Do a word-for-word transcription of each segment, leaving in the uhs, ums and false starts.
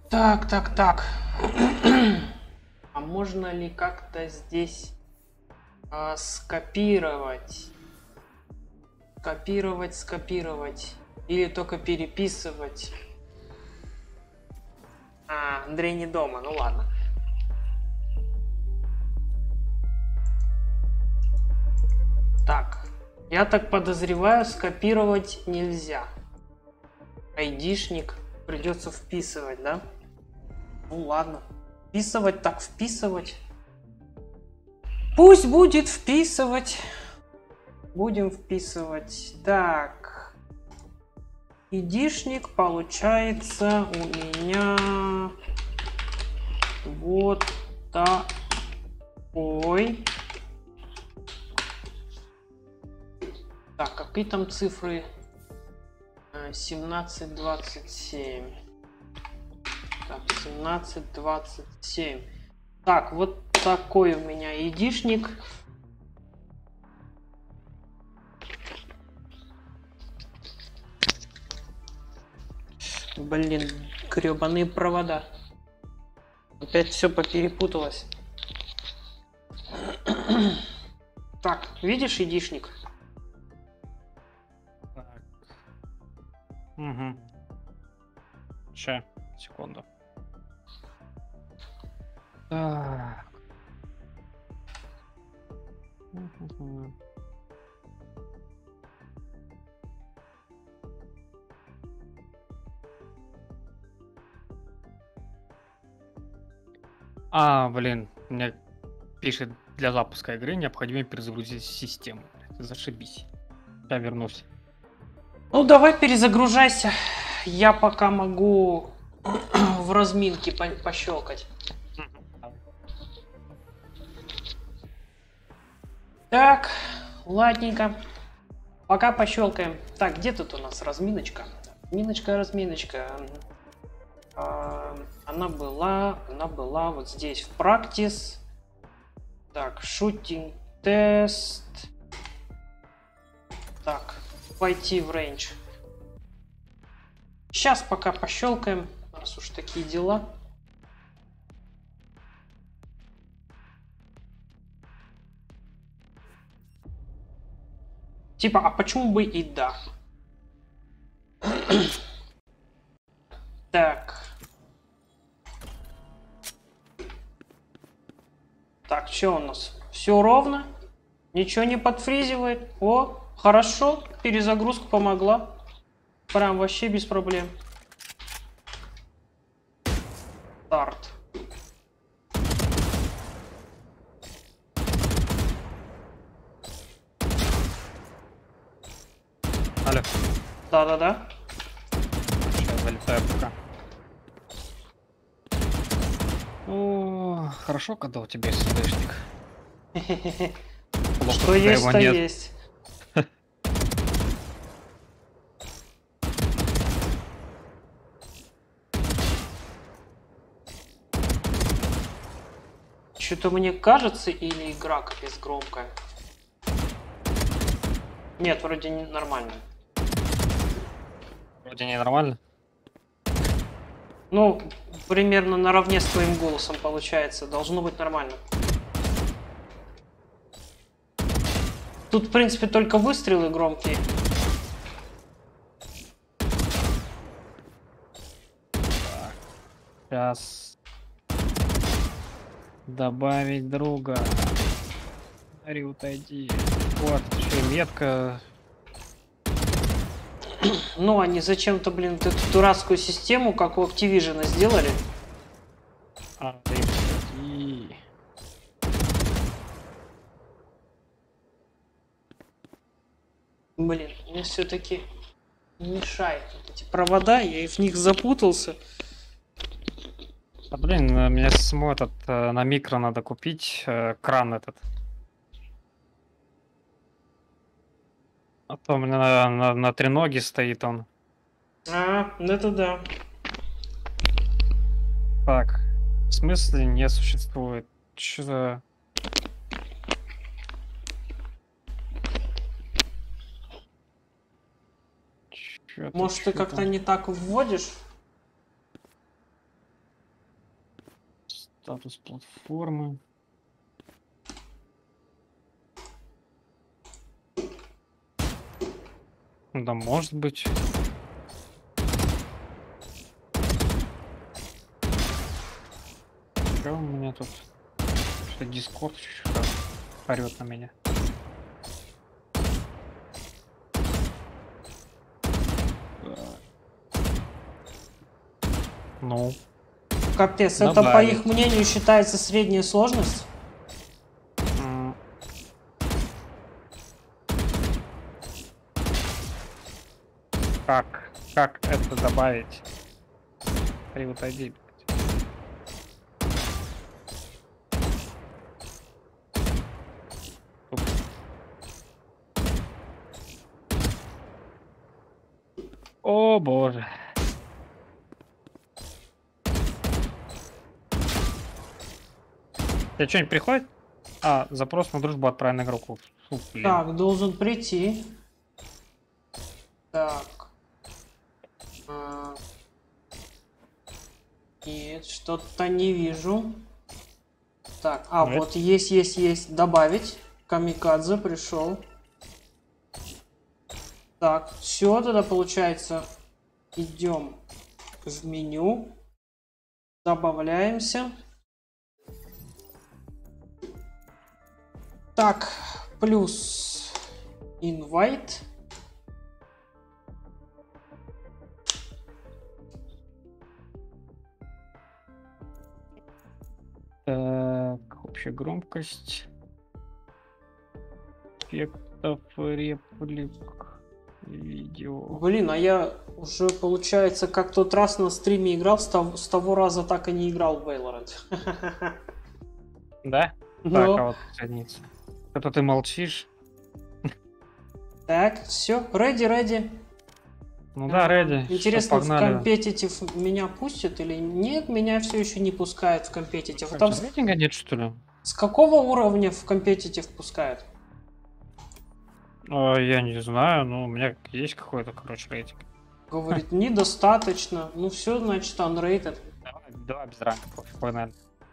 Так, так, так. А можно ли как-то здесь а, скопировать? Копировать, скопировать. Или только переписывать? А, Андрей не дома, ну ладно. Так, я так подозреваю, скопировать нельзя. Айдишник придется вписывать, да? Ну ладно. Вписывать так вписывать. Пусть будет вписывать. Будем вписывать. Так. Айдишник получается у меня вот такой. Так, какие там цифры? семнадцать двадцать семь. Так, семнадцать двадцать семь. Так, вот такой у меня айдишник. Блин, гребаные провода. Опять все поперепуталось. Так, видишь айдишник? Так. Угу. Ща, секунду. Так. Угу. А, блин, мне пишет, для запуска игры необходимо перезагрузить систему. Зашибись. Я вернусь. Ну, давай перезагружайся. Я пока могу в разминке по пощелкать. Так, ладненько. Пока пощелкаем. Так, где тут у нас разминочка? Разминочка, разминочка. А, она была, она была вот здесь в practice. Так, shooting тест. Так, пойти в range. Сейчас пока пощелкаем, раз уж такие дела. Типа, а почему бы и да? Так. Так, что у нас? Все ровно? Ничего не подфризивает? О, хорошо, перезагрузка помогла. Прям вообще без проблем. Старт. Алло. Да-да-да. Сейчас залетаю пока. О, хорошо, когда у тебя есть СДшник. Что есть, то есть. Что-то мне кажется, или игра капец громкая? Нет, вроде не нормально. Вроде не нормально. Ну, примерно наравне с твоим голосом получается. Должно быть нормально. Тут, в принципе, только выстрелы громкие. Так. Сейчас. Добавить друга. Ари, утойди. Вот, еще метка. Ну, они зачем-то, блин, эту дурацкую систему, как у Activision, сделали. А, и... Блин, мне все-таки мешает эти провода, я в них запутался. А, блин, мне самому этот э, на микро надо купить э, кран этот. А то у меня на, на, на треноге стоит он. А, это да. Так, в смысле не существует? Что за... Чё-то, Может, ты чё-то. как-то не так вводишь? Статус платформы. Да, может быть. Что у меня тут? Что Дискорд орет на меня. Ну. Капец, это по Добавить. их мнению считается средняя сложность? М. Как? Как это добавить? Привод ай ди. О боже. Тебе что-нибудь приходит? А, запрос на дружбу отправлен игроку. Фу, блин. Так, должен прийти. Так. А. Нет, что-то не вижу. Так, а Нет. вот есть, есть, есть. Добавить. Камикадзе пришел. Так, все, тогда получается. Идем в меню. Добавляемся. Так, плюс invite. Так, общая громкость. Эффектов, реплик, видео. Блин, а я уже, получается, как тот раз на стриме играл, с того, с того раза так и не играл в Valorant. Да? Так, Но- а вот страница. Это ты молчишь? Так, все, ready, ready. Ну да, ready. Интересно, Всё, в погнали. компетитив меня пустят или нет? Меня все еще не пускают в компетитив. А Там что, рейтинга нет, что ли? с какого уровня в компетитив пускают? А, я не знаю, но у меня есть какой-то, короче, рейтинг. Говорит, недостаточно. Ну все, значит, unrated. Давай, давай без ранга, пофиг, погнали.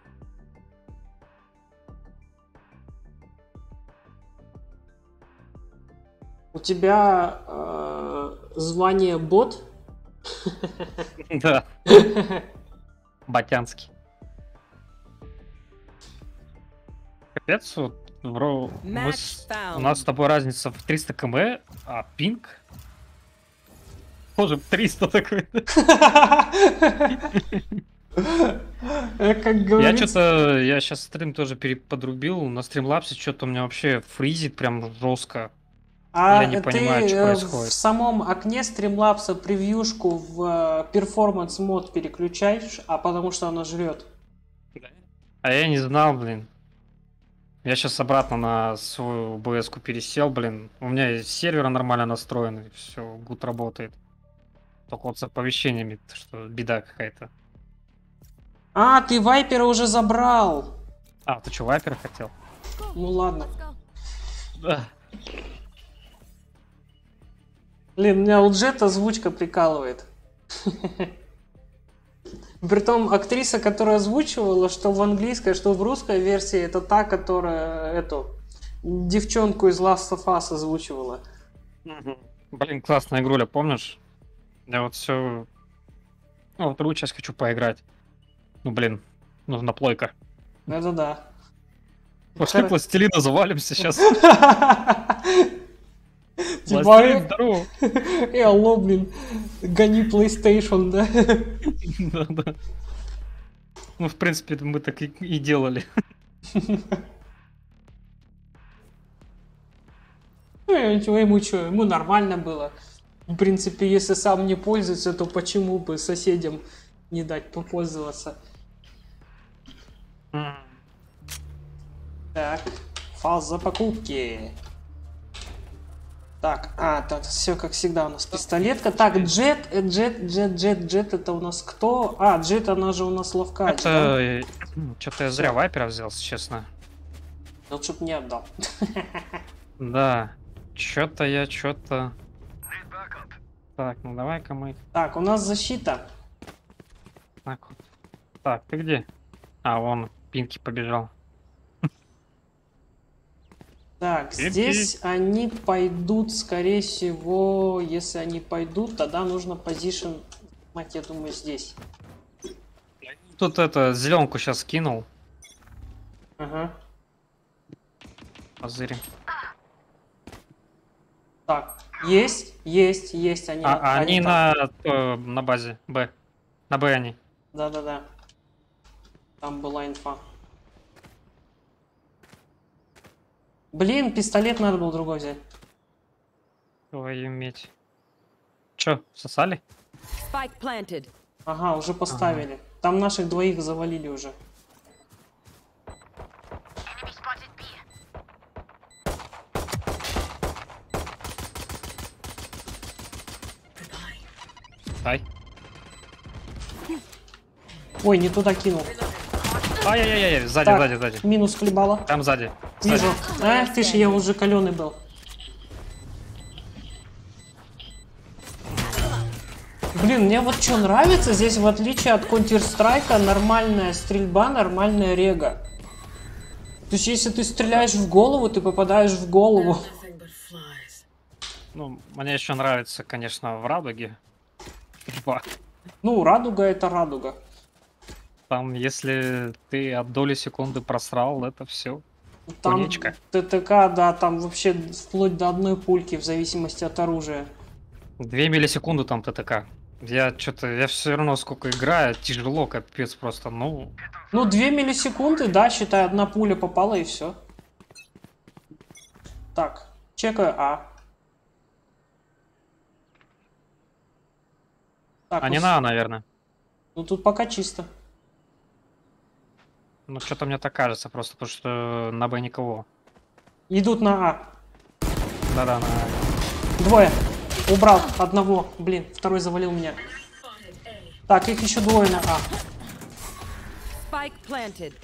У тебя э, звание бот? Да, Батянский. Капец, вот, бро, мы с- у нас с тобой разница в триста км, а пинг тоже триста такой. Э, Как Я говорится, что-то, я сейчас стрим тоже переподрубил, на стримлапсе что-то у меня вообще фризит прям жестко. а я не ты понимаю, что э, происходит. в самом окне стримлапса превьюшку в перформанс мод переключаешь, а потому что она жрет. А я не знал, блин. Я сейчас обратно на свою бэ эс-ку пересел, блин. У меня сервер нормально настроен, все, гуд работает. Только вот с оповещениями, что беда какая-то. А, ты вайпера уже забрал. А, ты что, вайпер хотел? Ну ладно. Да. Блин, меня у Джет озвучка прикалывает. Притом актриса, которая озвучивала, что в английской, что в русской версии, это та, которая эту девчонку из Last of Us озвучивала. Блин, классная игруля, помнишь? Я вот все... Ну, вот вторую часть хочу поиграть. Ну, блин, нужна плойка. Это да. Пошли Хор- пластилина завалимся сейчас. Типа, Пластилин, здорово. и алло, блин, гони PlayStation, да? Да, да. Ну, в принципе, мы так и, и делали. Ну, ничего, ему что, ему нормально было. В принципе, если сам не пользуется, то почему бы соседям не дать попользоваться? Так, фаза покупки. Так, а, так, все как всегда у нас пистолетка. Так, Джет, э, Джет, Джет, Джет, Джет, это у нас кто? А, Джет, она же у нас ловкач, да? Это... Что-то я зря вайпера взял, если честно. Вот чтоб не отдал. Да. Что-то я, что-то... Так, ну давай-ка мы... Так, у нас защита. Так, вот. Так, ты где? А, вон, Пинки побежал. Так, Пинки. здесь они пойдут, скорее всего, если они пойдут, тогда нужно позишн, мать, я думаю, здесь. Тут это, зеленку сейчас кинул. Ага. Позырим. Так, есть, есть, есть, они, А, они там. на, э, на базе, Б. На Б они. Да-да-да. Там была инфа. Блин, пистолет надо было другой взять. Твою медь. Чё, сосали? Spike planted. Ага, уже поставили. Там наших двоих завалили уже. Ай. Ой, не туда кинул. Ай-яй-яй, сзади, Так, сзади, сзади. минус хлебала. Там сзади. Вижу. Сзади. А, фиш, я уже каленый был. Блин, мне вот что нравится, здесь в отличие от Counter-Strike нормальная стрельба, нормальная рега. То есть если ты стреляешь в голову, ты попадаешь в голову. Ну, мне еще нравится, конечно, в Радуге. Два. Ну, радуга это радуга. Там, если ты от доли секунды просрал, это все. Там Конечка. ТТК, да, там вообще вплоть до одной пульки в зависимости от оружия. Две миллисекунды там ТТК. Я что-то, я все равно сколько играю, тяжело, капец просто, ну... Ну, две миллисекунды, да, считай, одна пуля попала и все. Так, чекаю А. Так, А ну, не с- на, наверное. ну тут пока чисто. Ну, что-то мне так кажется, просто потому что на Б никого. Идут на А. Да-да, на... Двое. Убрал одного. Блин, второй завалил меня. Так, их еще двое на А. Spike planted.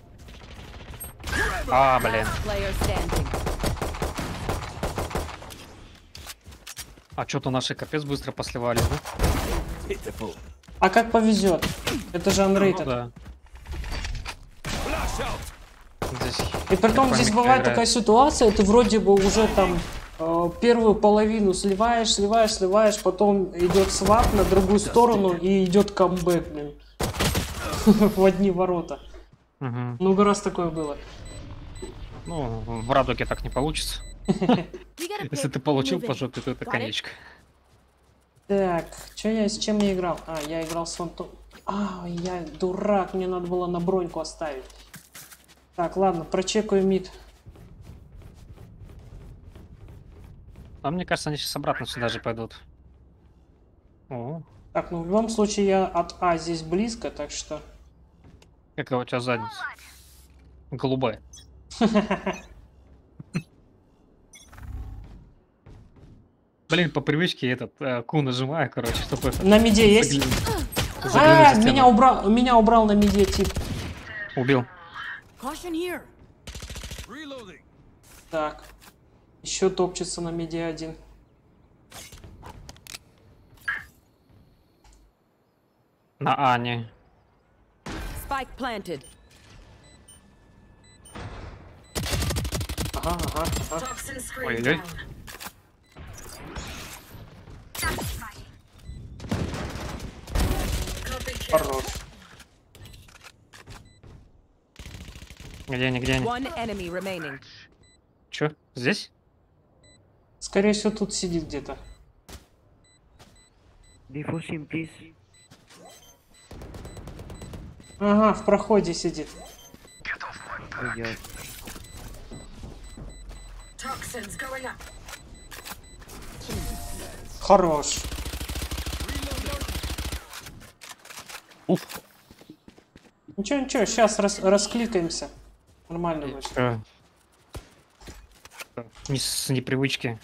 А, блин. Player standing. А что-то наши капец быстро посливались, да? А как повезет? Это же Ну, unrated. да. Здесь... И притом я здесь помню, бывает кто такая играет. ситуация, ты вроде бы уже там э, первую половину сливаешь, сливаешь, сливаешь, потом идет свап на другую сторону и идет камбэк, блин. В одни ворота. Мгм. Много раз такое было. Ну, в Радуге так не получится. Если ты получил по жопе, то это конечка. Так, что я, с чем я играл? А, я играл с фантом. А, я дурак, мне надо было на броньку оставить. Так, ладно, прочекаю мид. А мне кажется, они сейчас обратно сюда же пойдут. О, Так, ну в любом случае я от А здесь близко, так что... какая у тебя задница? Голубая. Блин, по привычке этот э, Q нажимаю, короче, чтобы это... На миде есть? заглянуть- А, заглянуть за стену. меня убрал, меня убрал на миде тип. Убил. Caution here. Так, еще топчется на миде один. На Ане. Spike planted. Ага, ага, ага. Ой-ой. Хорош. Где они, где они? One enemy remaining. Чё, здесь? Скорее всего тут сидит где-то. Defuse him, please. Ага, в проходе сидит. Good job. Хорош. Уф. Ничего, ничего, сейчас рас, раскликаемся. Нормально будет. Э, Не с непривычки.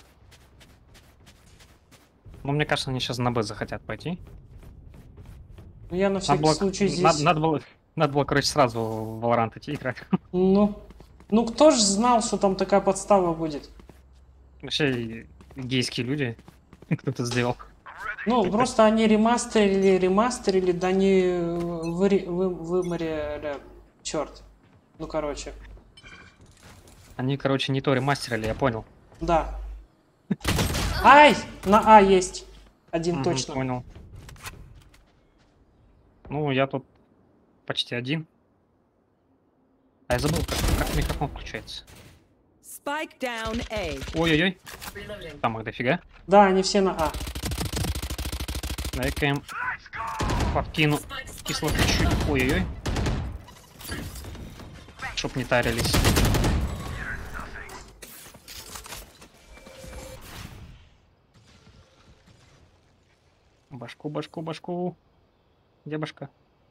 Ну, мне кажется, они сейчас на Б захотят пойти. Ну, я на Надо всякий было, случай здесь... надо, надо было, надо было, короче, сразу в Valorant идти играть. Ну, ну кто ж знал, что там такая подстава будет? Вообще и гейские люди. Кто-то сделал. Ну, просто они ремастерили, ремастерили, да не выре- вы, выморили, черт. Ну, короче. Они, короче, не то ремастерили, я понял. Да. Ай! На А есть. Один Мгм, точно. Понял. Ну, я тут почти один. А я забыл, как, как микрофон включается. Spike down A. Ой-ой-ой. Там их дофига. Да, они все на А. Дай-ка им подкину кислоты чуть. Ой-ой-ой. Чтоб не тарились. Башку, башку, башку. Где башка?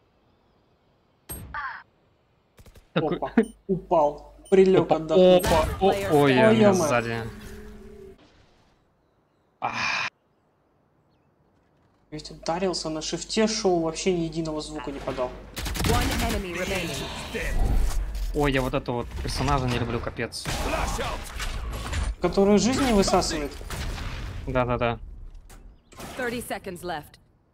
Такой... Опа. Упал. Прилег Опа, отдохнуть. опа, о- ой, Ой, я меня ё-моё. сзади. Ведь ударился на шифте, шоу вообще ни единого звука не подал. One enemy remaining. Ой, я вот этого вот персонажа не люблю, капец. Который жизни высасывает. Да-да-да. thirty seconds left.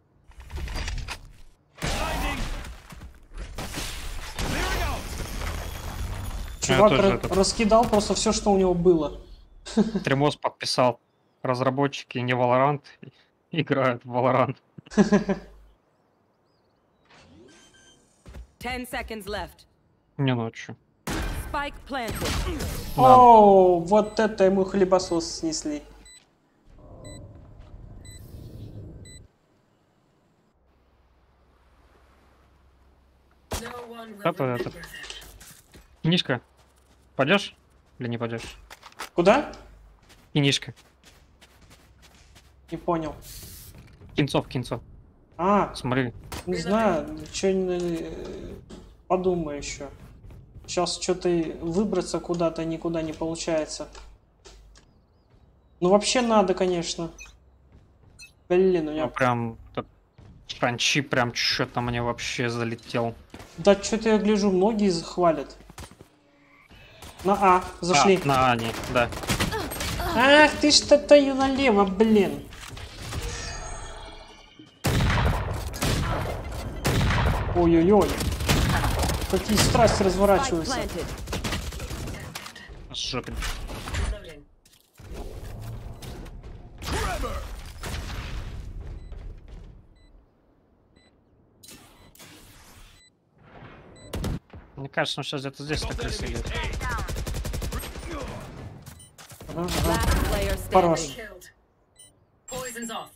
Чувак тоже ра- этот. раскидал просто все, что у него было. Тремоз подписал. Разработчики не Valorant играют в Valorant. ten seconds left. Не ночью. Spike planted. О, вот это ему хлебосос снесли. Это, этот. Книжка. Пойдешь? Или не пойдешь? Куда? Книжка. Не понял. Кинцов, кинцов. А, Смотри. не знаю, что подумаю еще. Сейчас что-то выбраться куда-то никуда не получается. Ну вообще надо, конечно. Блин, у меня... Ну прям... этот Шанчи прям что-то мне вообще залетел. Да что-то я гляжу, многие захвалят. На А, зашли. А, на Ани, да. Ах ты что-то налево, блин. Ой-ой-ой. Какие страсти Spike разворачиваются. planted. Жопин. Мне кажется, он сейчас где-то здесь на крысе идет. Ага, ага. Last player Хорош. standing. Poison's off.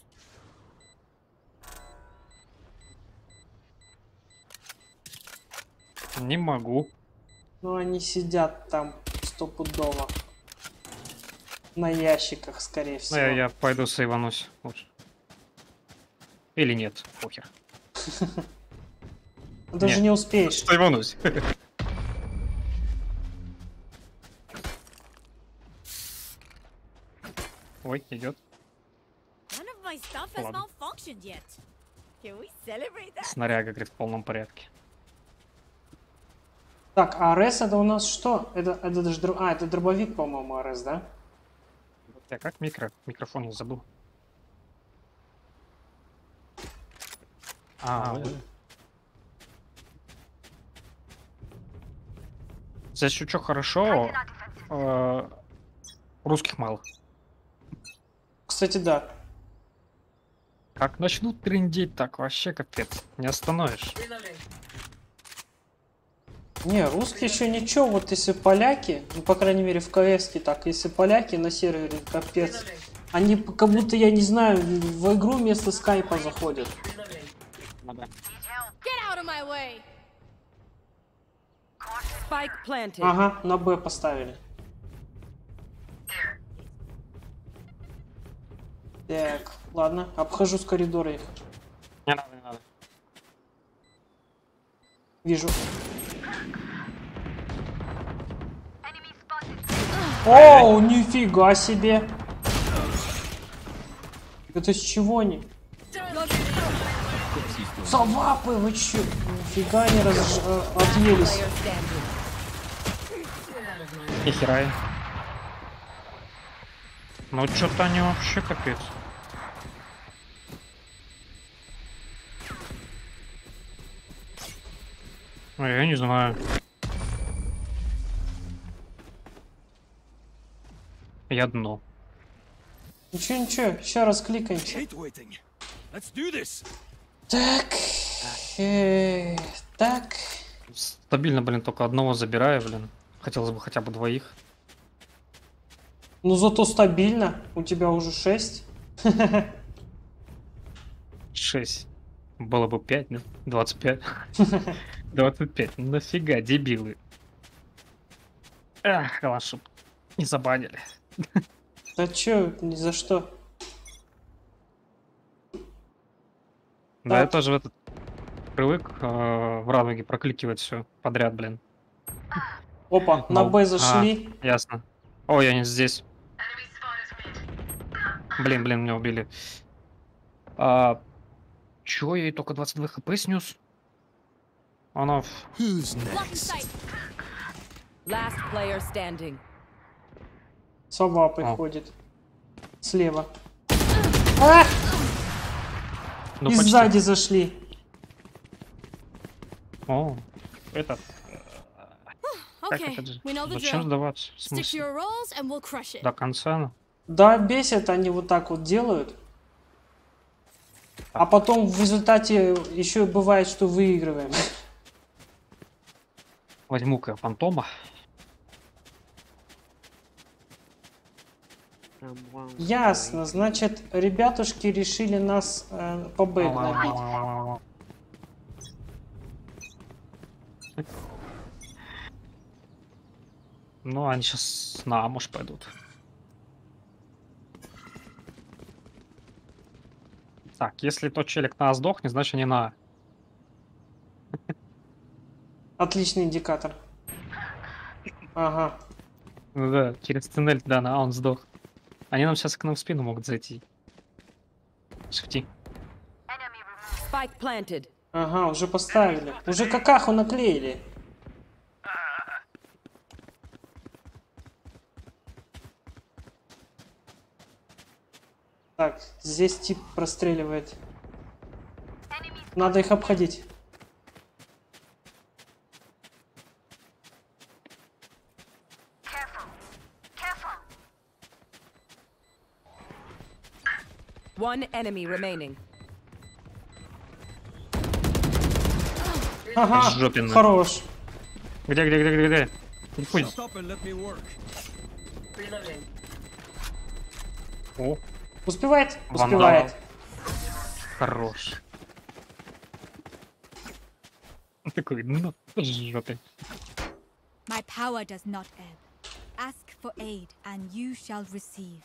Не могу. Ну они сидят там стопудово. На ящиках, скорее Ну, всего. я, я пойду сейванусь лучше. Или нет, похер. Даже Нет. не успеешь. Сейванусь. Ой, идет. None of my stuff has Ладно. malfunctioned yet. Can we celebrate that? Снаряга, говорит, в полном порядке. Так, а АРС это у нас что? Это, это даже дро- А, это дробовик, по-моему, АРС, да? Я как микро? Микрофон я забыл. А, А, вот. Здесь еще что хорошо, э, русских мало. Кстати, да. Как начнут трындеть, так вообще капец, не остановишь. Reloading. Не, русские еще ничего, вот если поляки, ну, по крайней мере, в КС-ке так, если поляки на сервере, капец. Reloading. Они п- как будто, я не знаю, в игру вместо скайпа заходят. Reloading. Надо. Get out of my way. Spike planted. Ага, на Б поставили. Так, ладно, обхожу с коридора их. Не надо, не надо. Вижу. Оу, нифига себе! Это с чего они? Совапы, вы чё? Нифига они раз... э, отъелись. Player standing. Нихера. Ну что-то они вообще капец. Ну, я не знаю. Я дно. Ничего, ничего, еще раз кликаемся. Hate waiting. Let's do this. Так, э, так. Стабильно, блин, только одного забираю, блин. Хотелось бы хотя бы двоих. Ну зато стабильно. У тебя уже шесть. Шесть. Было бы пять, да? Двадцать пять. Двадцать пять. Нафига, дебилы. Ах, ладно, чтоб не забанили. Да чё, ни за что. Да, я Так. тоже в этот привык э, в радуге прокликивать все подряд, блин. Опа, на Ну, Б а. зашли. Ясно. Ой, я не здесь. Блин, блин, меня убили. А, чё, я ей только двадцать два хп снес? Она... в- Who's Block in next? sight. Last player standing. Сова О. приходит. Слева. А! Ну, И почти. сзади зашли. О, этот... Как Okay, это же? we know the Зачем drill. сдаваться? В Stick to смысле? your roles and we'll crush it. До конца? Ну? Да, бесит, они вот так вот делают. А потом в результате еще бывает, что выигрываем. Возьму-ка фантома. Someone Ясно, значит, ребятушки решили нас э, по Б гнобить. Ну, они сейчас на А, может, пойдут. Так, если тот челик на А сдохнет, значит они на А. Отличный индикатор. Ага. Ну да, через туннель, да, на А он сдох. Они нам сейчас к нам в спину могут зайти. Шифти. Spike planted. Ага, уже поставили. Уже какаху наклеили. Так, здесь тип простреливает. Надо их обходить. One enemy remaining. Ага, Жопина. хорош. Где, где, где, где, где? Не пусть. Stop and let me work. О, Успевает? Вандал. Успевает. хорош. Такой, ну, жопе. My power does not ebb. Ask for aid, and you shall receive.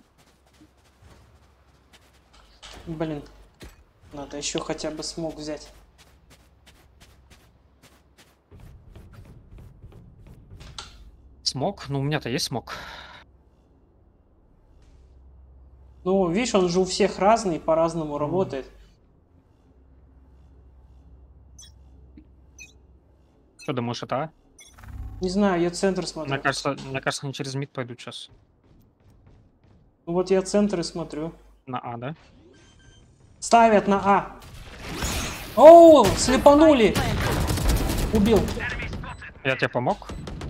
Блин. Надо еще хотя бы смог взять. Смог? Ну, у меня-то есть смог. Ну, видишь, он же у всех разный, по-разному работает. Что думаешь, это А? Не знаю, я центр Мне смотрю. кажется, мне кажется, они через мид пойдут сейчас. Ну вот я центр и смотрю. На А, да? Ставят на А. Оу, слепанули. Убил. Я тебе помог?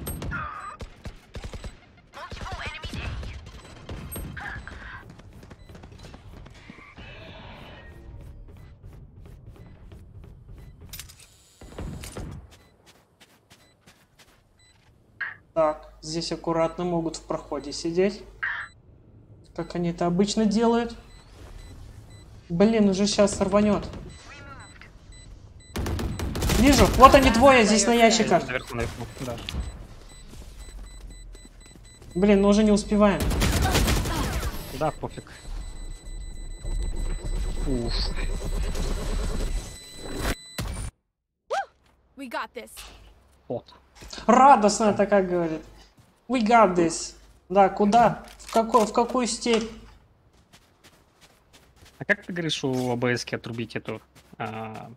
Так, здесь аккуратно могут в проходе сидеть. Как они это обычно делают. Блин, уже сейчас сорванет. Вижу, вот они двое здесь на ящиках. Наверху, наверху, да. Блин, ну уже не успеваем. Да, пофиг. Уф. We got this. Вот. Радостно это как говорит. We got this. Да, куда? В, какой, в какую степь? А как ты говоришь у ОБС-ки отрубить эту а,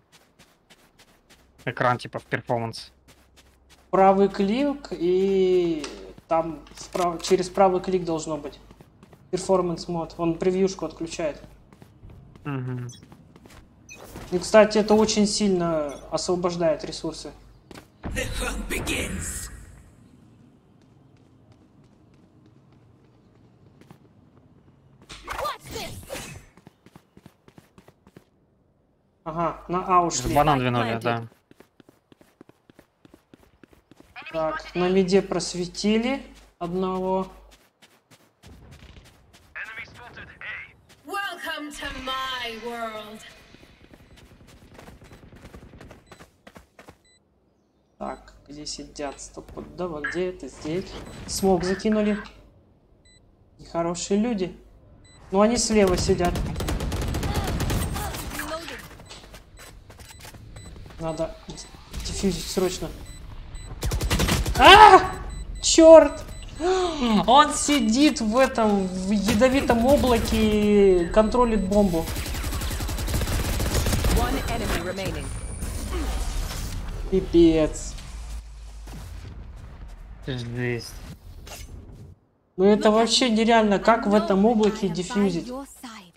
экран типа в перформанс? Правый клик и там справа, через правый клик должно быть. Performance мод. Он превьюшку отключает. Угу. И, кстати, это очень сильно освобождает ресурсы. Ага, на А ушли. Банан двинули, да. Так, на миде просветили одного. Welcome to my world. Так, где сидят? Стопудово, где это? Здесь. Смог закинули. Нехорошие люди. Ну, они слева сидят. Reloading. Надо дефьюзить срочно. А! Черт! Он сидит в этом, в ядовитом облаке и контролит бомбу. One enemy remaining. Пипец. Жесть. Ну это вообще нереально, как в этом облаке I am by дефьюзить. your side.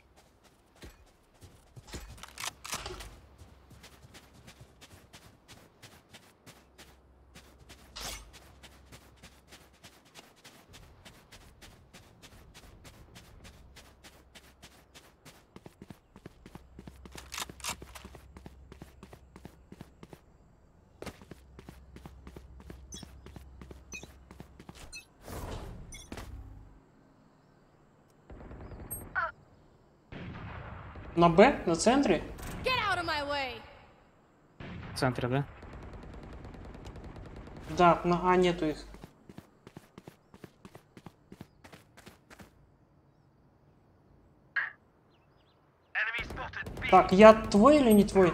На Б? На центре? Get out of my way. В центре, да? Да, на А нету их. Так, я твой или не твой?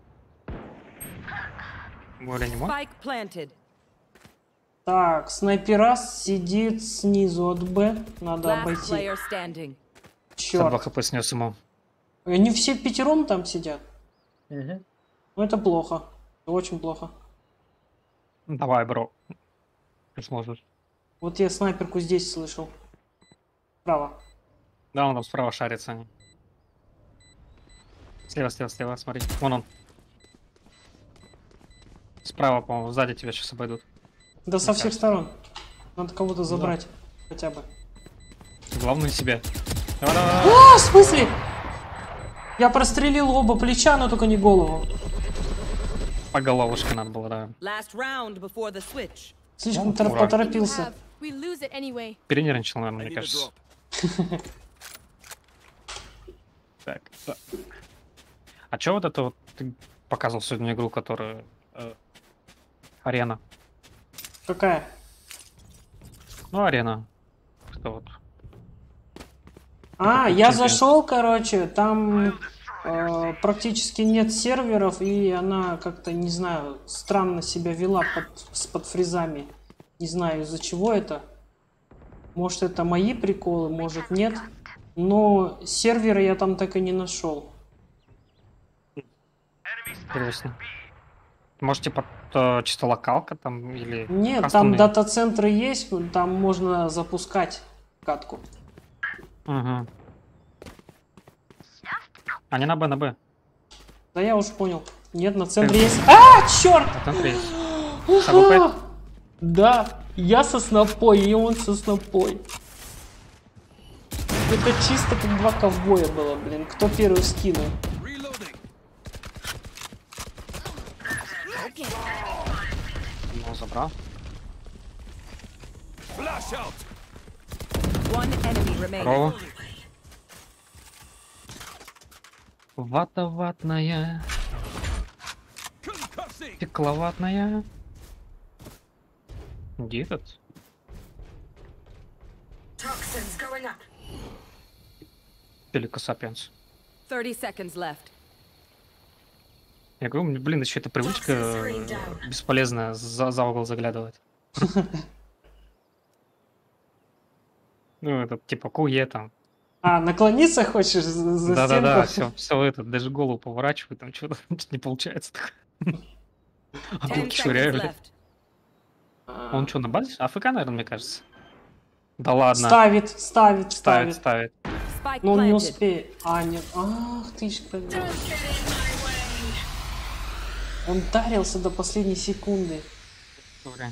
Более не мой. Spike planted. Так, снайпера сидит снизу от Б. Надо Last обойти. player standing. сто два Черт. хп снес ему. Они все пятером там сидят. Угу. Ну это плохо. Это очень плохо. Давай, бро. Ты сможешь. Вот я снайперку здесь слышал. Справа. Да, он там справа шарится. Слева, слева, слева, смотри. Вон он. Справа, по-моему, сзади тебя сейчас обойдут. Да со Мне всех кажется. сторон. Надо кого-то забрать. Хотя бы. Главное себе. Давай, давай. А, в смысле? Я прострелил оба плеча, но только не голову. По головушке надо было, да. Last round before the switch. Слишком Ну, тор- ура. You поторопился. have. We lose it anyway. Перенервничал, наверное, I мне need a кажется. drop. Так, да. А чё вот это вот ты показывал сегодня игру, которая... э, арена? Какая? Ну, арена. Что вот? А, как я чемпион. зашел, короче, там э, практически нет серверов, и она как-то, не знаю, странно себя вела под, с под фризами. Не знаю, из-за чего это. Может, это мои приколы, может, нет. Но сервера я там так и не нашел. Интересно. Может, типа, то чисто локалка там или... Нет, там кастомный? дата-центры есть, там можно запускать катку. Угу. А не на Б, на Б. Да я уже понял. Нет, на центре есть. А, черт! На центре есть. С АВП? Ага. Да, я со снопой, и он со снопой. Это чисто как два ковбоя было, блин. Кто первый скинул? Reloading. Ну, забрал. Flash out. One enemy remaining. Здорово. Вата ватная, Concussing. стекловатная. Где этот? Пеликосапиенс. thirty seconds left. Я говорю, блин, еще эта привычка э, бесполезная за, за угол заглядывать. Ну, это типа куе там. А, наклониться хочешь за, за Да-да-да, стенку? все, все это, даже голову поворачиваю, там что-то не получается. А Ten тут seconds швыряю. left. А, Он что, на базе? АФК, наверное, мне кажется. Да ладно. Ставит, ставит, Ставит, ставит. ставит. Spike Но он не planted. успеет. А, нет. Ах ты ж, блин. Он тарился до последней секунды. Дура.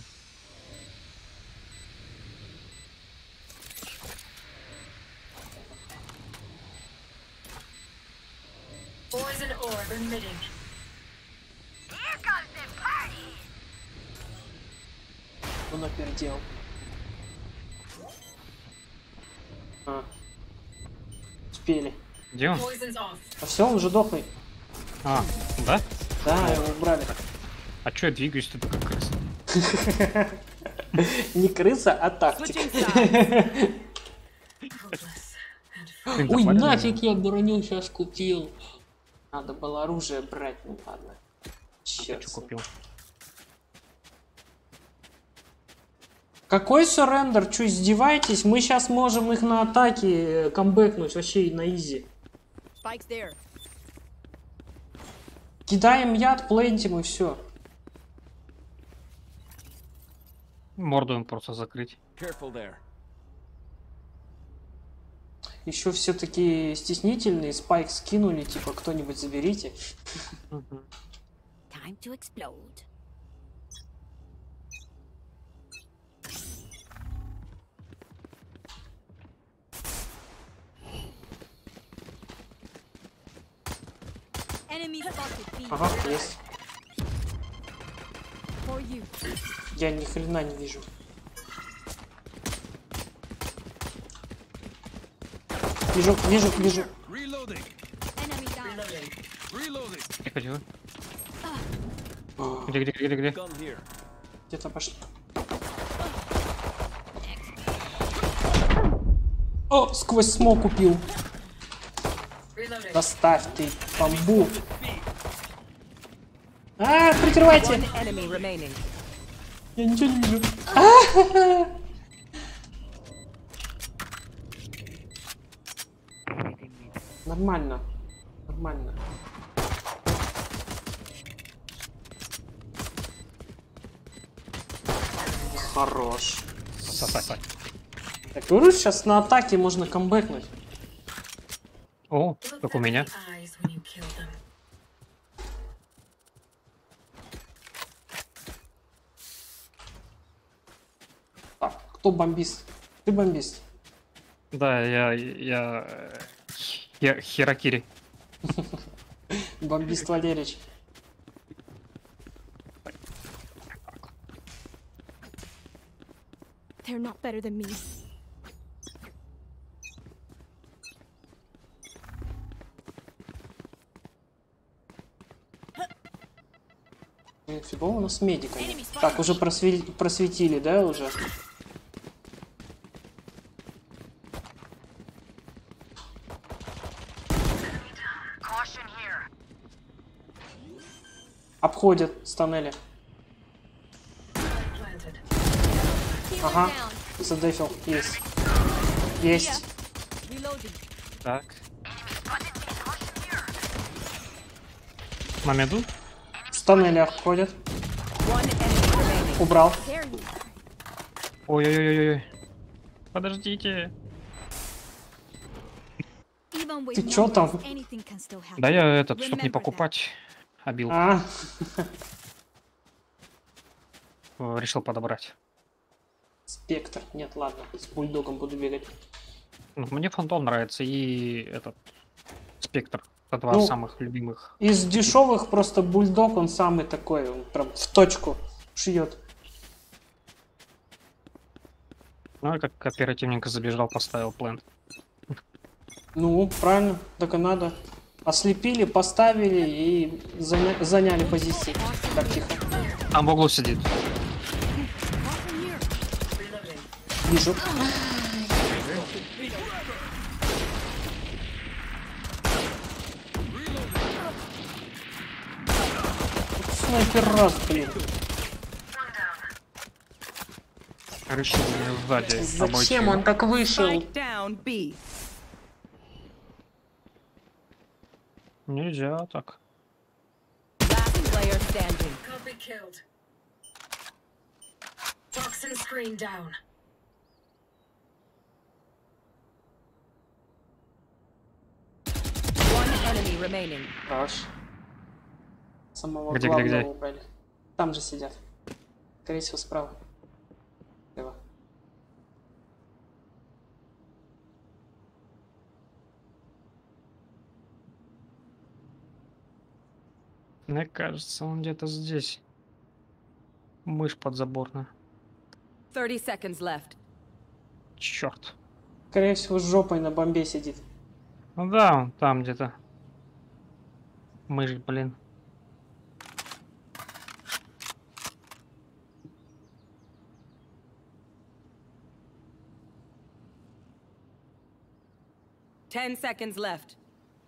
Poison orb emitting. Он напердел. А. Успели. Где он? Poison's off. А все, он уже дохлый. А, да? Да, его убрали. А чё я двигаюсь тут как крыса? Не крыса, а тактик. Switching sides. Блин, Ой, запалили нафиг я броню сейчас купил. Надо было оружие брать, ну ладно. меня? Черт. Ты чё купил? Какой сорендер? Чё, издеваетесь? Мы сейчас можем их на атаке камбэкнуть вообще на изи. Spike's there. Кидаем яд, плентим и все. Морду им просто закрыть. Careful there. Еще все такие стеснительные, спайк скинули, типа кто-нибудь заберите. Time to explode. Enemy spotted B. Ага, есть. For you. Я ни хрена не вижу. Вижу, вижу, вижу. Reloading. Enemy down. Reloading. Тихо, тихо. О, Где, где, где, где, где? Gun here. где-то пошли. О, сквозь смог купил. Reloading. Доставь ты бамбу. А, прикрывайте. One enemy remaining. Я ничего не вижу. Нормально. Нормально. Хорош. Сосай, сосай. Так, говорю, сейчас на атаке можно камбэкнуть. О, Look как у them меня. in the eyes when you kill them. Так, кто бомбист? Ты бомбист. Да, я, я, э, хе- Хирокири. Бомбист Валерич. They're not better than me. Блин, фигово у нас с медиками. Так, уже просве- просветили, да, уже? Обходят с тоннеля. Planted. Healing Ага. down. Задефил. Есть. Есть. Reloading. Так. На меду? С тоннеля обходят. One enemy remaining. Убрал. There you are. Ой-ой-ой-ой. Подождите. Even with Ты чё там? numbers, anything can still happen. Да я этот, чтоб не Remember that. покупать, обил. А, Э, Решил подобрать. спектр. Нет, ладно. С бульдогом буду бегать. Ну, мне фантом нравится и этот спектр. Это два Ну, самых любимых. Из дешевых просто бульдог, он самый такой, он прям в точку шьет. Ну, и как оперативненько забежал, поставил план. Ну, правильно, так и надо. Ослепили, поставили и заня- заняли позиции. Так, тихо. Там в углу сидит. Вижу. Снайпер раз, блин. Решил меня сзади Зачем обойти. он так вышел? Spike down B. Нельзя так. Last player standing. Copy killed. Toxin screen down. One enemy remaining. Хорош. Самого Где, где, главного где? убрали. Там же сидят. Скорее всего, справа. Слева. Мне кажется, он где-то здесь. Мышь подзаборная. thirty seconds left. Черт. Скорее всего, с жопой на бомбе сидит. Ну да, он там где-то. Мышь, блин. ten seconds left.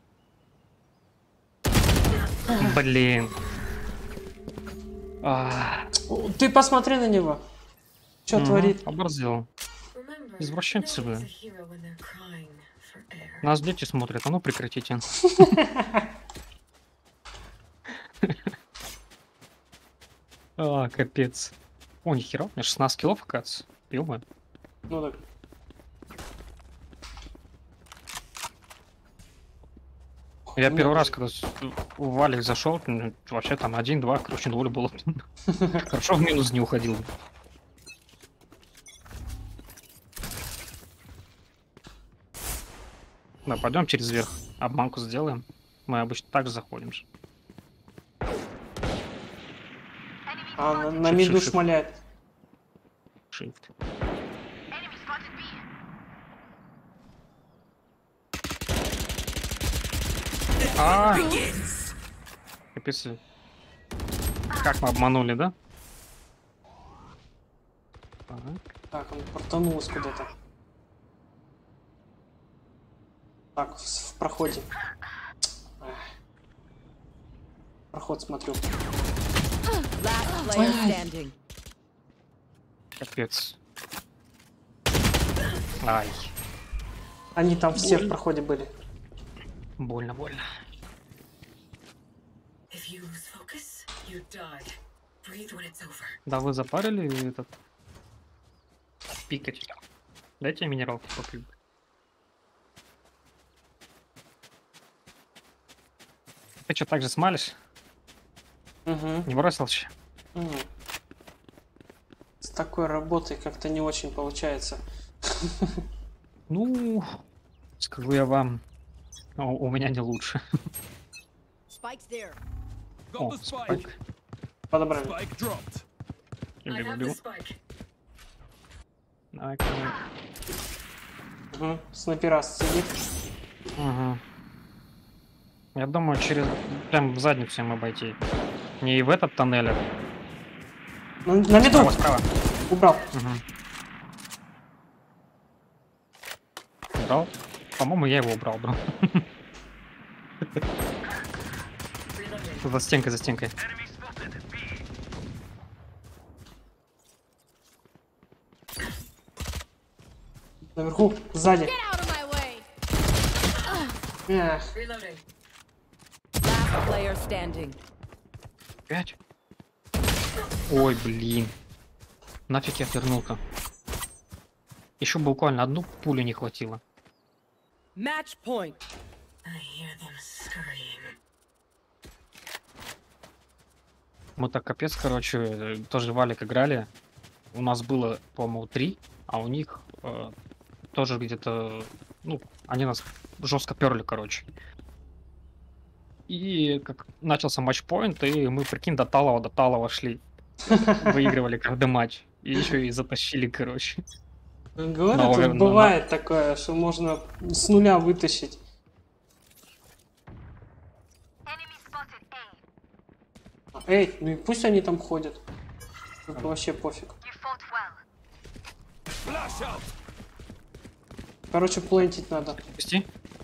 Блин. А, О, ты посмотри на него. Что мгм, творит? оборзел. Remember, Извращенцы, no one's блин. a hero when they're crying for air. Нас дети смотрят, а ну прекратите. А, капец. О, нихера, у меня шестнадцать килов, оказывается. Ё-моё. Ну так. Я Ну, первый раз, когда с- в Валик зашел, ну, вообще там один-два, короче, ноль было. Хорошо в минус не уходил. Да, пойдем через верх. Обманку сделаем. Мы обычно так же заходим же. А, на, на Shift, миду shift, shift. шмаляет. Shift. А, капец. Как мы обманули, да? Так. Так, он портанулся куда-то. Так, в, в проходе. Эх. Проход смотрю. Last player standing. Капец. Ай, Они там все в Больно. проходе были. больно, больно. If you lose focus, you die. Breathe when it's over. Да вы запарили этот пикать. Дайте я минералку попью. Ты что, так же смалишь? Угу. Не бросил еще? С такой работой как-то не очень получается. Ну, скажу я вам, у, у меня не лучше. Spike's there. Got О, the spike. спайк. Подобрали. Spike dropped. I have Люблю. the spike. Так, ну, Угу. Снайперас сидит. Угу. Я думаю, через прям в задницу им обойти. Не в этот тоннель, а На, на виду! справа, справа. Убрал. Угу. Убрал? По-моему, я его убрал, бро. Reloading. За стенкой, за стенкой. Наверху, сзади. Out of my way! Эх, Reloading. Last player standing. Пять? Ой, блин. Нафиг я вернул-то. Еще буквально одну пулю не хватило. Match point. I hear them scream. Мы так капец, короче, э, тоже Валик играли. У нас было, по-моему, три, а у них э, тоже где-то, ну, они нас жестко перли, короче. И как начался матчпоинт, и мы, прикинь, до Талова, до Талова шли. Выигрывали каждый матч. И еще и затащили, короче. говорю, Но, тут но- бывает такое, что можно с нуля вытащить. Эй, ну и пусть они там ходят. Тут вообще пофиг. Flash out. Короче, плентить надо. Пусти.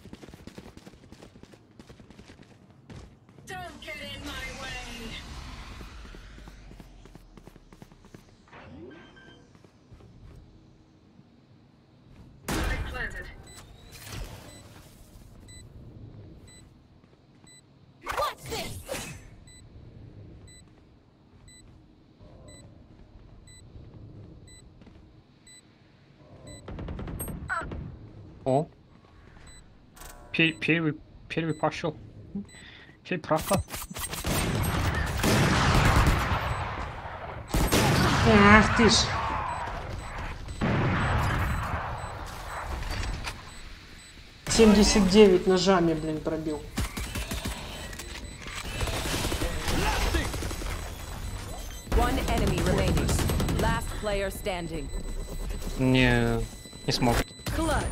Don't get in my way. Spike planted. What's this? О. Пе- Первый, первый пошел. Первый проход. Ах ты ж. семьдесят девять ножами, блин, пробил. One enemy remaining. Last player standing. Не, не смог. Clutch.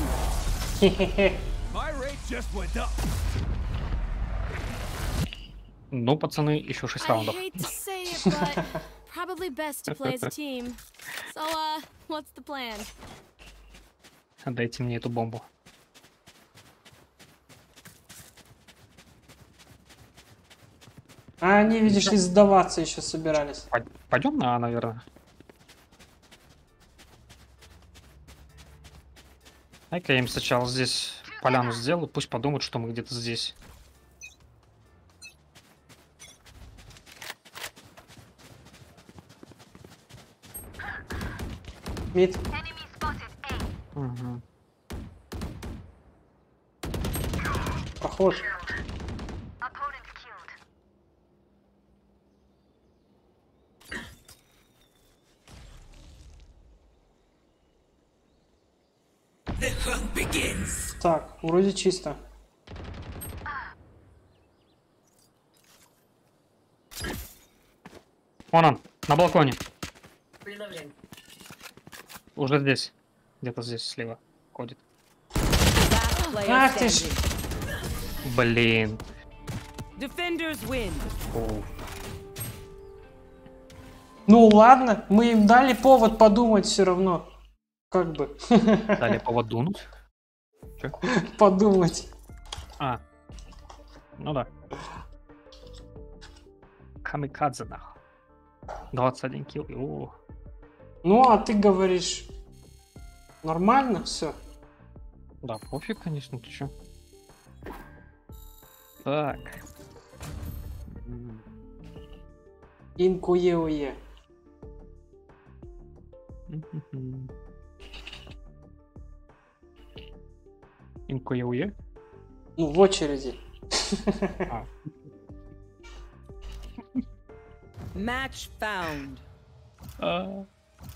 My rate just went up. Ну, пацаны, еще шесть I раундов. hate to say it, but probably best to play as a team. So, uh, what's the plan? Дайте мне эту бомбу. А они, видишь ли, сдаваться еще собирались. Пойдем на А, наверное. Дай-ка я им сначала здесь поляну сделаю, пусть подумают, что мы где-то здесь. Мид. Угу. Проход. The hunt begins. Так, вроде чисто. Вон он, на балконе. Reloading. Уже здесь. Где-то здесь слева ходит. Last player Ах ты ж. standing. Блин. Defenders win. О, Ну ладно, мы им дали повод подумать все равно. Как бы. дали повод дунуть. Чё? Подумать. А. Ну да. Камикадзе, нахуй. двадцать один килл. О. Ну, а ты говоришь, нормально все. Да, пофиг, конечно, ты чё. Так. М, Инкуе-уе. м-м-м. Инкуе-уе? Ну, в очереди. А, Match found. а.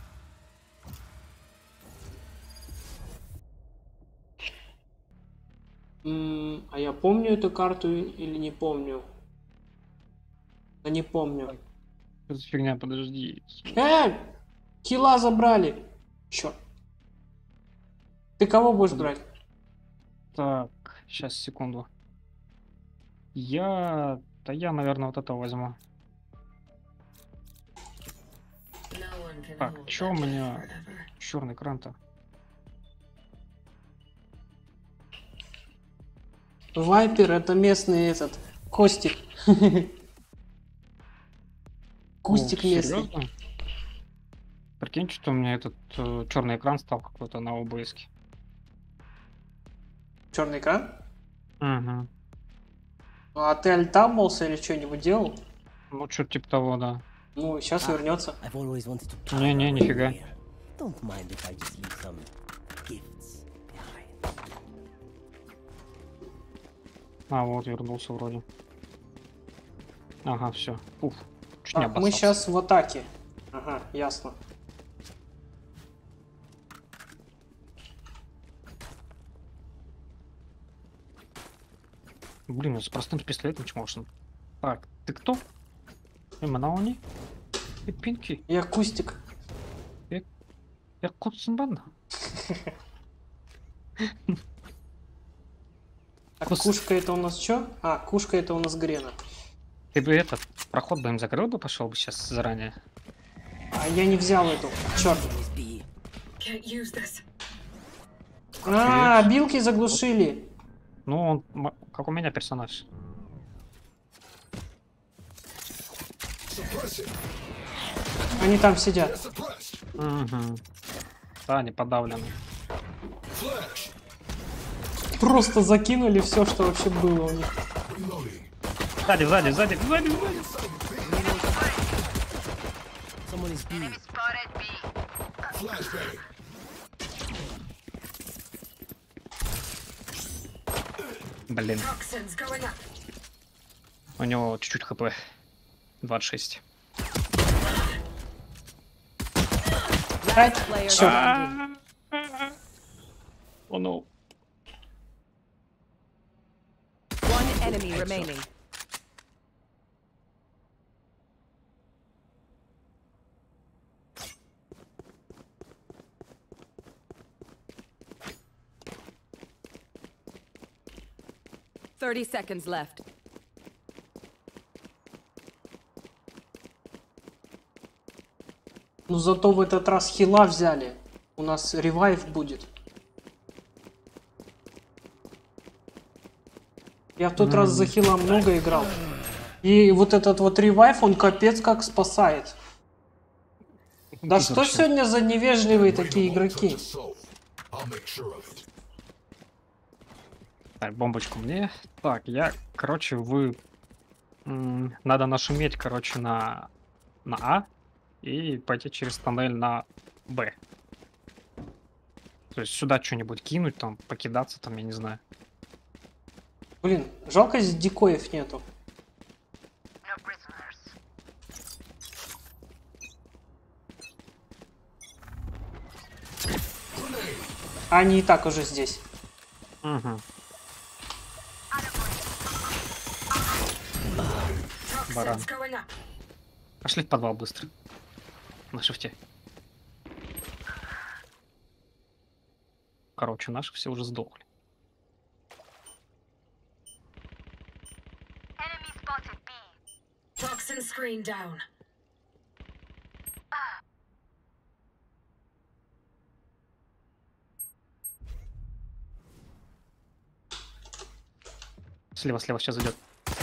М, А я помню эту карту или не помню? Да не помню. Что за фигня, подожди. Э! Килла забрали. Черт. Ты кого будешь брать? Так, сейчас, секунду. Я... Да я, наверное, вот это возьму. No one can Так, hold чё that у меня forever. черный экран-то? Вайпер это местный этот. Костик. Кустик О, местный. серьезно? Прикинь, что у меня этот э, черный экран стал какой-то на ОБСке. Черный экран? Угу. А ты альтабнулся или что-нибудь делал? Ну, что-то типа того, да. Ну, сейчас вернется. I've always wanted to try Не-не, my нифига. career. Don't mind if I just leave some gifts behind. А, вот, вернулся вроде. Ага, все. Уф. Чуть не Так, мы обоссался. сейчас в атаке. Ага, ясно. Блин, я с простым пистолетом чмошен. Так, ты кто? Иманауни? И Пинки? Я Кустик. Я Кутсенбан? Так, Кус- кушка это у нас что? А, кушка это у нас Грена. Ты бы этот проход бы им закрыл бы, пошел бы сейчас заранее. А я не взял эту. Черт. Always be. Can't use this. А, билки заглушили. Ну, он м- как у меня персонаж. Они там сидят. Угу. Да, они подавлены. Просто закинули все, что вообще было у них. Сзади, сзади, сзади, сзади, сзади. Someone is B. Блин, Toxins going up. у него чуть-чуть хп. двадцать шесть. Ай, Player чё? standing. О, ну. One enemy remaining. thirty seconds left. Ну зато в этот раз хила взяли. У нас ревайв будет. Я в тот mm. раз за хила много играл. И вот этот вот ревайв, он капец как спасает. Да что сегодня за невежливые такие игроки? Так, бомбочку мне. Так, я, короче, вы... М, надо нашуметь, короче, на... на А. И пойти через тоннель на Б. То есть сюда что-нибудь кинуть, там, покидаться, там, я не знаю. Блин, жалко, здесь дикоев нету. Они и так уже здесь. Угу. Баран. Пошли в подвал быстро. На шифте. Короче, наши все уже сдохли. Toxin screen down. Слева, слева сейчас идет.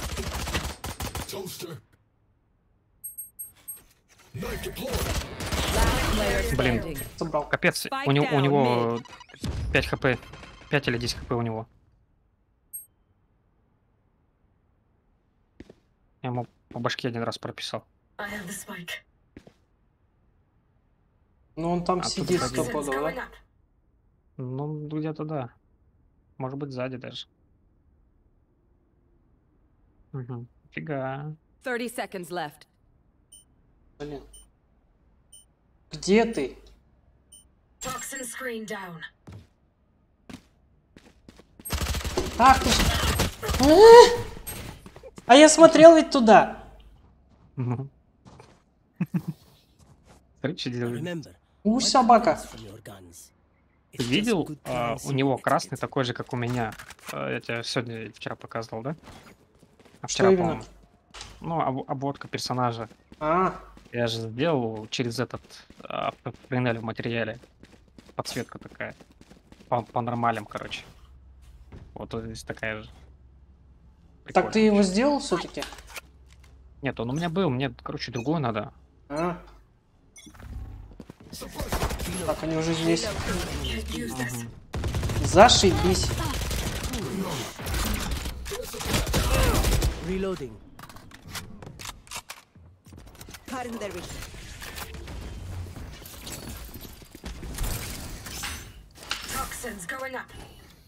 Блин, Собрал. капец, у него, у него пять хп, пять или десять хп у него. Я ему по башке один раз прописал. I have the spike. Ну он там А сидит тут стопудово, Going да? up. Ну, где-то да. Может быть, сзади даже. Угу. Фига. thirty seconds left. Блин. Где ты? Toxin screen down. Ах ты ж... А! А я смотрел ведь туда. Ну. Смотри, что делает. Remember, У, собака. from your guns. Ты It's just видел? good а, policy у него to красный execute. такой же, как у меня. А, я тебе сегодня, вчера показывал, да? А Что вчера, именно? по-моему. Ну, об- обводка персонажа. А, Я же сделал через этот а, п- панель в материале. Подсветка такая. По, по нормалям, короче. Вот вот здесь такая же. так ты его сделал все-таки? Нет, он у меня был, мне, короче, другой надо. А. Так, они уже здесь. Can't use this. Зашибись. Reloading. Toxins going up.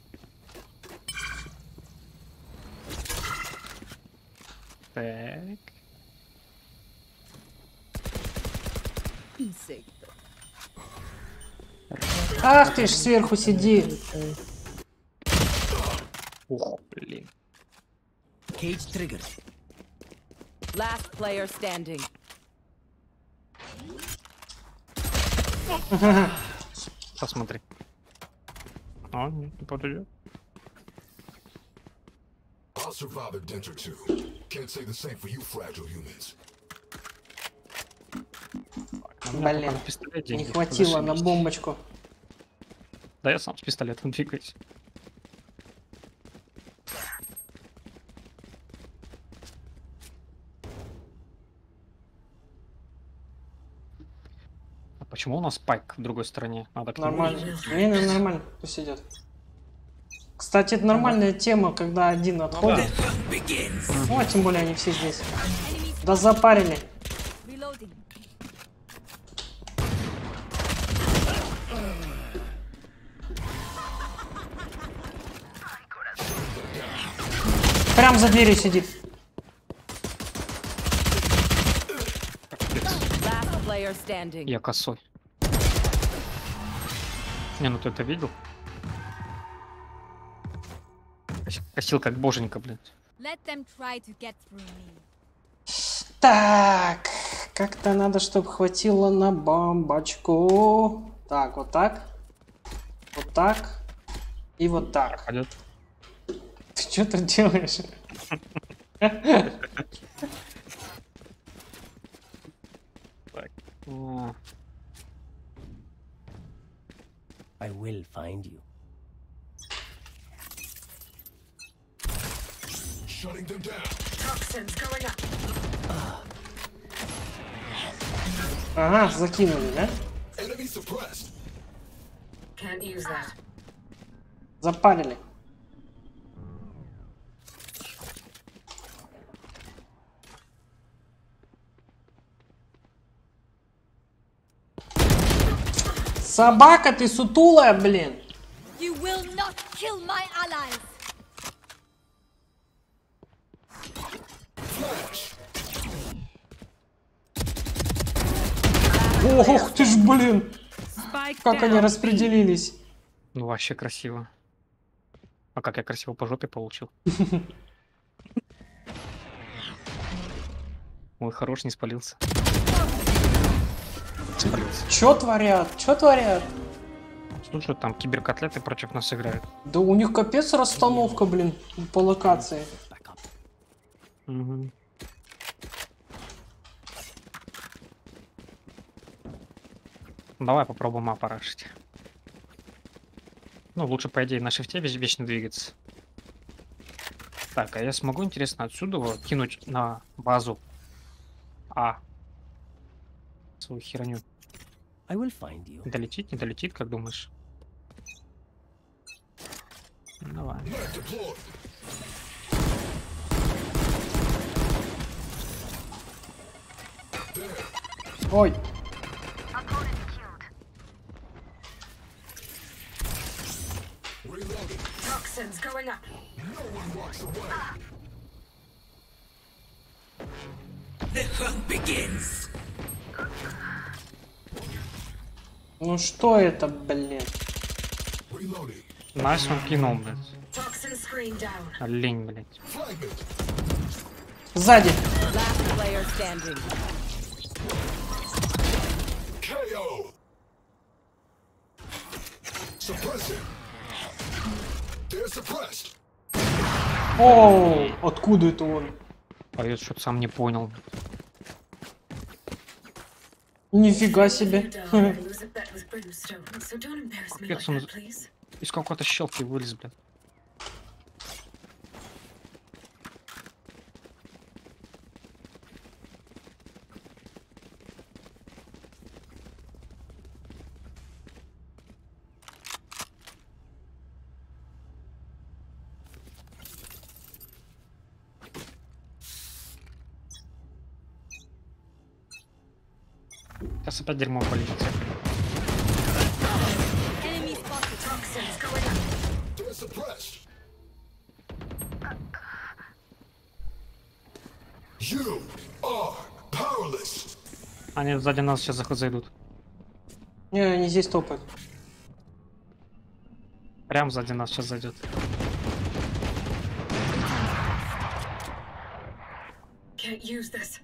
Так. Ах ты ж сверху сиди. Ух, блин. Cage triggered. Last player standing. Посмотри. А, нет, не подойдет. I'll survive a dent or two. Can't say the same for you fragile humans. У меня Блин, только на пистолет не деньги. хватило на Зашибись. бомбочку. Да я сам с пистолетом двигаюсь. А почему у нас спайк в другой стороне? Надо к нему Нормально. идти. Не, не, нормально, пусть идет. Кстати, это нормальная тема, когда один отходит. Ну, а тем более они все здесь. Да запарили. Reloading. Прям за дверью сидит. Last player standing. Я косой. Не, ну ты это видел? Кос- Косил как боженька, блин. Let them try to get through me. Так, как-то надо, чтобы хватило на бомбочку. Так, вот так. Вот так. И вот так. Пойдет. Ты Что ты делаешь? Так. о, I will find you. Shutting them down. Toxins going up. Ага, закинули, да? Enemy suppressed. Can't use that. Запалили. Собака ты сутулая, блин. You will not kill my allies. Ох ты ж, блин. Spike Как они down. распределились. Ну вообще красиво. А как я красиво по жопе получил. Ой, хорош, не спалился. Спалился. Чё творят? Чё творят? Слушай, там киберкотлеты против нас играют. Да у них капец расстановка, блин, по локации. Мгм. Давай попробуем мапа рашить. Ну, лучше, по идее, на шифте весь- вечно двигаться. Так, а я смогу, интересно, отсюда вот кинуть на базу А свою херню? I will find you. Долетит, не долетит, как думаешь? Ну, давай. Mag deployed. Ой, Reloading. Toxins going up. No one walks away. ну что это, блин? Reloading. Найс он кинул, блядь. Toxin screen down. Олень, блядь. Fragment. Сзади. Last player standing. K O. Suppressing. They're suppressed. О, откуда это он? А я что-то сам не понял. Нифига You себе. die and lose a bet with brimstone, so don't embarrass me like Капец, он that, please. из какой-то щелки вылез, блядь. Сейчас опять дерьмо полетит. Enemy spotted. Toxins going up. They're suppressed. You are powerless. Они сзади нас сейчас заход зайдут. Не, они здесь топают. Прям сзади нас сейчас зайдет. Can't use this.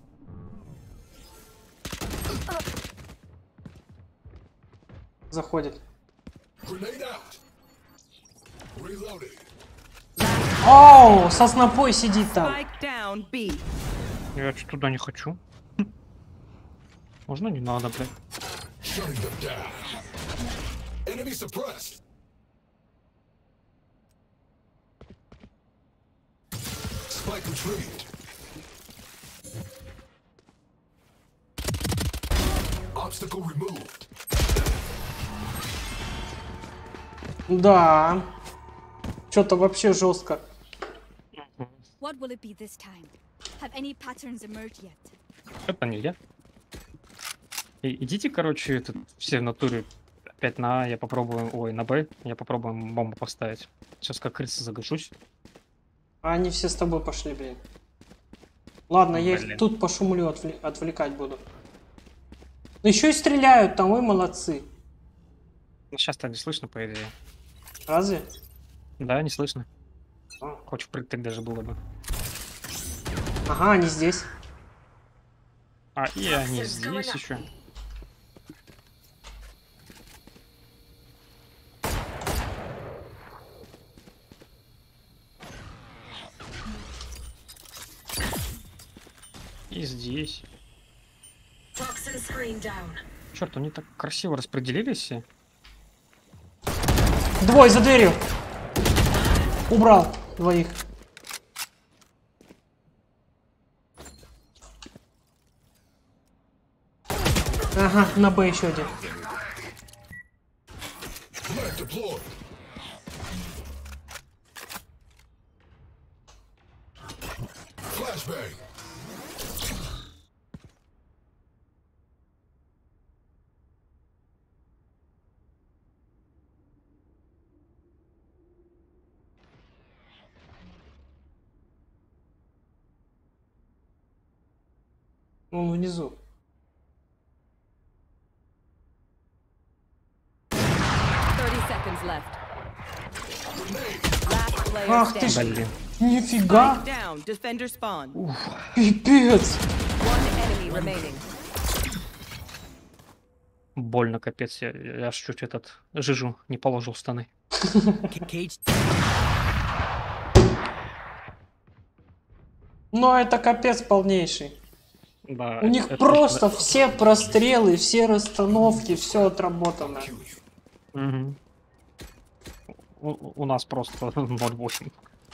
Заходит. Grenade out. Reloading. Оу, со снопой сидит там. Spike down B. Я что туда не хочу. Хм. Можно не надо, блядь. Shutting them down. Enemy suppressed. Spike retrieved. Obstacle removed. Да. Что-то вообще жестко. What will it be this time? Have any patterns emerged yet? Это не я. И, идите, короче, тут все в натуре опять на А, я попробую, ой, на Б, я попробую бомбу поставить. Сейчас как крыса загашусь. А они все с тобой пошли, блин. Ладно, я Блин. их тут пошумлю, отвле- отвлекать буду. Да еще и стреляют там, вы молодцы. Ну, сейчас-то не слышно, по идее. Разве? Да, не слышно. А. Хоть впрыг так даже было бы. Ага, они здесь. А, и они здесь еще. И здесь. Toxin screen down. Черт, они так красиво распределились все. Двое за дверью. Убрал двоих. Ага, на Б еще один. Flag deployed. Flashbang. Он внизу. thirty seconds left. Last player Ах ты ж, standing. Блин. нифига. Spike down. Defender spawn. Пипец. One enemy remaining. Больно, капец. Я, я аж чуть этот жижу не положил в штаны. Cage. Ну это капец полнейший. Да, У них это просто точно. все прострелы, все расстановки, все отработано. Мгм. У, у нас просто ноль восемь.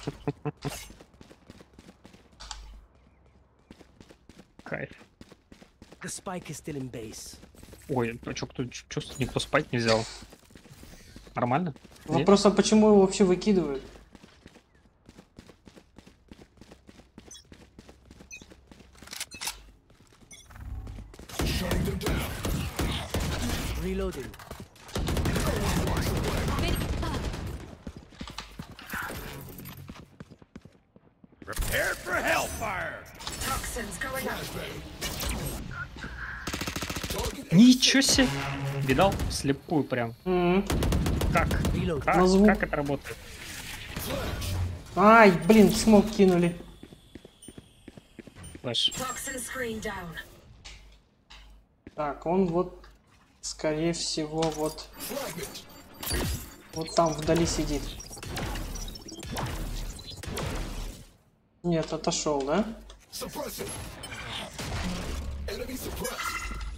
Кайф. The spike is still in base. Ой, а чё, кто, чувствует, никто спать не взял? Нормально? Нет? Вопрос, а почему его вообще выкидывают? Shutting them down. Reloading. Toxins going out. Ничего себе! Видал? Слепую прям. М. Как? Reload. Как, На звук. как это работает? Ай, блин, смог кинули. Флэш. Toxin screen down. Так, он вот, скорее всего, вот, Fragment. вот там вдали сидит. Нет, отошел, да? Suppressing. Enemy suppressed.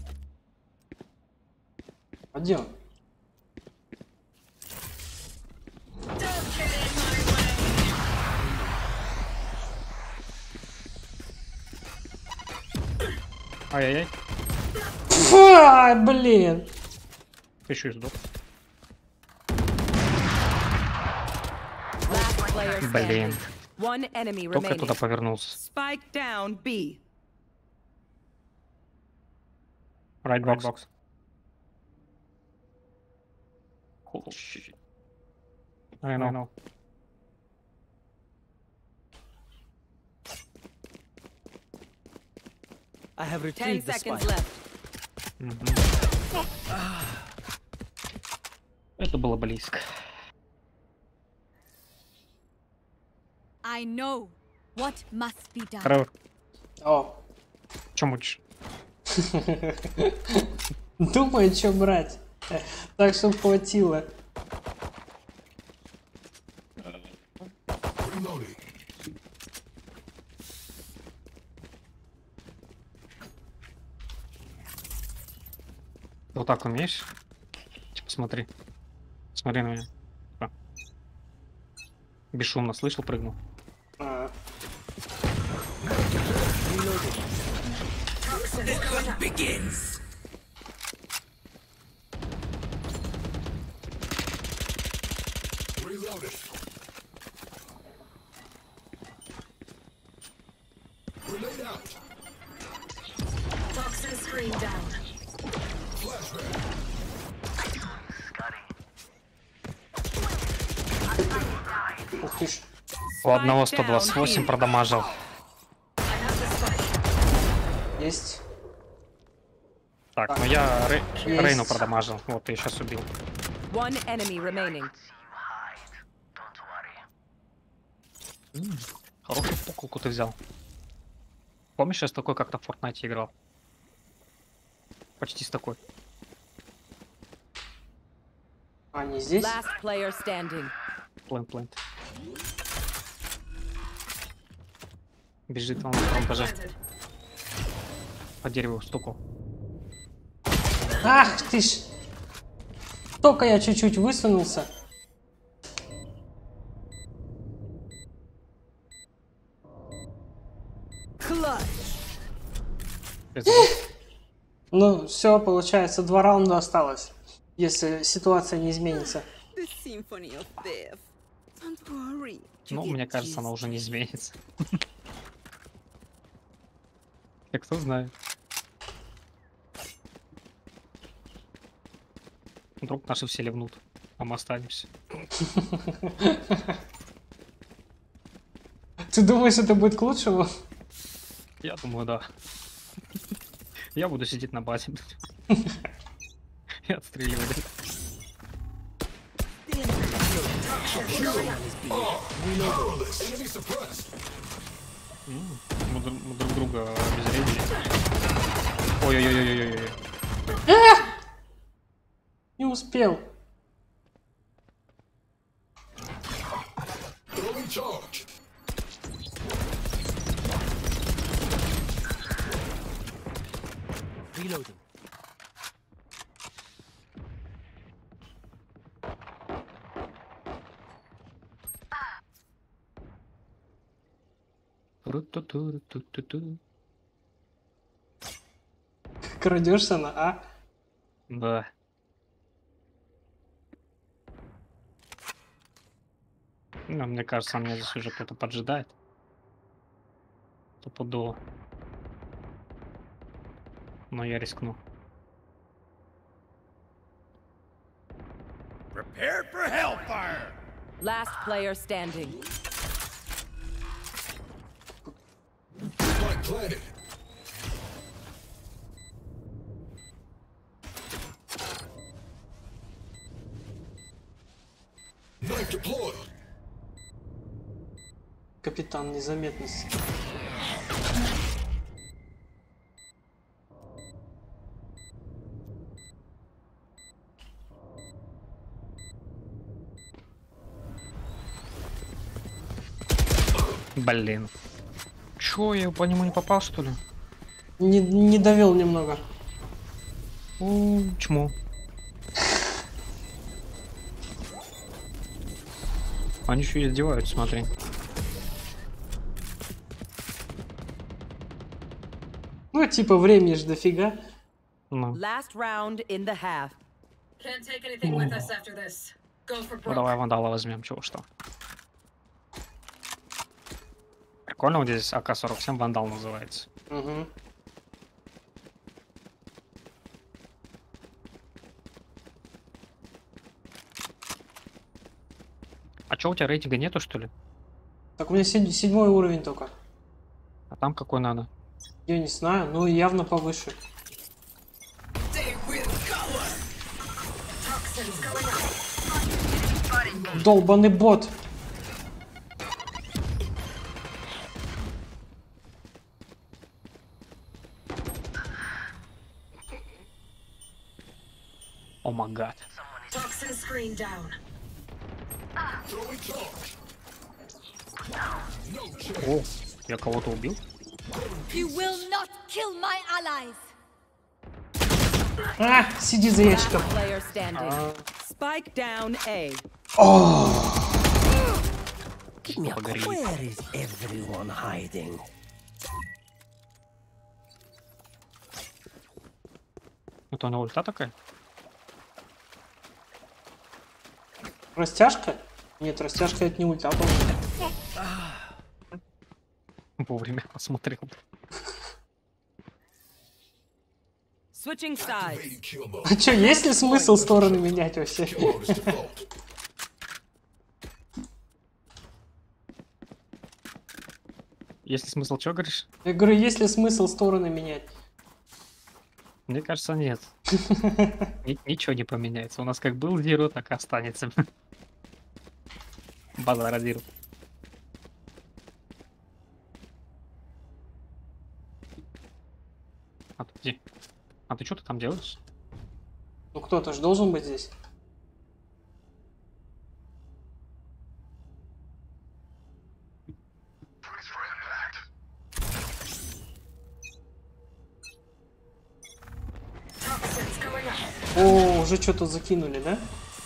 А где он? Ай-яй-яй. Ай, блин. Ты еще и сдох. Last player standing. Блин. One enemy Только я remaining. туда повернулся. Spike down B. Right box. Holy shit. I know. I know. I have Ten retrieved the seconds spike. left. Мгм. Это было близко. I know what must be done. Тревор, О, чё мучишь? думаю, что брать. Так, чтобы хватило. Reloading. Вот так умеешь? Типа, смотри. Смотри на меня. А. Бесшумно слышал, прыгнул. А, Reloading. Grenade out. Toxin screen down. Flashbang. ух ты ж. У одного сто двадцать восемь продамажил. Есть. Так, ну я Рей- Есть. Рейну продамажил. Вот, я сейчас убил. One enemy remaining. Хорошую пуколку ты взял. Помнишь, я с такой как-то в Fortnite играл? Почти с такой. А, не здесь? Last player standing. Плент, плент. Бежит он на втором этаже. Planted. По дереву стуку. Ах ты ж! Только я чуть-чуть высунулся. Ну, все, получается, два раунда осталось, если ситуация не изменится. Ну, мне кажется, она уже не изменится. И кто знает. Вдруг наши все ливнут, а мы останемся. Ты думаешь, это будет к лучшему? Я думаю, да. Я буду сидеть на базе и отстреливать. М, Мы дру- мы друг друга обезвредили. Ой-ой-ой-ой-ой-ой. Не успел. Throwing charge. Reloading. Ру-ту-ту-ру-ту-ту-ту. Крадешься на А. Да. Ну, мне кажется, меня здесь уже кто-то поджидает. Стопудово. Но я рискну. Prepared for hellfire! Last player standing. Spike planted. Knife deployed. Капитан незаметности. Блин. Чё, я по нему не попал, что ли? Не, не довел немного. О, чмо. Они еще издеваются, смотри. Ну, типа, времени ж дофига. Ну, Last round in the half. Can't take anything with us after this. Go for ну broke. давай вандала возьмем, чего что. Прикольно, вот здесь А К сорок семь вандал называется. Угу. А чё, у тебя рейтинга нету, что ли? Так, у меня седь- седьмой уровень только. А там какой надо? Я не знаю, ну явно повыше. Долбаный бот. О май гад. Toxin screen down. Throwing charge. No chance. О, я кого-то убил? You will not kill my allies. А, сиди за ящиком. Player standing. Spike down A. Give me a call. Where is everyone hiding? Это она ульта такая? Растяжка? Нет, растяжка это не ульта, по-моему. Вовремя посмотрел. Switching sides. Activating kill mode. А чё, есть ли смысл стороны менять вообще? Kill mode is default. Есть ли смысл, что говоришь? Я говорю, есть ли смысл стороны менять? Мне кажется, нет. Ни- Ничего не поменяется. У нас как был зеро, так и останется. Базара зеро. А ты где? А ты что ты там делаешь? Ну кто-то же должен быть здесь. О, уже что-то закинули, да?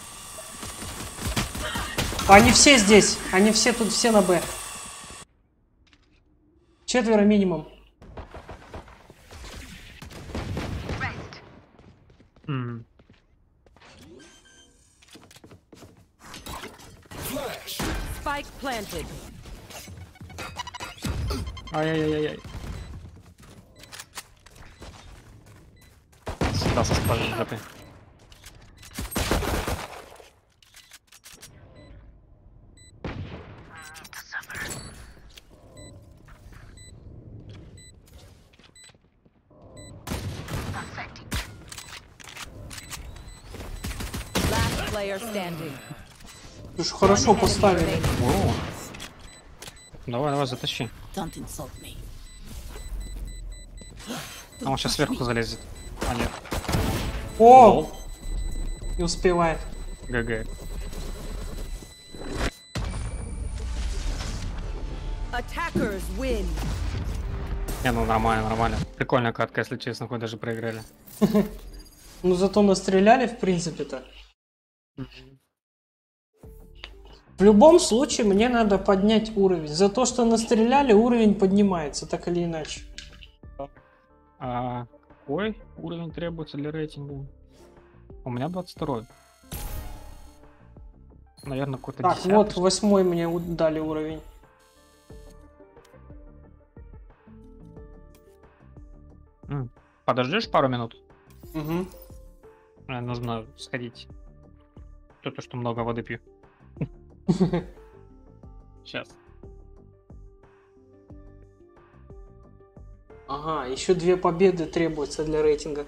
Они все здесь. Они все тут, все на Б. Четверо минимум. М. Spike planted. Ай-яй-яй-яй. Всегда со спальни этой. Last player standing. Уж хорошо поставили. О. Давай, давай, затащи. Don't insult me. А он сейчас сверху залезет. А нет. О! Не успевает. ГГ. Attackers win. Не, ну нормально, нормально. Прикольная катка, если честно, хоть даже проиграли. Ну зато настреляли, в принципе-то. В любом случае мне надо поднять уровень. За то, что настреляли, уровень поднимается, так или иначе. А какой уровень требуется для рейтинга? У меня двадцать второй. Наверное, какой-то Так, десятый. вот восьмой мне у- дали уровень. М, Подождешь пару минут? Угу. Мне нужно сходить. То, что много воды пью. Сейчас. Ага, еще две победы требуются для рейтинга.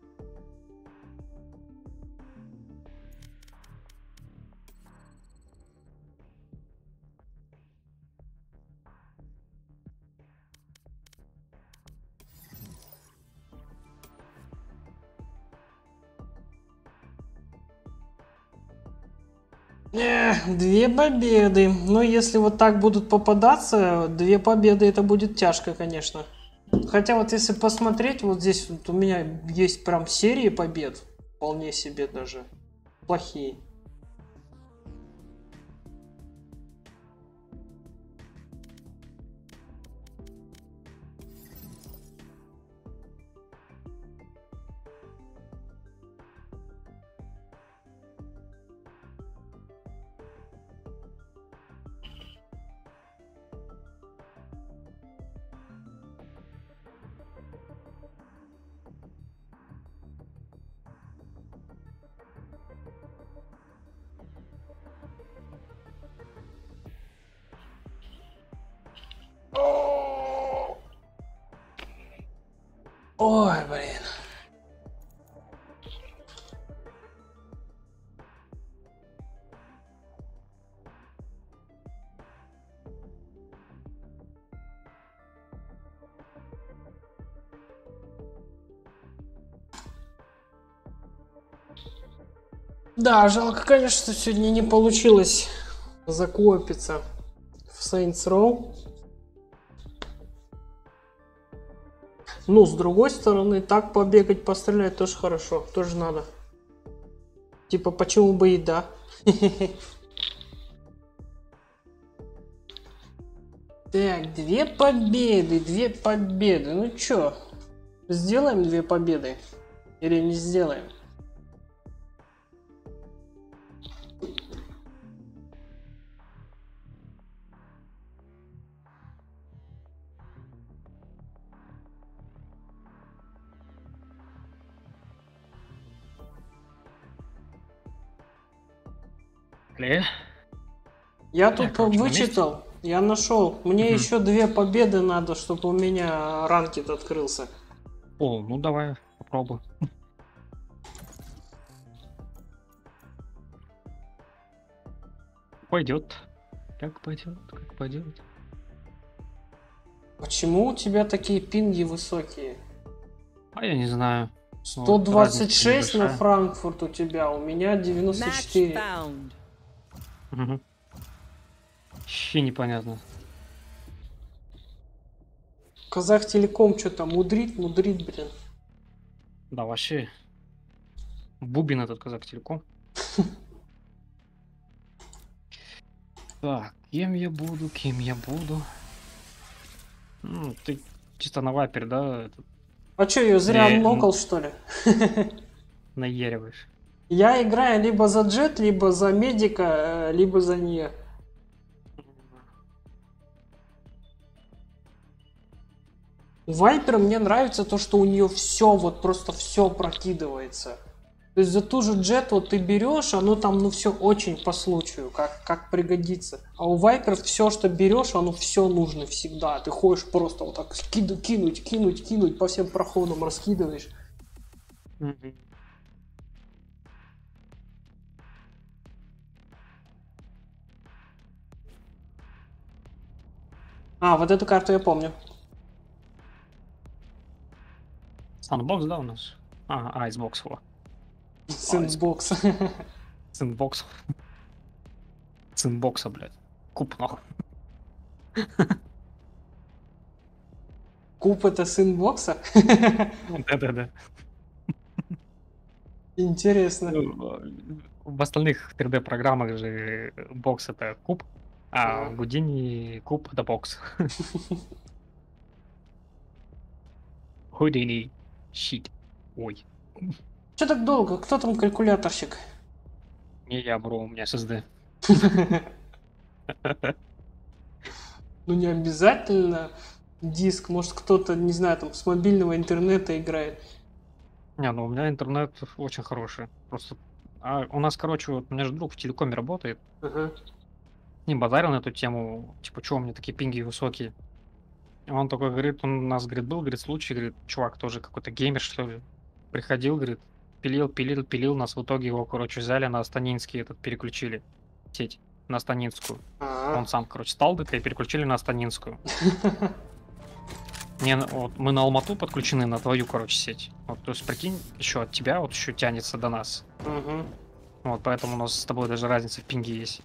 Эх, две победы. Но если вот так будут попадаться, две победы, это будет тяжко, конечно. Хотя вот если посмотреть, вот здесь вот у меня есть прям серии побед. Вполне себе даже плохие. Ой, блин. Да, жалко, конечно, что сегодня не получилось закопиться в Saints Row. Ну, с другой стороны, так побегать, пострелять тоже хорошо, тоже надо. Типа, почему бы и да. Так, две победы, две победы. Ну чё, сделаем две победы? Или не сделаем? Ли? Я Так, тут короче, на вычитал, я нашел. Мне Мгм. еще две победы надо, чтобы у меня ранкет открылся. О, ну давай, попробуй. Пойдет. Как пойдет, как пойдет. Почему у тебя такие пинги высокие? А я не знаю. сто двадцать шесть разница на небольшая. Франкфурт у тебя, у меня девяносто Match четыре. found. Угу. Вообще непонятно. Казахтелеком что-то мудрит, мудрит, блин. Да, вообще. Бубин этот казак телеком. Так, кем я буду, кем я буду? Ну, ты чисто на вайпере, да? Этот, А чё, ее зря Не, нокал, что ли? наериваешь. Я играю либо за Джет, либо за Медика, э, либо за нее. Вайпер мне нравится то, что у нее все, вот просто все прокидывается. То есть за ту же Джет вот ты берешь, оно там, ну, все очень по случаю, как, как пригодится. А у Вайпер все, что берешь, оно все нужно всегда. Ты ходишь просто вот так скиду, кинуть, кинуть, кинуть, по всем проходам раскидываешь. Мгм. А, вот эту карту я помню. Sandbox, да, у нас? А, Icebox, во. Сэндбокс. Сэндбокс. Сэндбокса, блядь. Куб, нахуй. Куб это сэндбокса? Да-да-да. Интересно. Ну, в остальных три дэ-программах же бокс это куб, а Ага. в Гудини куб это бокс. Houdini. Щит. Ой. Че так долго? Кто там калькуляторщик? Не я, бро, у меня эс эс ди. Ну не обязательно диск. Может кто-то, не знаю, там с мобильного интернета играет. Не, ну у меня интернет очень хороший. Просто а у нас, короче, вот у меня же друг в телекоме работает. Ага. Не базарил на эту тему, типа, что у меня такие пинги высокие. И он такой говорит, он у нас, говорит, был, говорит, случай, говорит, чувак тоже какой-то геймер, что ли, приходил, говорит, пилил, пилил, пилил, нас в итоге его, короче, взяли на Станинский этот, переключили сеть на Станинскую. А. Он сам, короче, стал дыка и переключили на Станинскую. Не, ну, вот мы на Алмату подключены на твою, короче, сеть. Вот, то есть, прикинь, еще от тебя вот еще тянется до нас. Мгм. Вот, поэтому у нас с тобой даже разница в пинге есть.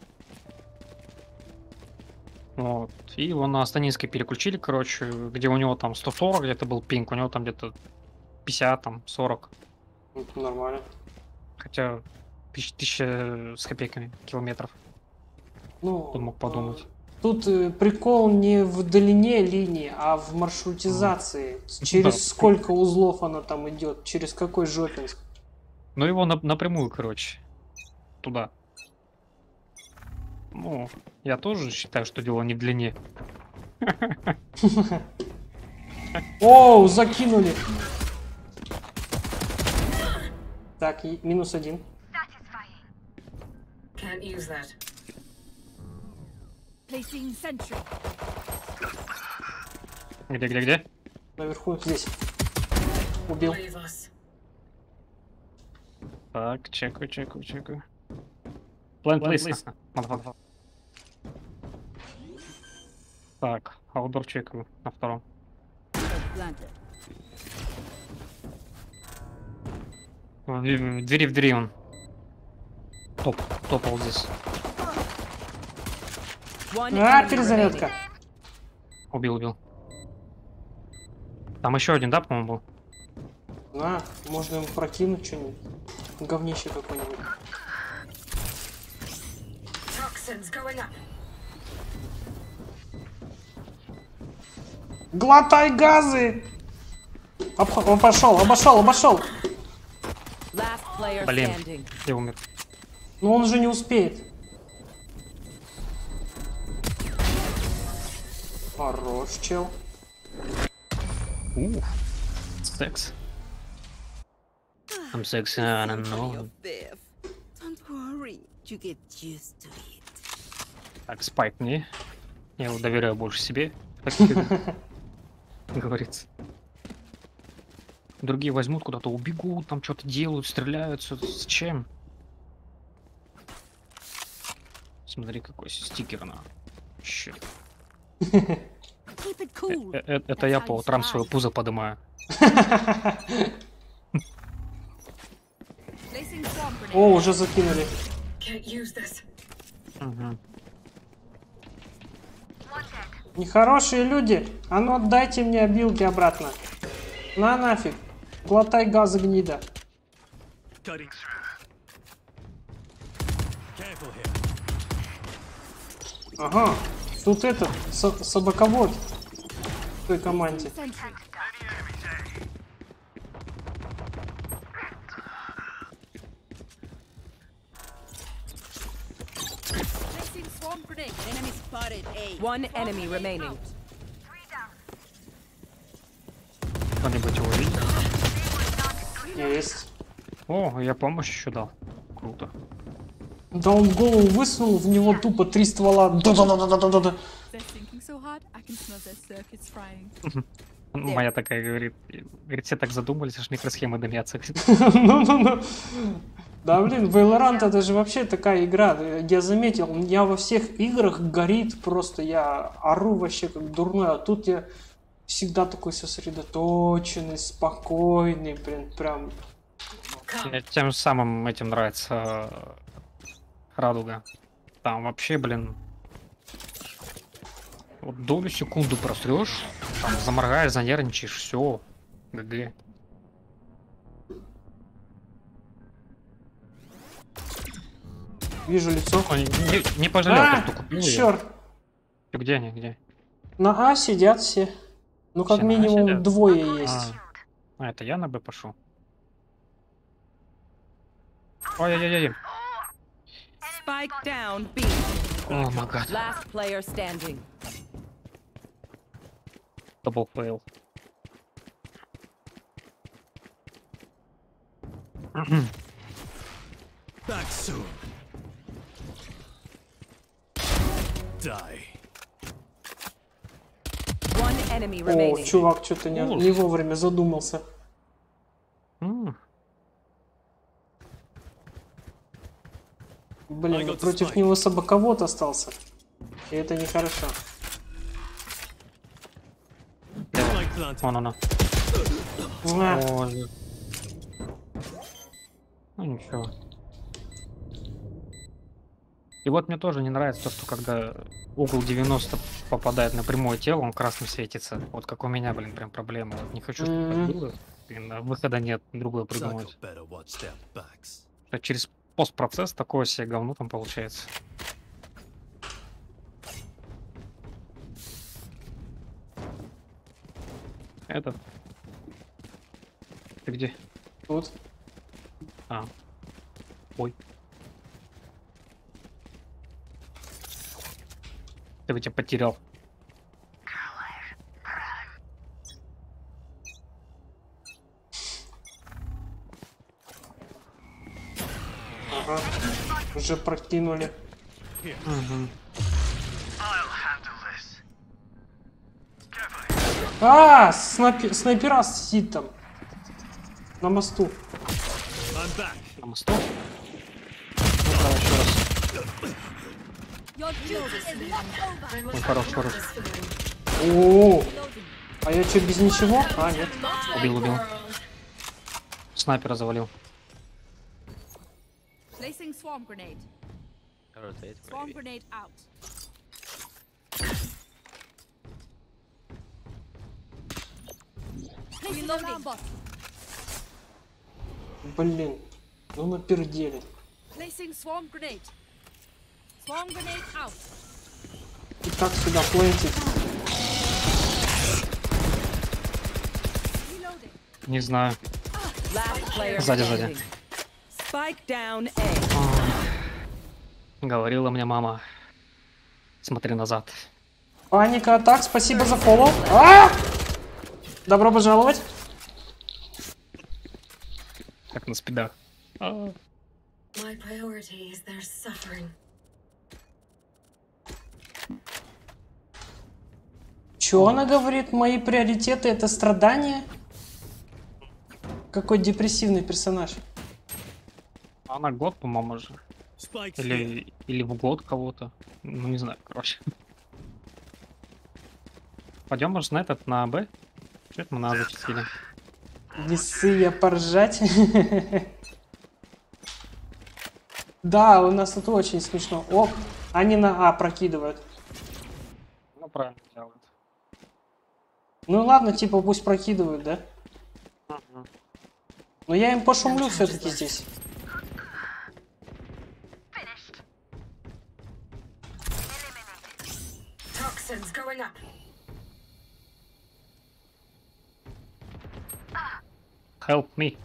Вот. И его на Станинской переключили, короче, где у него там сто сорок где-то был пинг, у него там где-то пятьдесят, там, сорок. Это нормально. Хотя тысяч, тысяча с копейками километров. Ну, Кто мог подумать. э, Тут э, прикол не в длине линии, а в маршрутизации. Через Да. сколько узлов она там идет, через какой Жопинск. Ну его на- напрямую, короче, туда. Ну, я тоже считаю, что дело не в длине. Оу, закинули. Так, и- минус один. Can't use that. Placing sentry. Где, где, где? Наверху, здесь. Убил. Leave us. Так, чекаю, чекаю, чекаю. План плейс. Так, аутдор чекаю на втором. Planted. В, в двери, в двери он. Топ, топал здесь. One А, enemy перезарядка. remaining. Убил, убил. Там еще один, да, по-моему, был? На, можно ему прокинуть что-нибудь. Говнище какое-нибудь. Toxins going up. Глотай газы! Обх- Он пошел, обошел, обошел. Last player Блин. standing. Я умер. Но он уже не успеет. Хорош, чел. Ух, секс. I'm sexy, I don't know. Don't worry, you get used to it. Так, Спайк мне. Я его доверяю больше себе. Как всегда говорится. Другие возьмут куда-то, убегут, там что-то делают, стреляются. Зачем? Смотри, какой стикер на. Щит. Keep it cool. Э- э- Это я по утрам свое пузо подымаю. Placing swarm grenade. О, уже закинули. Can't use this. Мгм. Нехорошие люди. А ну отдайте мне обилки обратно. На нафиг. Глотай газы, гнида. cutting through. Careful here. Ага, тут этот со- собаковод в той команде. One enemy remaining. Кто-нибудь его видит? Есть. О, я помощь еще дал. Круто. Да он голову высунул, в него тупо три ствола. Да-да-да-да-да-да. Моя такая говорит, говорит, все так задумались, аж микросхемы дымятся. Ну-ну-ну. Да, блин, Valorant это же вообще такая игра. Я заметил, у меня во всех играх горит просто, я ору вообще как дурной, а тут я всегда такой сосредоточенный, спокойный, блин, прям. Мне тем самым этим нравится э, Радуга. Там вообще, блин, вот долю секунды просрешь, там заморгаешь, занервничаешь, все, ГГ. Вижу лицо. О, не, не- не пожалел, А, что купил её. черт. Где они, где? На А сидят все. Ну, как Все на А минимум, сидят? двое есть. А, а, это я на Б пошел. Ой-ой-ой-ой. Spike down B. О май гад. Last player standing. Дабл фейл. Back soon. Die. One enemy О, remaining. чувак что-то не, не вовремя задумался. М, Блин, против него собаковод остался. И это нехорошо. Spike planted. Вон она. А, Ой. Ну ничего. И вот мне тоже не нравится то, что когда угол девяносто попадает на прямое тело, он красным светится. Вот как у меня, блин, прям проблема. Вот не хочу, чтобы так Мгм. было. Блин, а выхода нет, другое Psycho придумать. better watch their backs. А через постпроцесс такое себе говно там получается. Этот. Ты где? тут. А. Ой. Ты бы тебя потерял. Ага. Уже прокинули. Мгм. А, снайпер, снайпера сидит там. На мосту. I'm back. На мосту? Ну, давай еще раз. Ой, хорош, хорош. О, а я что, без ничего? А, нет. Убил, убил. Снайпера завалил. Placing swarm grenade. Rotate, Swarm maybe. grenade out. Placing alarm bot. Блин, ну напердели. Placing swarm grenade. Swarm grenade out. И так сюда плентить. Reloading. Не знаю. Last player Сзади, сзади. standing. Spike down A. Говорила мне мама. Смотри назад. Паника атак, спасибо за фоллоу. А! Добро пожаловать. Как на спидах. А. My priority is their suffering. Чё она говорит? Мои приоритеты это страдания? Какой депрессивный персонаж. Она год, по-моему, же. Spike's here. Или, или в год кого-то. Ну, не знаю, короче. Пойдем, может, на этот, на Б? Че это мы на А зачистили? Весы я поржать. Да, у нас тут очень смешно. О, они на А прокидывают. Ну, правильно делают. Ну ладно, типа пусть прокидывают, да? Мгм. Но я им пошумлю все-таки здесь. Toxins going up. Help me.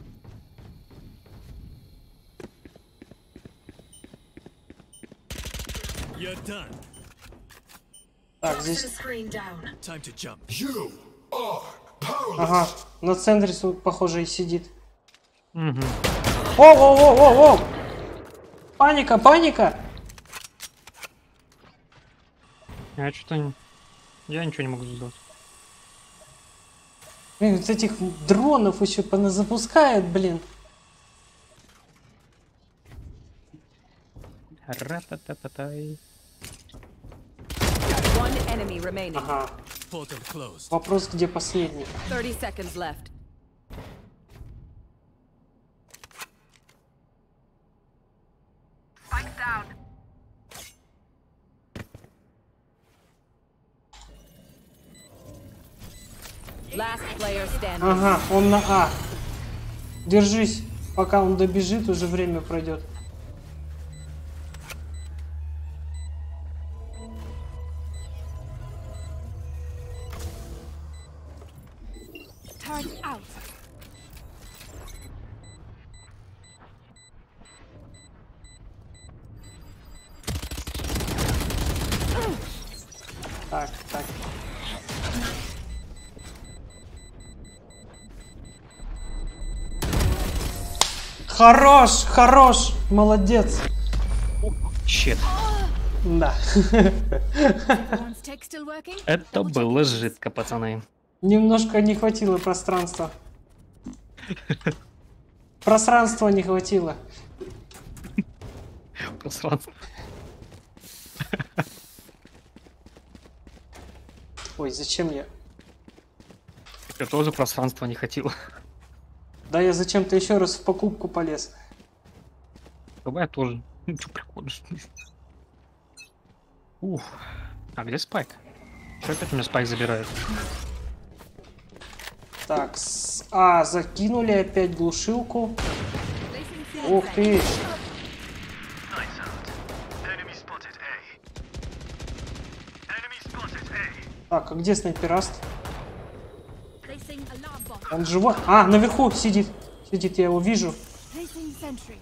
You're done. Так, здесь... Toxin screen down. Time to jump. You are powerless. Ага, на центре, похоже, и сидит. Угу. О-о-о-о-о! Паника, паника! Я что-то... не- Я ничего не могу сделать. Блин, вот этих дронов еще поназапускают, блин. Ра-та-та-та-тай. One enemy remaining. Ага. Portal closed. Вопрос, где последний? thirty seconds left. Last player standing. Ага, он на А. Держись, пока он добежит, уже время пройдет. Turn out. Так, так. Хорош, хорош, молодец. Щит. Да. Everyone's tech still working? Это Double check было this. жидко, пацаны. Немножко не хватило пространства. Пространства не хватило. Пространство. Ой, зачем я? Я тоже пространства не хотел. Да я зачем-то еще раз в покупку полез. Давай я тоже. Ну, что приходишь? Ух. А где Спайк? Что опять у меня Спайк забирает? Так, с А закинули опять глушилку. Ух ты. Так, а где снайпераст? Placing alarm bomb. Он живой? А, наверху сидит. Сидит, я его вижу. Placing sentry.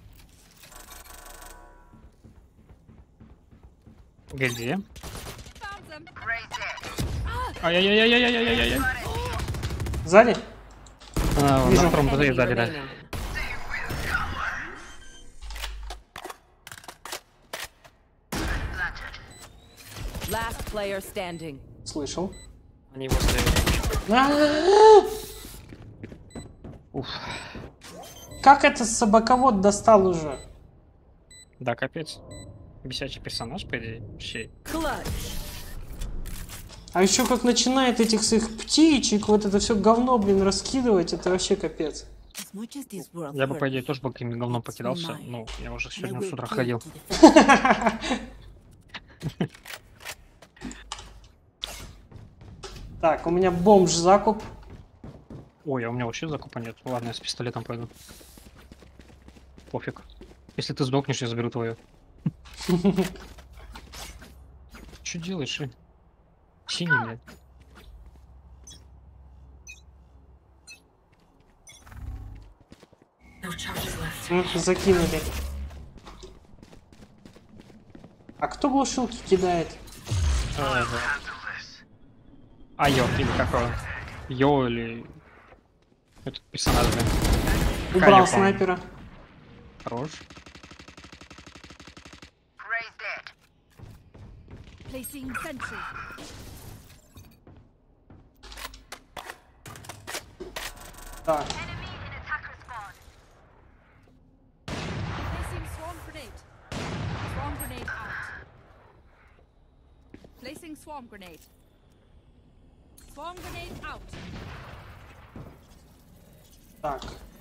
Где? Found them. Ай-яй-яй-яй-яй-яй-яй-яй. Сзади? А, Вижу. на втором этаже Enemy сзади, да. remaining. Last player standing. Слышал. Они возле... А-а-а! Уф. Как это собаковод достал уже? Да, капец. Бесячий персонаж, по идее. Вообще. Clutch. А еще как начинает этих своих птичек, вот это все говно, блин, раскидывать, это вообще капец. As much as this world Я бы, по идее, hurts, тоже бы каким-то говном покидался. Ну, я уже I сегодня will с утра cling ходил. to the Так, у меня бомж закуп. Ой, а у меня вообще закупа нет. Ладно, я с пистолетом пойду. Пофиг. Если ты сдохнешь, я заберу твое. Че делаешь, Ань? Синий, блядь. No charges left. М, закинули. А кто глушилки кидает? А, да. А, Йо, или какой? Йо или... Этот персонаж, блин. Убрал Кайо, по-моему. снайпера. Хорош. Placing sentry. Так, Placing swarm grenade. Swarm grenade out. Placing swarm grenade. Swarm grenade out. так.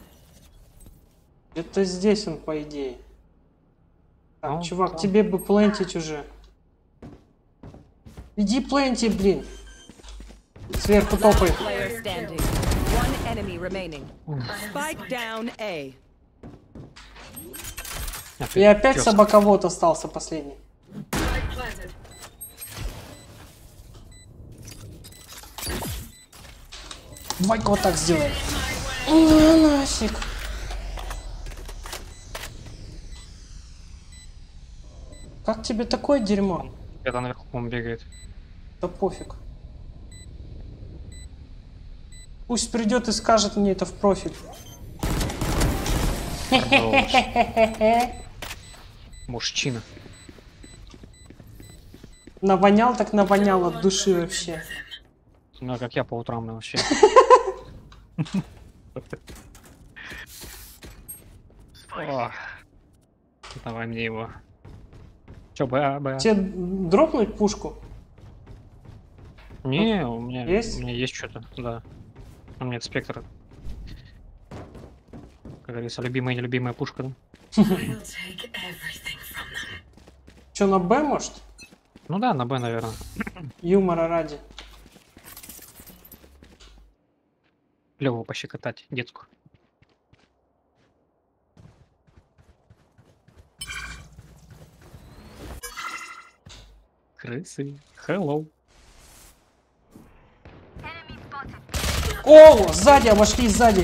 Это здесь он, по идее. Так, Ну, чувак, там. тебе бы плентить уже. Иди пленти, блин. Сверху топай. Player standing. One enemy remaining. Spike down A. И опять собаковод остался последний. Давай-ка вот так сделаем. Ну, нафиг. Как тебе такое дерьмо? Это наверху он бегает. Да пофиг. Пусть придет и скажет мне это в профиль. Мужчина. Навонял так навонял от души вообще. Ну, как я по утрам вообще. О, давай мне его. Чё, Б, Б? Тебе дропнуть пушку? Не, у меня есть? У меня есть что-то, да. У меня спектр. Как говорится, любимая и нелюбимая пушка, да? Чё, на Б, может? Ну да, на Б, наверное. Юмора ради. Левого пощекотать, детскую. Крысы. Hello. О, сзади, обошли сзади.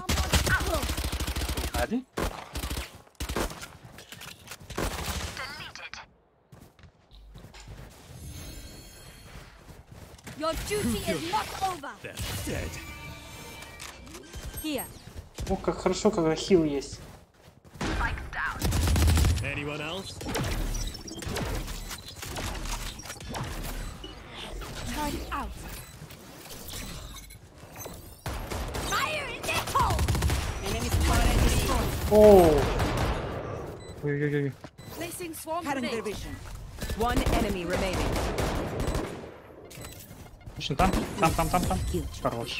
Сзади? Your duty is not over. That's dead. Here. О, как хорошо, когда хил есть. Anyone else? Turn out. Fire in the hole. Enemy spotted. О, Ой-ой-ой. Placing swarm grenade. One enemy remaining. Точно там? Там, там, там, там. Хорош.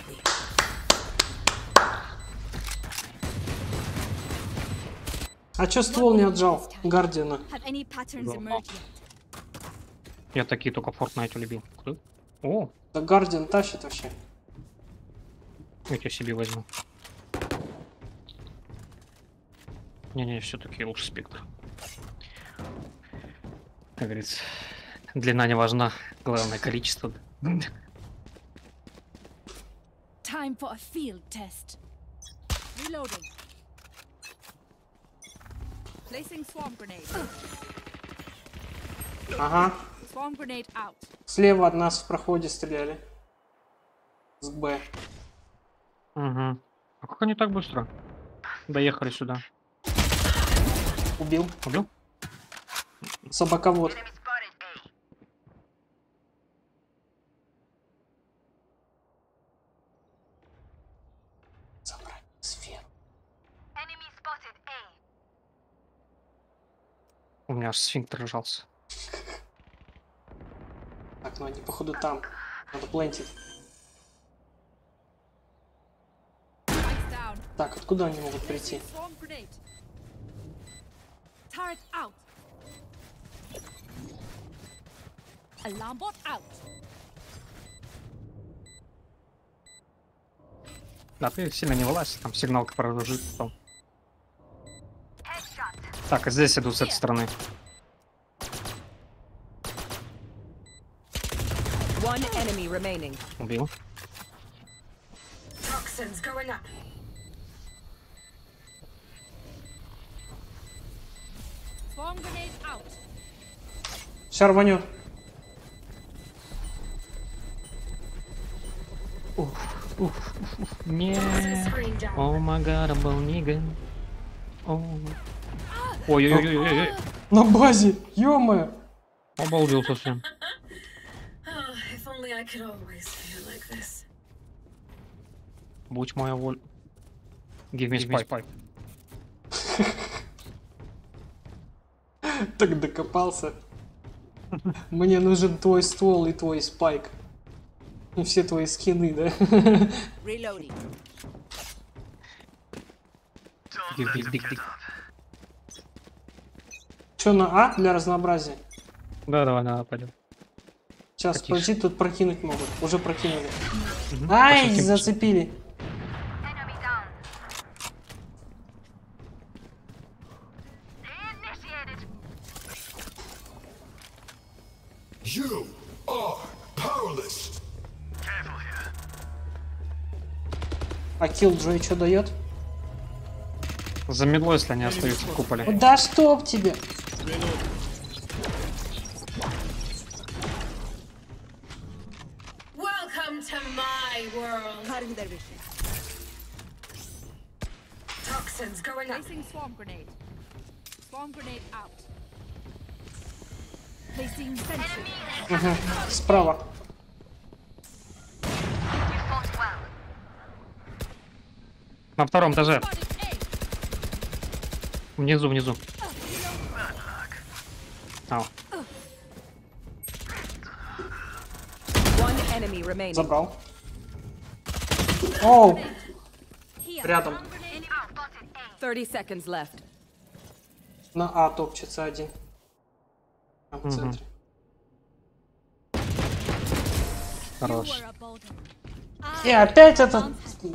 а чё ствол не отжал? Гардиана. Have any patterns emerged yet? Я такие только в Fortnite любил. Кто? О, Да Гардиан тащит вообще. я тебя себе возьму. Не-не, все-таки лучше спектр. Как говорится, длина не важна, главное количество. Time for a field test. Reloading. Placing swarm grenade. Ага. Swarm grenade out. Слева от нас в проходе стреляли. С Б. Угу. А как они так быстро доехали сюда? Убил. Убил? Собаковод. Забрать сферу. У меня аж сфинктер сжался. Так, ну они походу там. Надо плентить. Down. Так, откуда они могут прийти? Swarm grenade. Turret out. Alarm bot out. Да, ты сильно не вылазь, там сигналка проружит потом. Так, а здесь идут с этой стороны. One enemy remaining. Убил. Toxins going up. Swarm grenade out. Сейчас рванет. Не. Screen down. О май гад, был нига. Ой-ой-ой-ой-ой. На базе, ё-моё. Обалдел совсем. Oh, if only I could always feel like this. Будь моя воля. Give me spike. Так докопался. Мне нужен твой ствол и твой спайк. И все твои скины, да? Reloading. Give me big dick. Чё, на А для разнообразия? Да, давай, давай, пойдем. Сейчас, Потише. подожди, тут прокинуть могут. Уже прокинули. Мгм. Ай, Пошли, зацепили. You are powerless. А Killjoy что дает? За медлой, если они остаются в куполе. Да чтоб тебе! Welcome to my world. Toxins going up. Placing swarm grenade. Swarm grenade out. Placing sentry. Угу. Справа. На втором этаже. Внизу, внизу. Ау. One enemy remaining. Забрал. Оу! Рядом. thirty seconds left. На А топчется один. Там в центре. Хорош. И опять этот...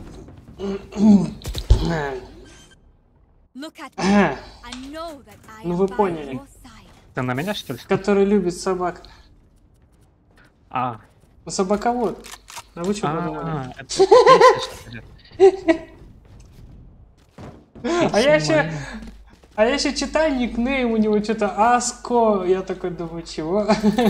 Ну вы поняли. Ты на меня, что ли? Который любит собак. А. Собаковод. А вы что подумали? А, это песня, что ли? А я еще... А я еще читаю никнейм у него что-то Аско. Я такой думаю, чего?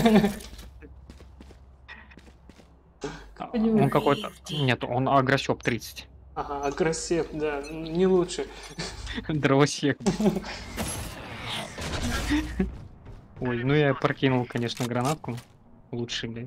Он какой-то... Нет, он агросёп тридцать. Ага, агрессив, да, не лучше. Дровосек. Ой, ну я прокинул, конечно, гранатку. Лучше, блядь.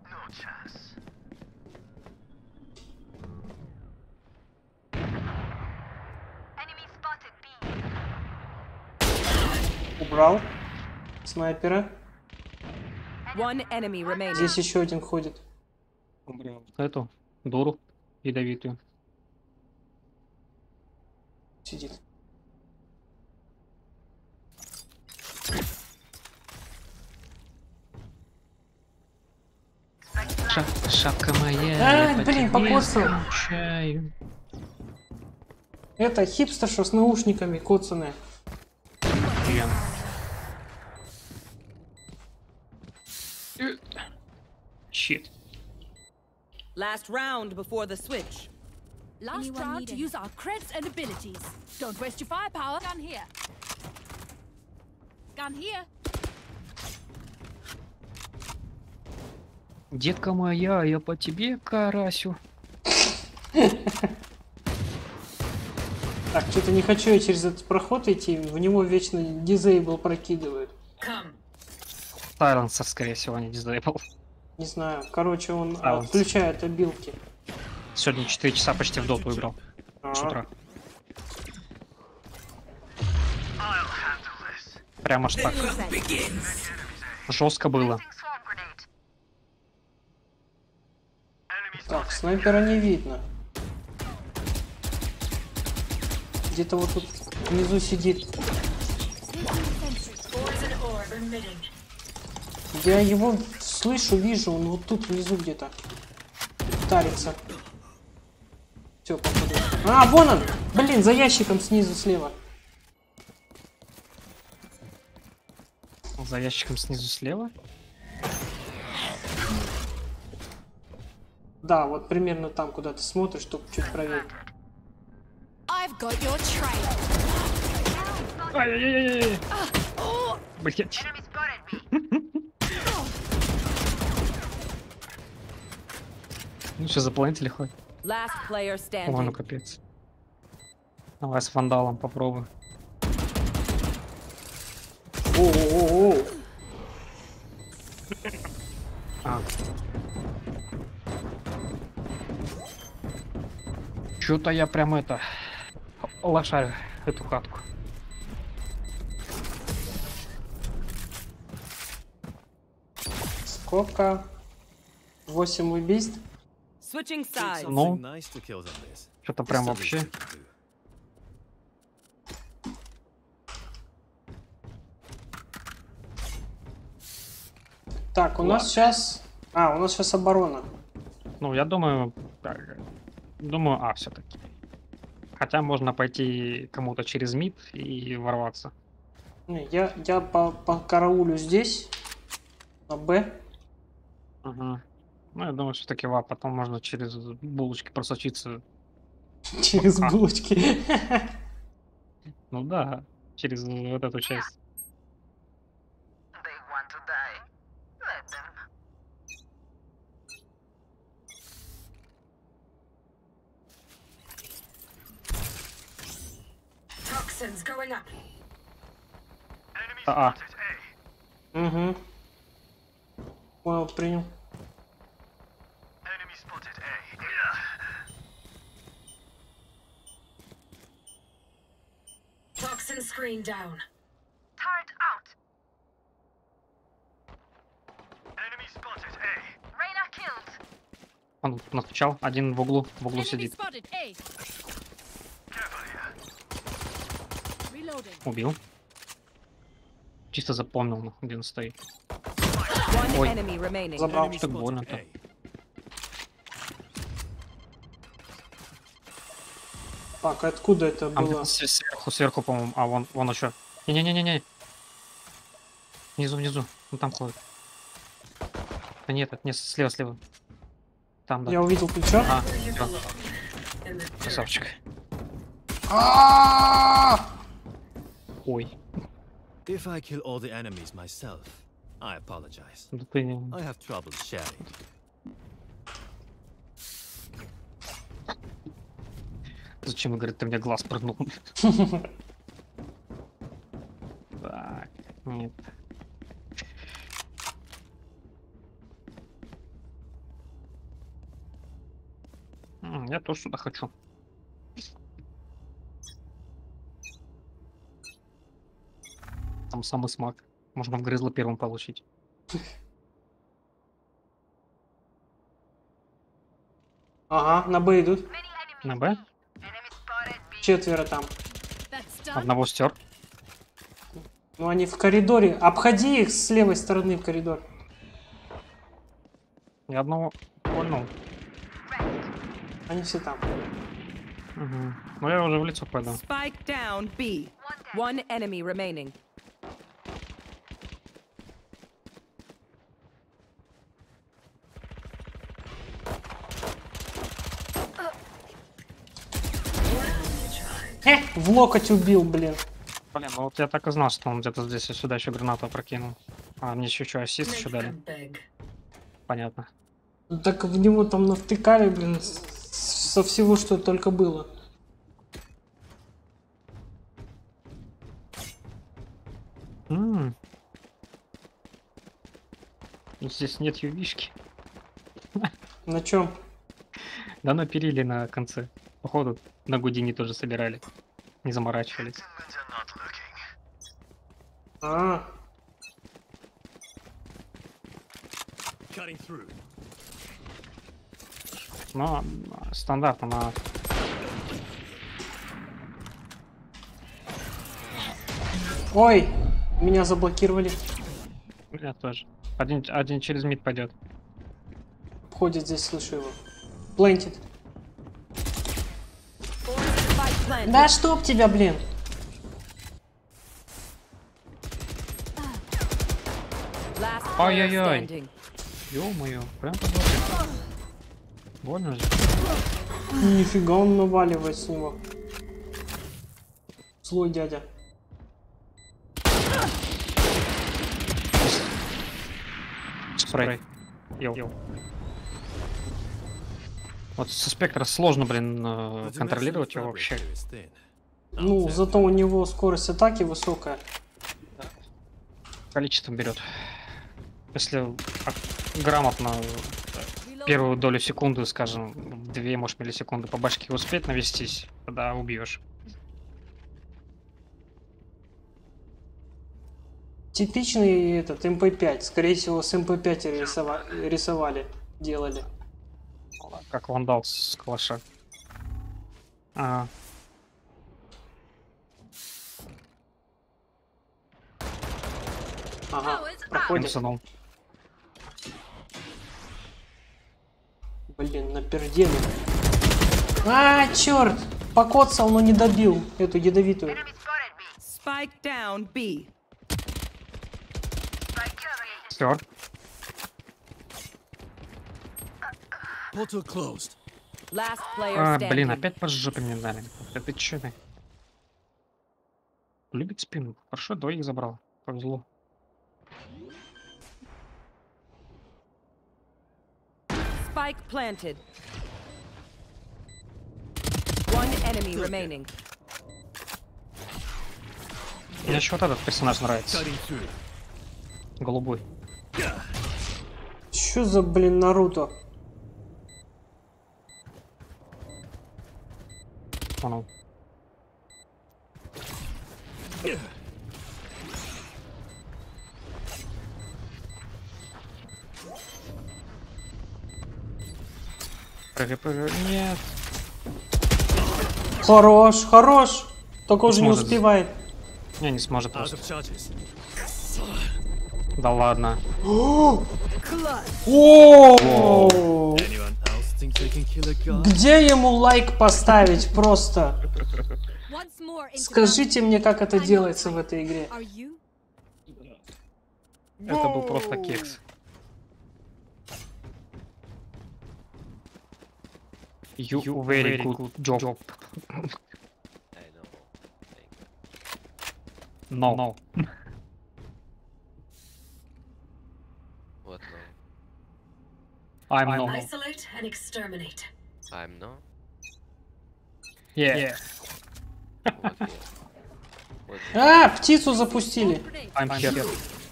Убрал снайпера. One enemy remaining. Здесь еще один ходит. Убрал эту дуру ядовитую. Сидит. Ша шапка моя. А, блин, покоцал. Это хипстерша с наушниками коцаная. Щит. Last round before the switch. Last round to use our creds and abilities. Don't waste your firepower. Gun here. Gun here. Детка моя, я по тебе карасю. Так, что-то не хочу я через этот проход идти. В него вечно дизейбл прокидывают. Сайленсер, скорее всего, не дизейбл. Не знаю. Короче, он А, а, включает обилки. Сегодня четыре часа почти в доту играл. А. С утра. Прямо аж так. Жестко было. Так, снайпера не видно. Где-то вот тут внизу сидит. Я его слышу, вижу, он вот тут внизу где-то тарится. Все, походу. А, вон он! Блин, за ящиком снизу слева. За ящиком снизу слева. Да, вот примерно там, куда ты смотришь, чтобы чуть правее. I've got your trail. Ай-яй-яй-яй. Блять. Ну что, запланетили хоть? Last player О, ну standing. капец. Давай с вандалом попробуй. О-о-о-о. А. Чё-то я прям это... лошарю эту хатку. Сколько? Восемь убийств. Switching sides. Ну, Nice to kill them this. что-то прям вообще. Так, у нас сейчас... А, у нас сейчас оборона. Ну, я думаю... так, думаю, а, все-таки. Хотя можно пойти кому-то через мид и ворваться. Не, Я, я по, по караулю здесь. На Б. Угу. Ну, я думаю, все-таки ва, потом можно через булочки просочиться. Через А. булочки. Ну да, через вот эту часть. Toxins going up. А, Угу. Понял, принял. Toxin screen down. Turret out. Enemy spotted A. Reyna killed. он настучал, один в углу, в углу Enemy сидит. spotted A. Reloading. Убил. Чисто запомнил, нахуй, где он стоит. One Ой. enemy remaining. Забрал. Так больно-то. Так, откуда это Там было? где-то с- сверху, сверху, по-моему. А, вон, вон еще. Не-не-не-не-не. Внизу, внизу. Он там ходит. Да нет, это не слева, слева. Там, да. Я увидел плечо. А, Where you всё, belong. In the dirt. красавчик. Ой. If I kill all the enemies myself, I apologize. Да ты... I have trouble sharing. Зачем, говорит, ты мне глаз прыгнул? Так, нет. М, Я тоже сюда хочу. Там самый смак. Можно в грызло первым получить. Ага, на Б идут. На Б? Четверо там. That's done. Одного стер. Ну они в коридоре. Обходи их с левой стороны в коридор. И одного польнул. Они все там. Угу. Ну я уже в лицо пойду. Spike down B. One enemy remaining. Э, в локоть убил, блин. Блин, ну вот я так и знал, что он где-то здесь и сюда еще гранату опрокинул. А мне еще что, ассист Make еще дали? them beg. Понятно. Ну, так в него там навтыкали, блин, с- со всего, что только было. М. Здесь нет ювишки. На чем? Да на периле на конце. Походу, на Гудини тоже собирали. Не заморачивались. А, Cutting through. Но а, стандартно на... ой, меня заблокировали. Я тоже. Один, один через мид пойдет. Ходит здесь, слышу его. Плентит. Spike planted. Да чтоб тебя, блин. Last player Ой-ой-ой. standing. Ё-моё, прям по башке. Больно же. Нифига он наваливает с него. Злой дядя. Спрей. Йоу. Йоу. Вот со спектра сложно, блин, э, The контролировать dimensional его fabric вообще. here is thin. Ну, зато у него скорость атаки высокая. Количеством берет. Если а, грамотно Reloading. первую долю секунды, скажем, две, может, миллисекунды по башке успеть навестись, тогда убьешь. Типичный этот эм пэ пять. Скорее всего, с эм пэ пять рисова- рисовали, делали. Как вандал с калаша. Ага. Ага, проходит. Имсанул. Блин, напердели. А, черт! Покоцал, но не добил эту ядовитую. Spike down B. Стер. Portal closed. Last player А, standing. блин, опять по жопе мне дали. Это че ты? Любит спину. Хорошо, двоих забрал. Повезло. Spike planted. One enemy remaining. Мне еще вот этот персонаж нравится. Голубой. Чё за, блин, Наруто? Понял. Прыгай, прыгай. Нет. Хорош, хорош. Только уже не сможет. успевает. Не, не сможет Out просто. of charges. Да ладно. О! Anyone else think they can kill a god? Где ему лайк поставить просто? Once more into Скажите мне, как это делается в этой игре. Are you? Это был просто кекс. You, very good job. No. No. What no? I'm no. Isolate and exterminate. I'm no? Yeah. yeah. What yeah? What А, птицу запустили. I'm here.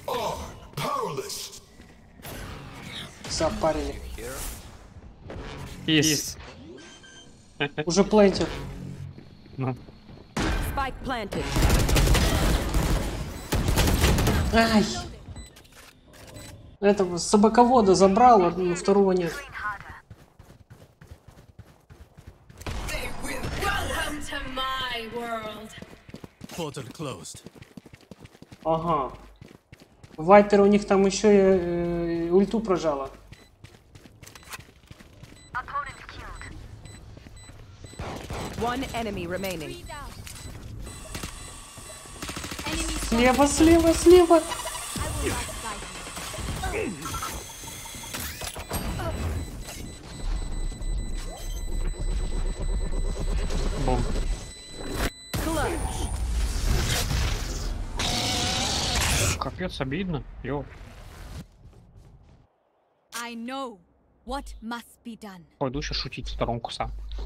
Запарили. here? Is. Уже плентят. Ну. Spike planted. Ай. Этого собаковода забрал, а второго нет. Welcome to my world. Portal closed. Ага. Вайпер у них там еще э, ульту прожала. One enemy remaining. Слева, слева, слева. Бум. Капец, обидно. Йо. I know what must be done. Пойду еще шутить в сторонку сам.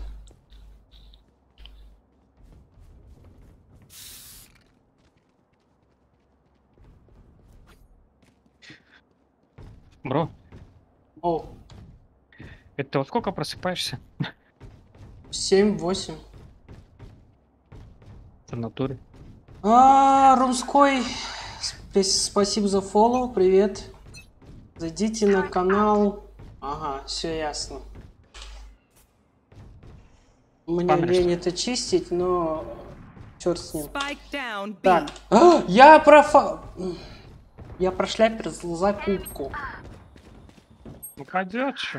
Бро, О, это ты во сколько просыпаешься? семь-восемь. В натуре. А, Румской, спа- спасибо за фоллоу, привет. Зайдите на канал. Ага, все ясно. Мне Память. лень это чистить, но черт с ним. Spike down. B. Так, а, я профа... Я прошляпер закупку. Ну пойдет что?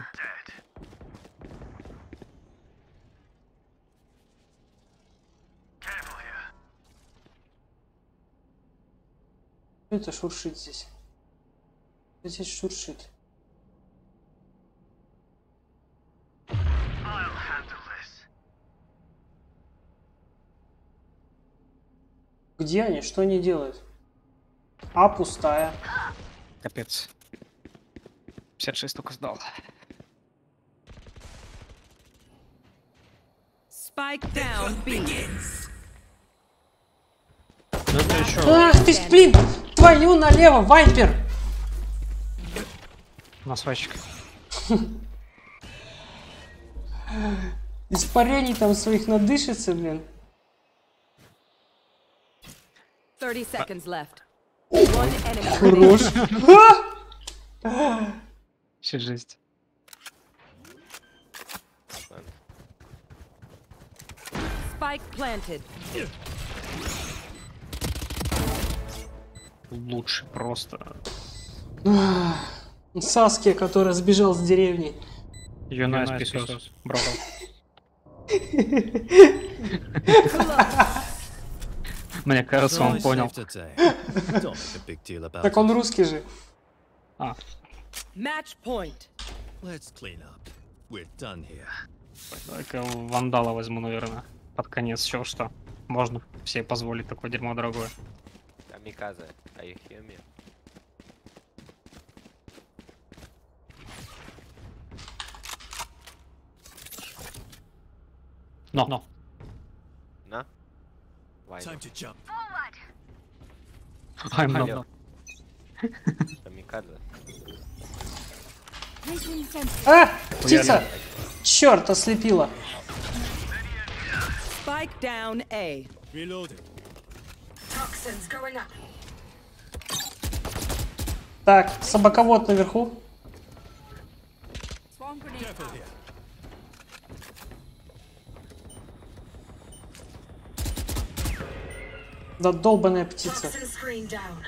Что это шуршит здесь? Что здесь шуршит? Где они? Что они делают? А, пустая. Капец. пятьдесят шесть только сдал. Spike down. B. Ну это еще. Ах ты, ж, блин! Твою налево, Вайпер! На свайчик. Испарений там своих надышится, блин. Thirty seconds left. One enemy Хорош. remaining. Все жесть. Spike planted. Лучше просто. Саски, который сбежал с деревни. Юнайс писос. Браво. Мне кажется, он понял. Так он русский же. А. Match point. Let's clean up. We're done here. Давай-ка вандала возьму, наверное, под конец. Чего что? Можно себе позволить такое дерьмо дорогое. Камикадзе, are you hear me? Но, но. На? Why Time not? to jump. I'm not. Алло. Камикадзе. А! Птица! Черт, ослепила. Spike down A. Reloading. Toxins going up. Так, собаковод наверху. Careful here. Да долбаная птица. Toxin screen down.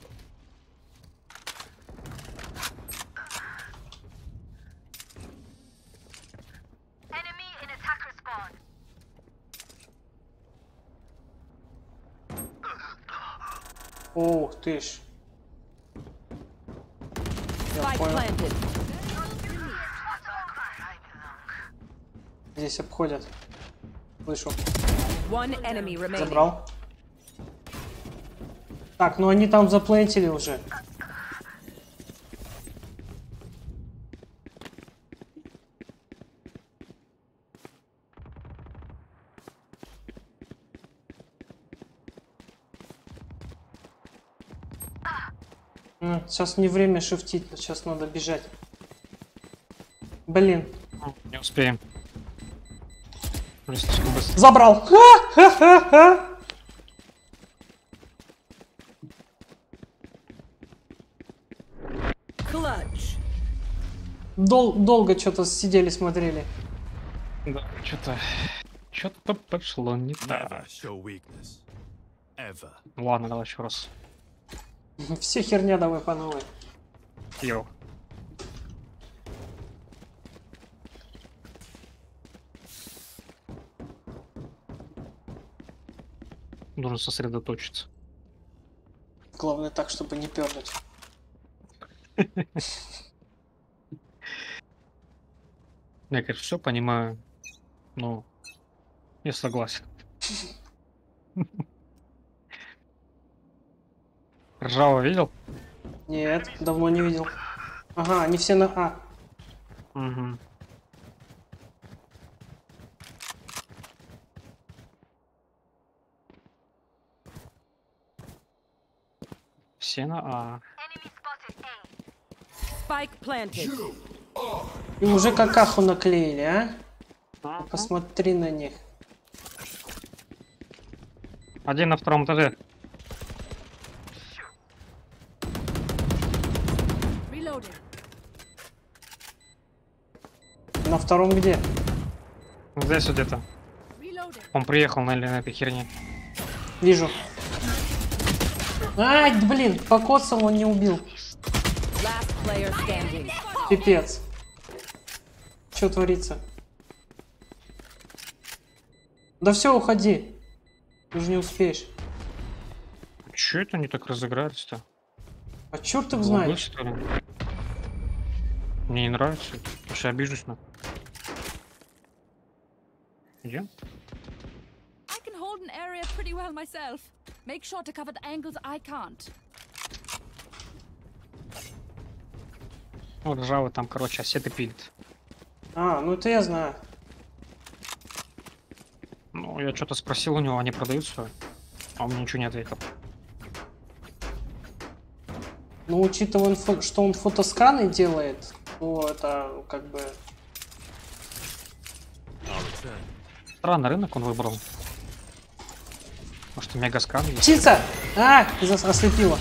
Enemy in attacker spawn. Ух ты ж. Я Spike понял. planted. Здесь обходят. Слышу. One enemy remaining. Забрал. Так, ну они там заплентили уже. М, Сейчас не время шифтить, сейчас надо бежать. Блин, Не успеем. Блин, слишком быстро. забрал. Ха-ха-ха-ха. Clutch. Дол- долго что-то сидели, смотрели. Да, что-то... Что-то пошло не так. Never show weakness. Ever. Ладно, давай еще раз. Все херня давай по новой. Йоу. Нужно сосредоточиться. Главное так, чтобы не пернуть. Я, конечно, все понимаю, но я согласен. Ржава видел? Нет, давно не видел. Ага, они все на А. Угу. Все на А. Spike planted. И уже какаху наклеили, а? Посмотри на них. Один на втором этаже. На втором где? Здесь вот где-то. Он приехал на, на этой херне. Вижу. Ай, блин, покоцал, он не убил. Last player standing. Пипец. Что творится? Да все, уходи. Ты же не успеешь. Че это они так разыгрались-то? А черт их Голубой, знает. что ли? Мне не нравится. Потому что я обижусь на. Идем? I can hold an area pretty well myself. Make sure to cover the angles I can't. Ну, ржавый там, короче, осеты пилит. А, ну это я знаю. Ну, я что-то спросил у него, они продаются, а он мне ничего не ответил. Ну, учитывая, фо- что он фотосканы делает, то это как бы... Странный рынок он выбрал. Может, мегаскан есть? Птица! А, зас- ослепила.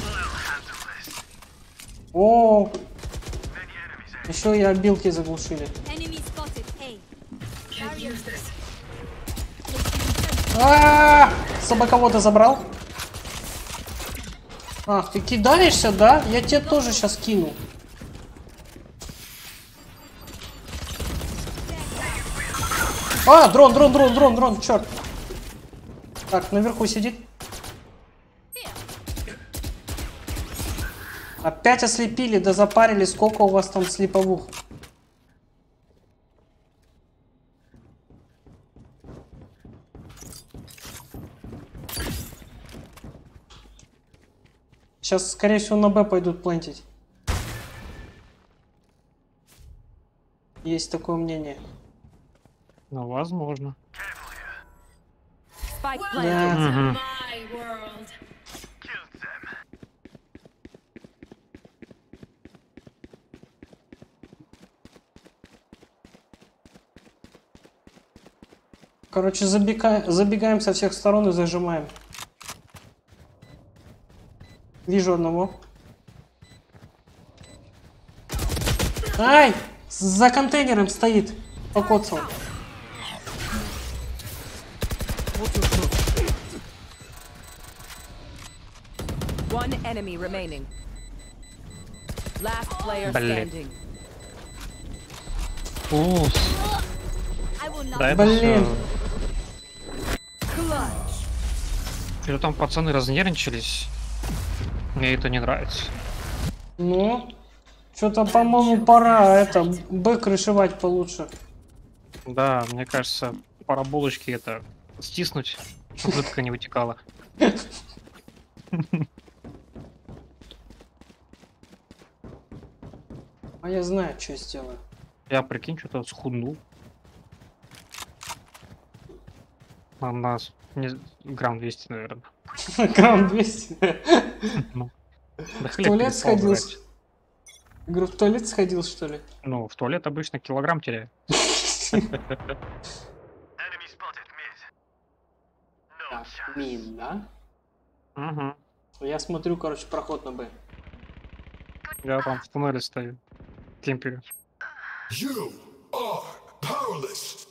О, еще и обилки заглушили. Enemy spotted. A. Can't use this. А, собаковода забрал. Ах, ты кидаешься, да? Я тебе тоже сейчас кину. А, дрон, дрон, дрон, дрон, дрон, черт. Так, наверху сидит. Опять ослепили, да запарили. Сколько у вас там слеповух? Сейчас, скорее всего, на Б пойдут плентить. Есть такое мнение. Ну, возможно. Spike Да. planted. Мгм. My world. Короче, забегаем, забегаем со всех сторон и зажимаем. Вижу одного. Ай! За контейнером стоит. Покоцал. One enemy remaining. Last player Блин. standing. Ус. I will not. Да, это Блин. Что там пацаны разнервничались. Мне это не нравится. Ну, что-то, по-моему, пора это Б крышевать получше. Да, мне кажется, пора булочки это стиснуть, чтобы жидко не вытекало. А я знаю, что сделаю. Я, прикинь, что-то схуднул. На нас не... грамм двести, наверное. Грамм двести. Ну, да В хлеб туалет перестал сходил? брать. Говорю, в туалет сходил, что ли? Ну, в туалет обычно килограмм теряю. Так, мин, да? Угу. Я смотрю, короче, проход на Б. Я там в туннеле стою. Темперю. You are powerless.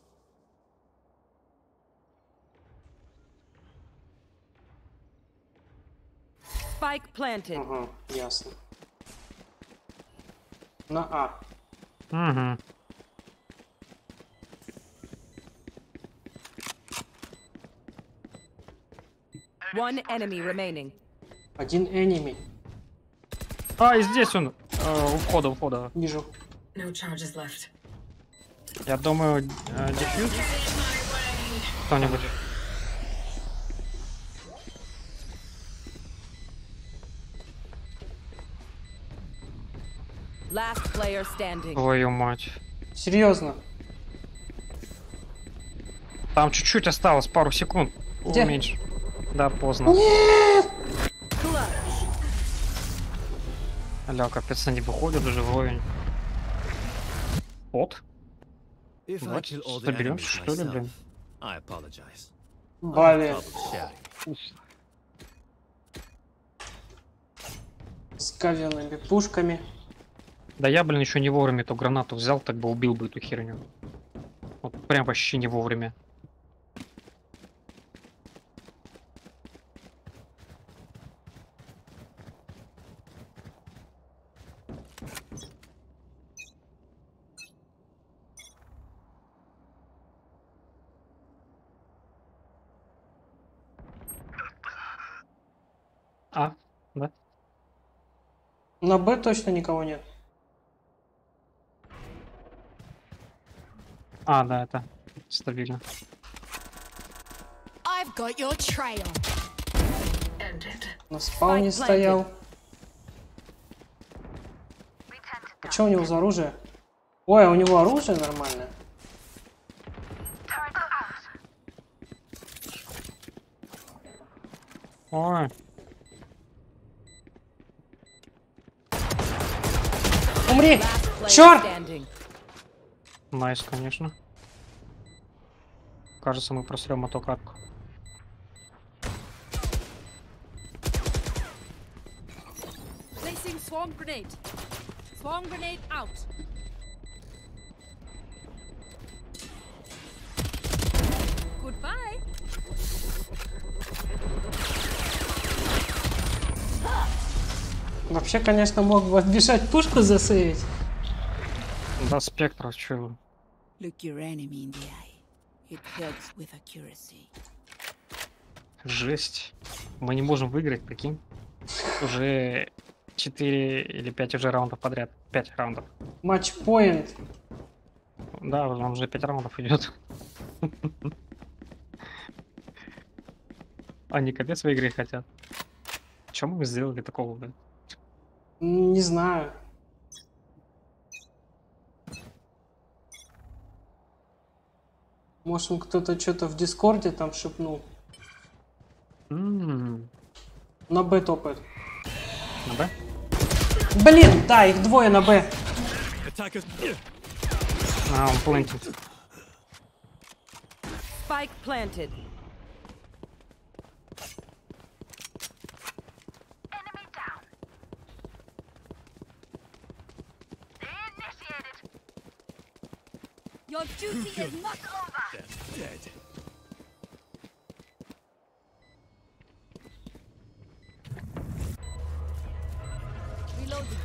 Spike planted. Ага, ясно. На А. Угу. One enemy remaining. Один enemy. А, и здесь он. э, у входа, у входа. Вижу. No charges left. Я думаю, э, дефьюз кто-нибудь. Last player standing. Твою мать. Серьезно. Там чуть-чуть осталось, пару секунд. О, Где? меньше. Да, поздно. Нет! Аля, капец, они выходят уже вровень. Вот. If I Вот, kill all the соберем, enemies что ли, блин? myself, I apologize. Бали. Sharing. С кавенными пушками. Да я, блин, еще не вовремя эту гранату взял, так бы убил бы эту херню. Вот прям вообще не вовремя. А, да? На Б точно никого нет. А, да, это стабильно. I've got your trail. Ended. На спауне Spike стоял. А что у него за оружие? Ой, а у него оружие нормальное. Ой, Умри! Last player Черт! standing. найс, конечно. Кажется, мы просрем эту катку. Placing swarm grenade. Swarm grenade out. Goodbye. Вообще, конечно, мог бы отбежать пушку засейвить. Да, спектр, чё? Look your enemy in the eye. It helps with accuracy. Жесть. Мы не можем выиграть, прикинь. Уже четыре или пять уже раундов подряд. пять раундов. Матч-поинт. Да, нам уже пять раундов идет. Они капец выиграть хотят. Че Почему мы сделали такого, блин? Не знаю. Может, кто-то что-то в Дискорде там шепнул. М-м. На Б топает. На Б? Блин, да, их двое на Б. А, он плентит. Spike planted. Enemy down. Initiated. Your duty is not over. Dead. Reloading.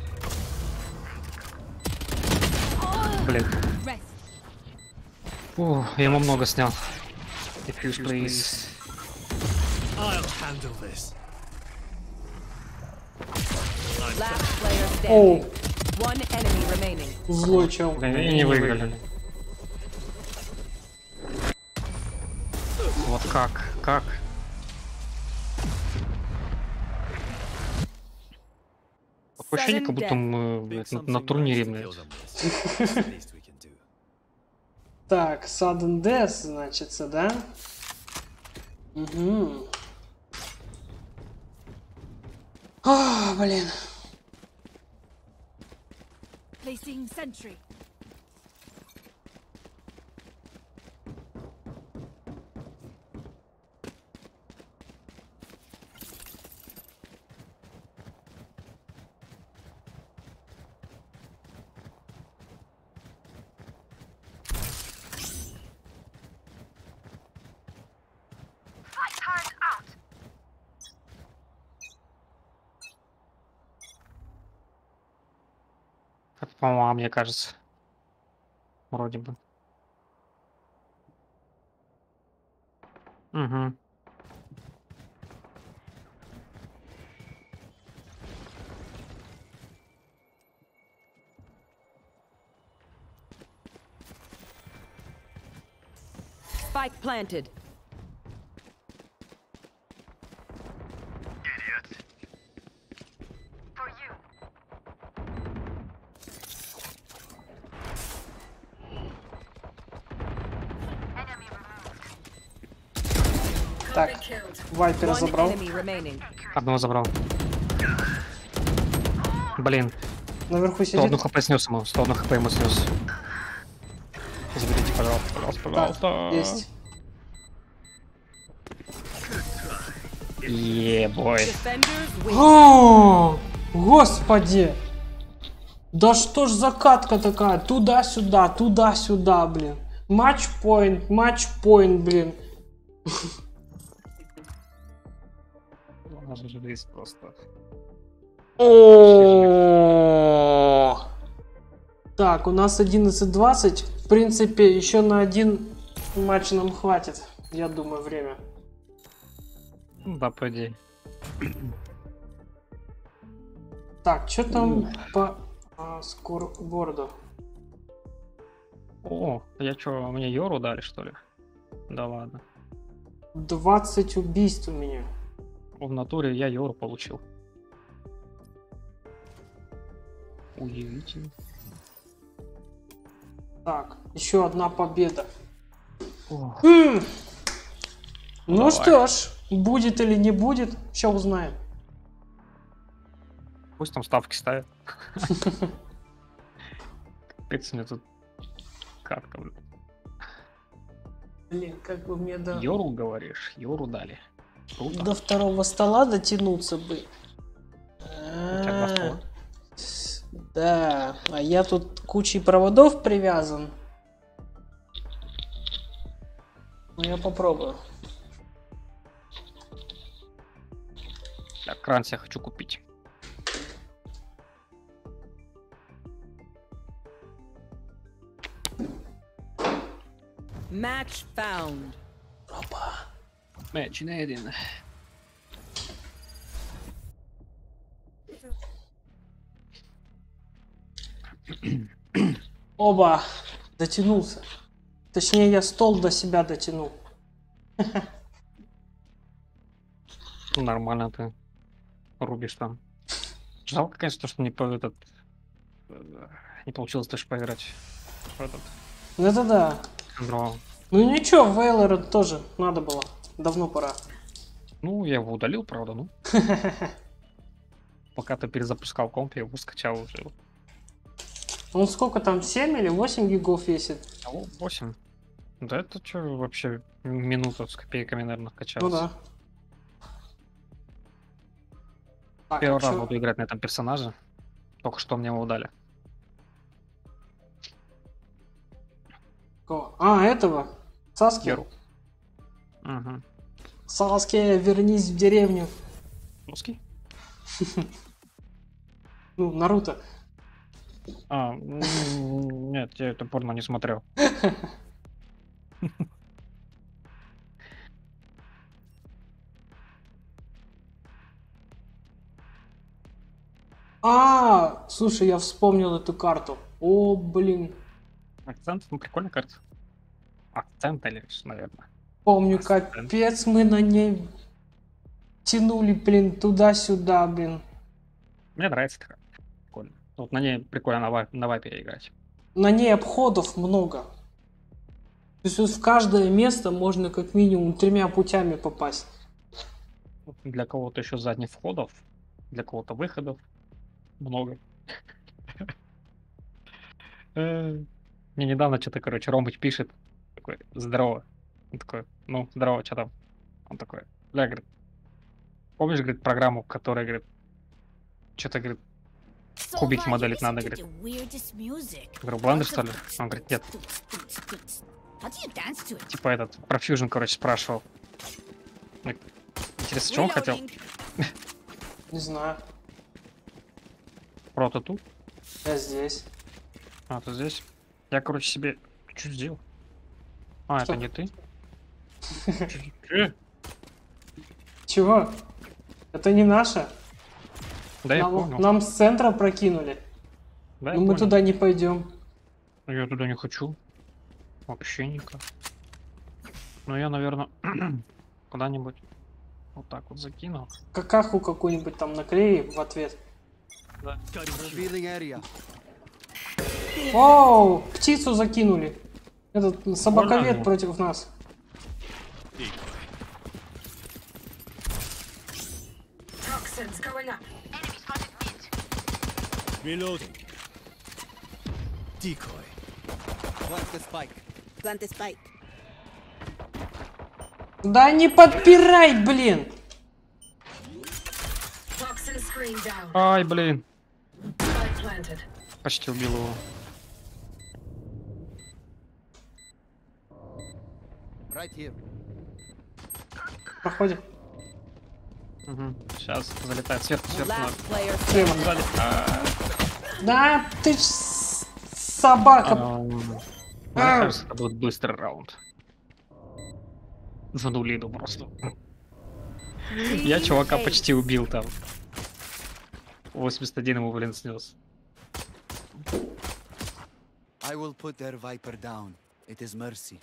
Блин. Rest. Фу, я ему много снял. Diffuse, please. I'll handle this. Last player Оу, standing. One enemy remaining. злой чел. Блин, и не выиграли. Вот как? Как? Ощущение, как будто мы, блядь, на, на турнире, блядь. Так, Sudden Death, значится, да? Угу. А, блин. Placing sentry. Fight hard out. Как по-моему, мне кажется. Вроде бы. Угу. Spike planted. Idiot. For you. Enemy removed. Так, Вайпера One забрал. enemy remaining. Одного забрал. Блин. Наверху сто один сидит. хп снес ему. сто один хп ему снес. Заберите, пожалуйста, пожалуйста, Так, пожалуйста. есть. Ебой. Defenders win. О, господи! Да что ж за катка такая? Туда-сюда, туда-сюда, блин. Матч-поинт, матч-поинт, блин. У нас же есть просто. О. Так, у нас одиннадцать двадцать. В принципе, еще на один матч нам хватит. Я думаю, время. Да, по идее. Так, что там по а, скорборду? О, я чё, мне Йору дали, что ли? Да ладно. двадцать убийств у меня. В натуре я Йору получил. Удивительно. Так, еще одна победа. Ох. Хм. Ну Давай. что ж, будет или не будет, сейчас узнаем. Пусть там ставки ставят. Капец, мне тут катка, блин. Блин, как бы мне до... Йору говоришь? Йору дали. Круто. до второго стола дотянуться бы. У тебя два стола. Да, а я тут кучей проводов привязан. Ну, я попробую. Так, кран я хочу купить. Match found. Опа. Матч найден. Оба, дотянулся. Точнее, я стол до себя дотянул. Нормально ты. рубишь там. Жалко, конечно, то, что не по этот э, не получилось тоже поиграть в этот. Это да. Но, Ну ничего, Вейлора тоже надо было. Давно пора. ну, я его удалил, правда, ну. Пока ты перезапускал комп, я его скачал уже. Он сколько там, семь или восемь гигов весит? восемь. Да это что вообще минута с копейками, наверное, качалось. Ну да. Так, Первый а раз чё? буду играть на этом персонаже. Только что мне его дали. Кого? А, этого? Саски? Геру. Угу. Саски, вернись в деревню. Русский? Ну, Наруто. А, м, нет, я это порно не смотрел. А, слушай, я вспомнил эту карту. О, блин. Акцент, ну прикольная карта. Акцент, или, наверное. Помню, капец, мы на ней тянули, блин, туда-сюда, блин. Мне нравится такая. Прикольно. Вот на ней прикольно на, вайп, на вайпе играть. На ней обходов много. То есть вот в каждое место можно как минимум тремя путями попасть. Для кого-то еще задних входов, для кого-то выходов. Много. Э, Мне недавно что-то, короче, Ромыч пишет. Такой, здорово. Он такой, ну, здорово, что там? Он такой, бля, говорит, помнишь, говорит, программу, которая, говорит, что-то, говорит, кубики моделить надо, говорит. Говорю, Blender, что ли? Он говорит, нет. Типа этот, про Fusion, короче, спрашивал. Интересно, что он хотел? Не знаю. Про тату? Я здесь. А, ты здесь? Я, короче, себе что сделал? А, Что? это не ты? Э, Чего? Это не наше. Да я Нам, понял. нам с центра прокинули. Да, я Но мы понял. туда не пойдем. Я туда не хочу. Вообще никак. Ну я, наверное, куда-нибудь вот так вот закинул. Какаху какую-нибудь там наклеи в ответ. Да. Оу, птицу закинули. Этот собаковед Больно. против нас. Toxins going up. Reloading. Decoy. Plant the spike. Plant the spike. Да не подпирай, блин! Toxin screen down. Ай, блин. Spike planted. Почти убил его. Right here. Проходим. Угу. Сейчас залетает сверху, сверху. Last надо. player Слева. Сзади. А, Да, ты ж с- собака. ам, Мне А. кажется, это будет быстрый раунд. За нулину просто. Я чувака почти убил там. восемьдесят один ему, блин, снес. I will put their viper down. It is mercy.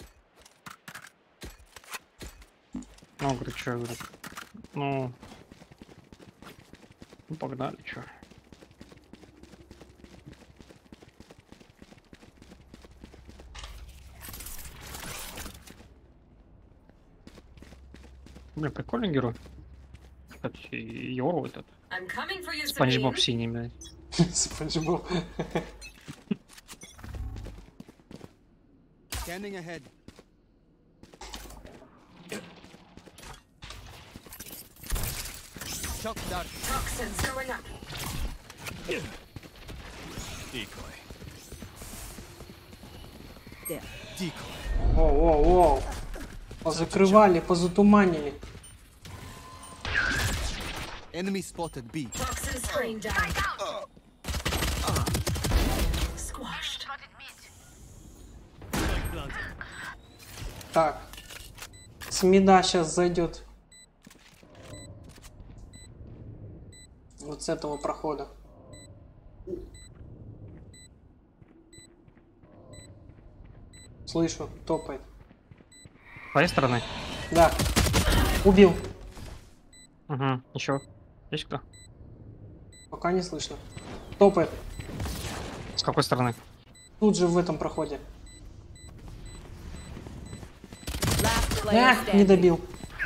Ну, говорит, что, говорит. Ну, ну, погнали, чё. Бля, прикольный герой. Кстати, Йору этот. I'm coming for you, Спанч Боб Sabine. синий, блядь. Спанч Боб. Scanning ahead. Shock dart. Toxins going up. Decoy. There. Decoy. Воу, воу, воу. Позакрывали, позатуманили. Enemy spotted B. Toxin screen down. Squashed. Так. Смеда сейчас зайдет. Вот с этого прохода. Слышу, топает. С твоей стороны? Да. Убил. Угу, еще. Есть кто? Пока не слышно. Топает. С какой стороны? Тут же в этом проходе. Last player Ах, не standing. добил.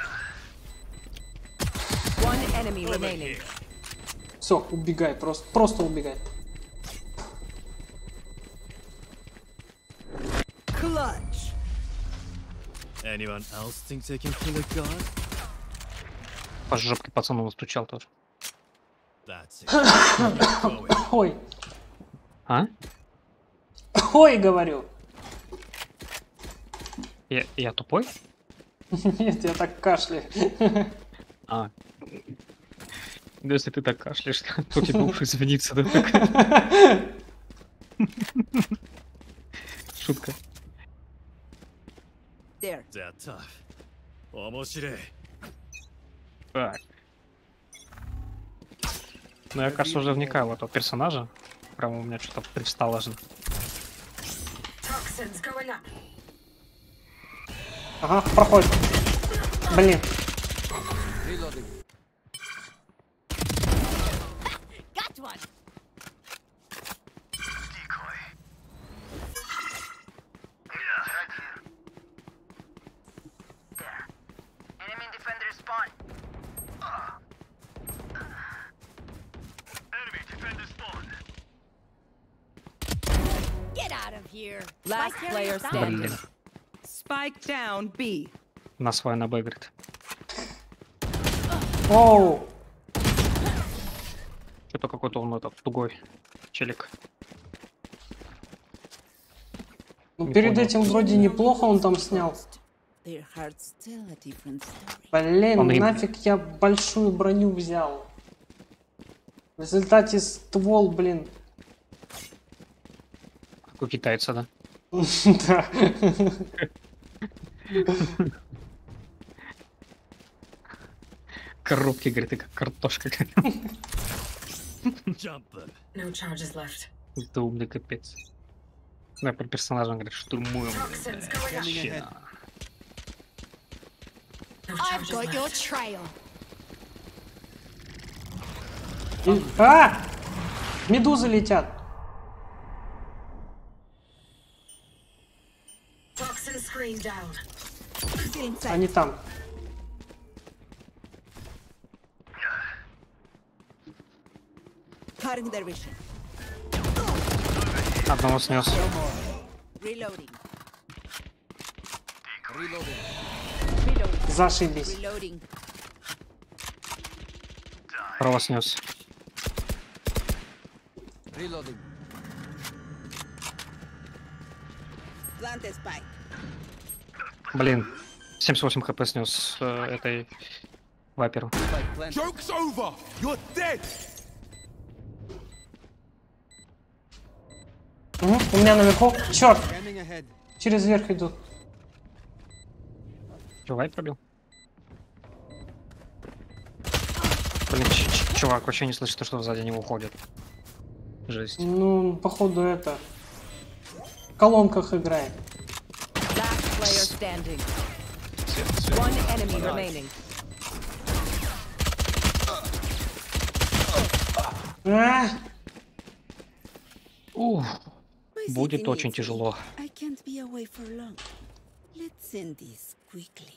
One enemy remaining. Все, убегай, просто, просто убегай. Clutch. Anyone else think they can kill a god? По жопке пацану настучал тоже. That's it. Ой, А? ой, говорю. Я, я тупой? Нет, я так кашляю. А. Ну, если ты так кашляешь, то тебе уши звонится, да? Так? Шутка. There. They're tough. 面白い. Так. Ну, я, кажется, уже вникаю в этого персонажа. Прям у меня что-то пристало же. Toxins going up. Ага, проходит. Блин. Got one. Enemy defender spawn. Enemy defender spawn. Get out of here. Last Spike player carrier down. standing. Блин. Spike down B. На свой на Б, говорит. Оу. Что-то какой-то он этот тугой челик. Ну, Не перед понял. этим вроде неплохо он там снял. Their heart's still a different story. Блин, Он им- нафиг я большую броню взял. В результате ствол, блин. Как у китайца, да? Да. Коробки, говорит, и как картошка. Jumper. No charges left. Это умный капец. Да, про персонажа он говорит, штурмуем. Toxins going up. Ща. No I've charges got your left. trail. И- А! Медузы летят. Toxin screen down. Still inside. Они там. Cutting their vision. Одного снес. Reloading. Зашибись. Reloading. Второго снес. Plant a spike. Блин. семьдесят восемь хп снес э, этой вайперу. Joke's over. You're dead. Мгм, у меня наверху. Черт! Через верх идут. Че, вайпер бил? Блин, ч- ч- чувак вообще не слышит, что сзади него уходит. Жесть. Ну, походу это. В колонках играет. Last player standing. One enemy remaining. А! Ух, My будет city очень needs тяжело. me. I can't be away for long. Let's end this quickly.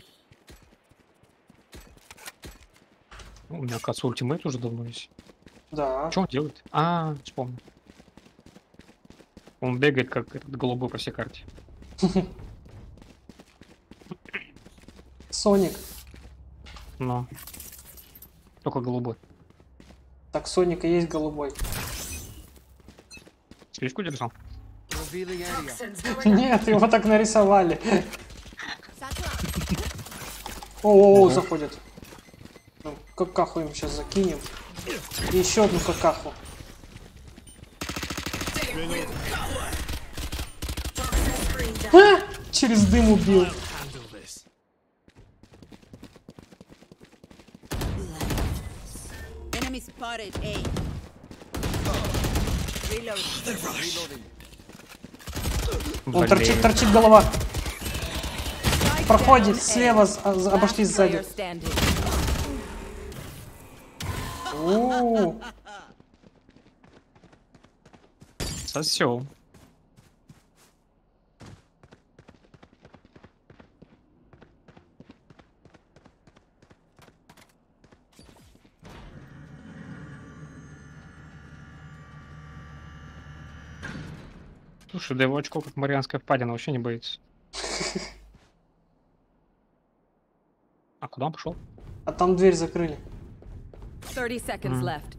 У меня, кажется, ультимейт уже давно есть. Да. Что он делает? А, вспомнил. Он бегает, как этот голубой по всей карте. Соник. Но. Только голубой. Так, Соник и есть голубой. Слишком держал? Toxins going up. Нет, его так нарисовали. О, заходят. Ну, какаху им сейчас закинем. И еще одну какаху. Toxin screen down. А! Через дым убил. Handle this. Enemy spotted A. Reload. Он торчит, торчит голова. Проходит слева, с- а, за- обошли Last player сзади. standing. О, Сосёл. Слушай, да его очко как Марианская впадина, вообще не боится. А куда он пошел? а там дверь закрыли. thirty seconds Mm. left.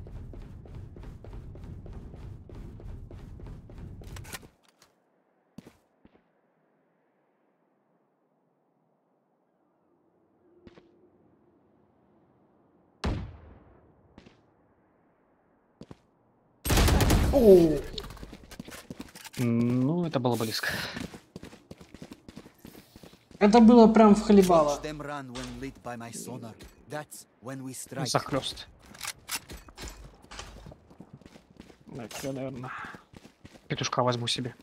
О, Ну, это было близко. это было прям в хлебало. Watch them run when lit by my sonar. That's when we strike. Захлёст. Так, я, наверное, петушка возьму себе.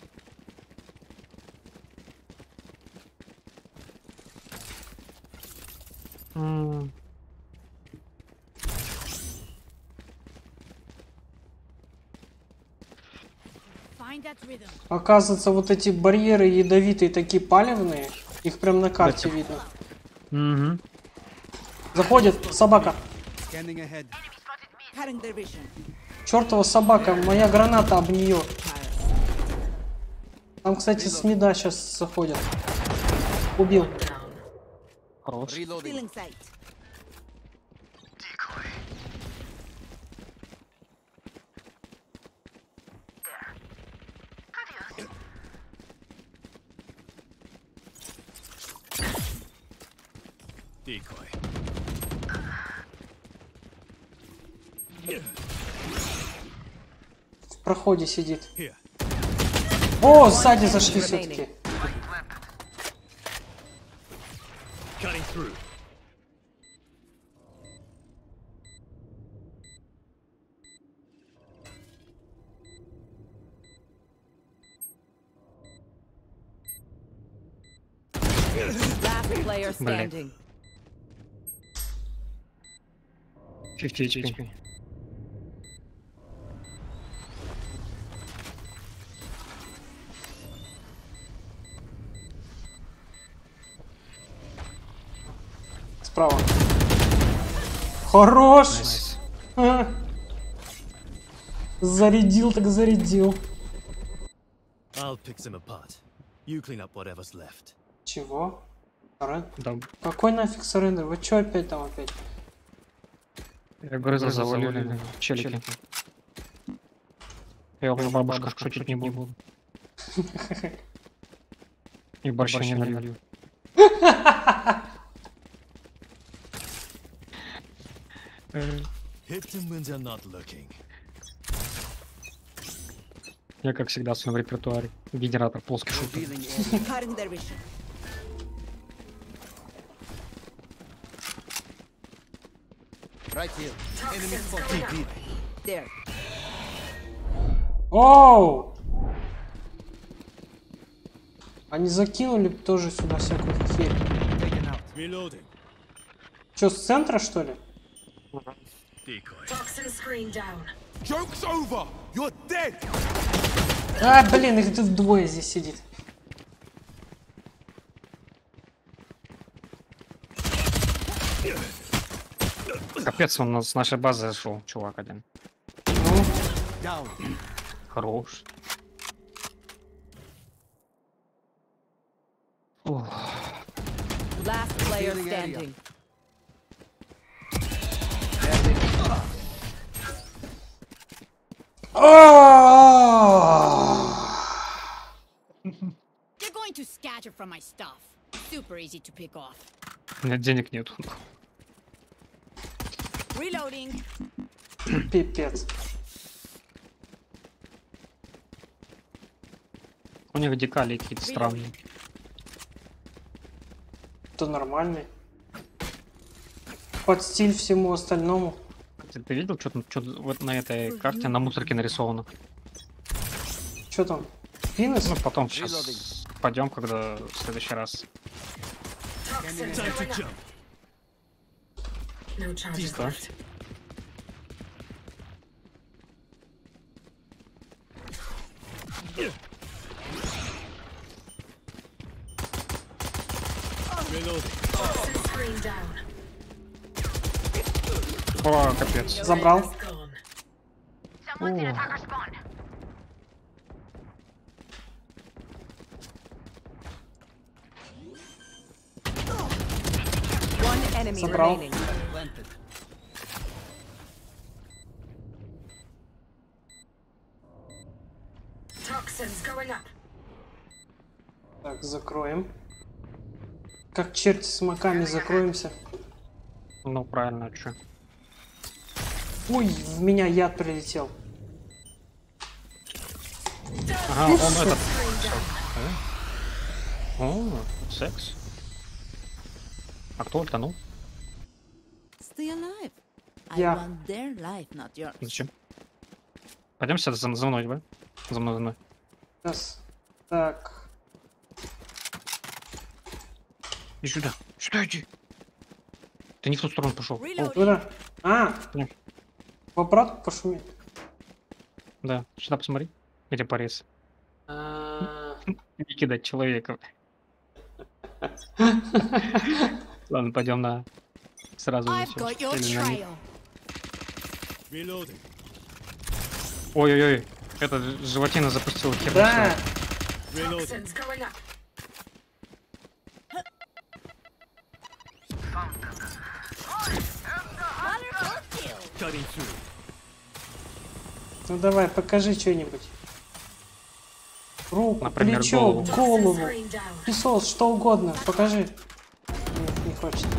М, Find that rhythm. Оказывается, вот эти барьеры ядовитые такие палевные, их прям на карте видно. мгм. Заходит собака. Scanning ahead. Cutting their vision. Чертова собака, моя граната об нее. Там, кстати, с мида сейчас заходят. Убил. Хорош. Reloading. Stealing sight. Decoy. В проходе сидит. Here. О, сзади зашли все-таки. Cutting through. Last player standing. пятьдесят эйч пи. Справа. Хорош! Найс. А. Зарядил так зарядил. I'll pick them apart. You clean up whatever's left. Чего? Сорен- Да, Какой нафиг сорендер? Вы чё опять там опять? я грыза завалили челики. Я уже бабушка шутить не буду. И борща не налью. Hit them when they're not looking. Я, как всегда, в своем репертуаре. Генератор плоских шуток. Revealing area. Cutting their vision. Right here. Enemy spotted. There. Оу! Они закинули тоже сюда всякую херь. Taken out. Reloading. Чё, с центра, что ли? Decoy. Toxin screen down. Joke's over. You're dead. А, блин, их тут двое здесь сидит. Капец, он с нашей базы зашел, чувак один. Ну, Down. Хорош. Ох, Last player Revealing area. standing. They're going to scatter from my stuff. Super easy to pick off. у меня денег нет. Reloading. пипец. У них декали какие-то странные. Это нормальный. Под стиль всему остальному. Ты, ты видел, что что вот на этой карте на мусорке нарисовано? Что там? Пинес? Ну, потом сейчас пойдем, когда в следующий раз. Toxin Time to going up. jump. No charges Что? left. О, капец. Забрал. О. One enemy Забрал. remaining. Toxins going up. Так, закроем. Как черти с маками закроемся. Ну правильно, чё? Ой, в меня яд прилетел. Ага, он этот. О, секс. А кто ультанул? Stay alive. I Я. want their life, not yours. Зачем? Пойдемся за, за мной, давай. За мной, за мной. Сейчас. Так. Иди сюда. Сюда иди. Ты не в ту сторону пошел. Куда? А! Нет. В обратку пошуметь. Да, сюда посмотри. Где порез. Не кидать человека. Ладно, пойдем на сразу. I've got your trail. Ой-ой-ой, этот животина запустил херню. Да. Toxins going up. Ну давай, покажи что-нибудь. Руку, Например, плечо, голову. голову, песос, что угодно. Покажи. Нет, не хочет.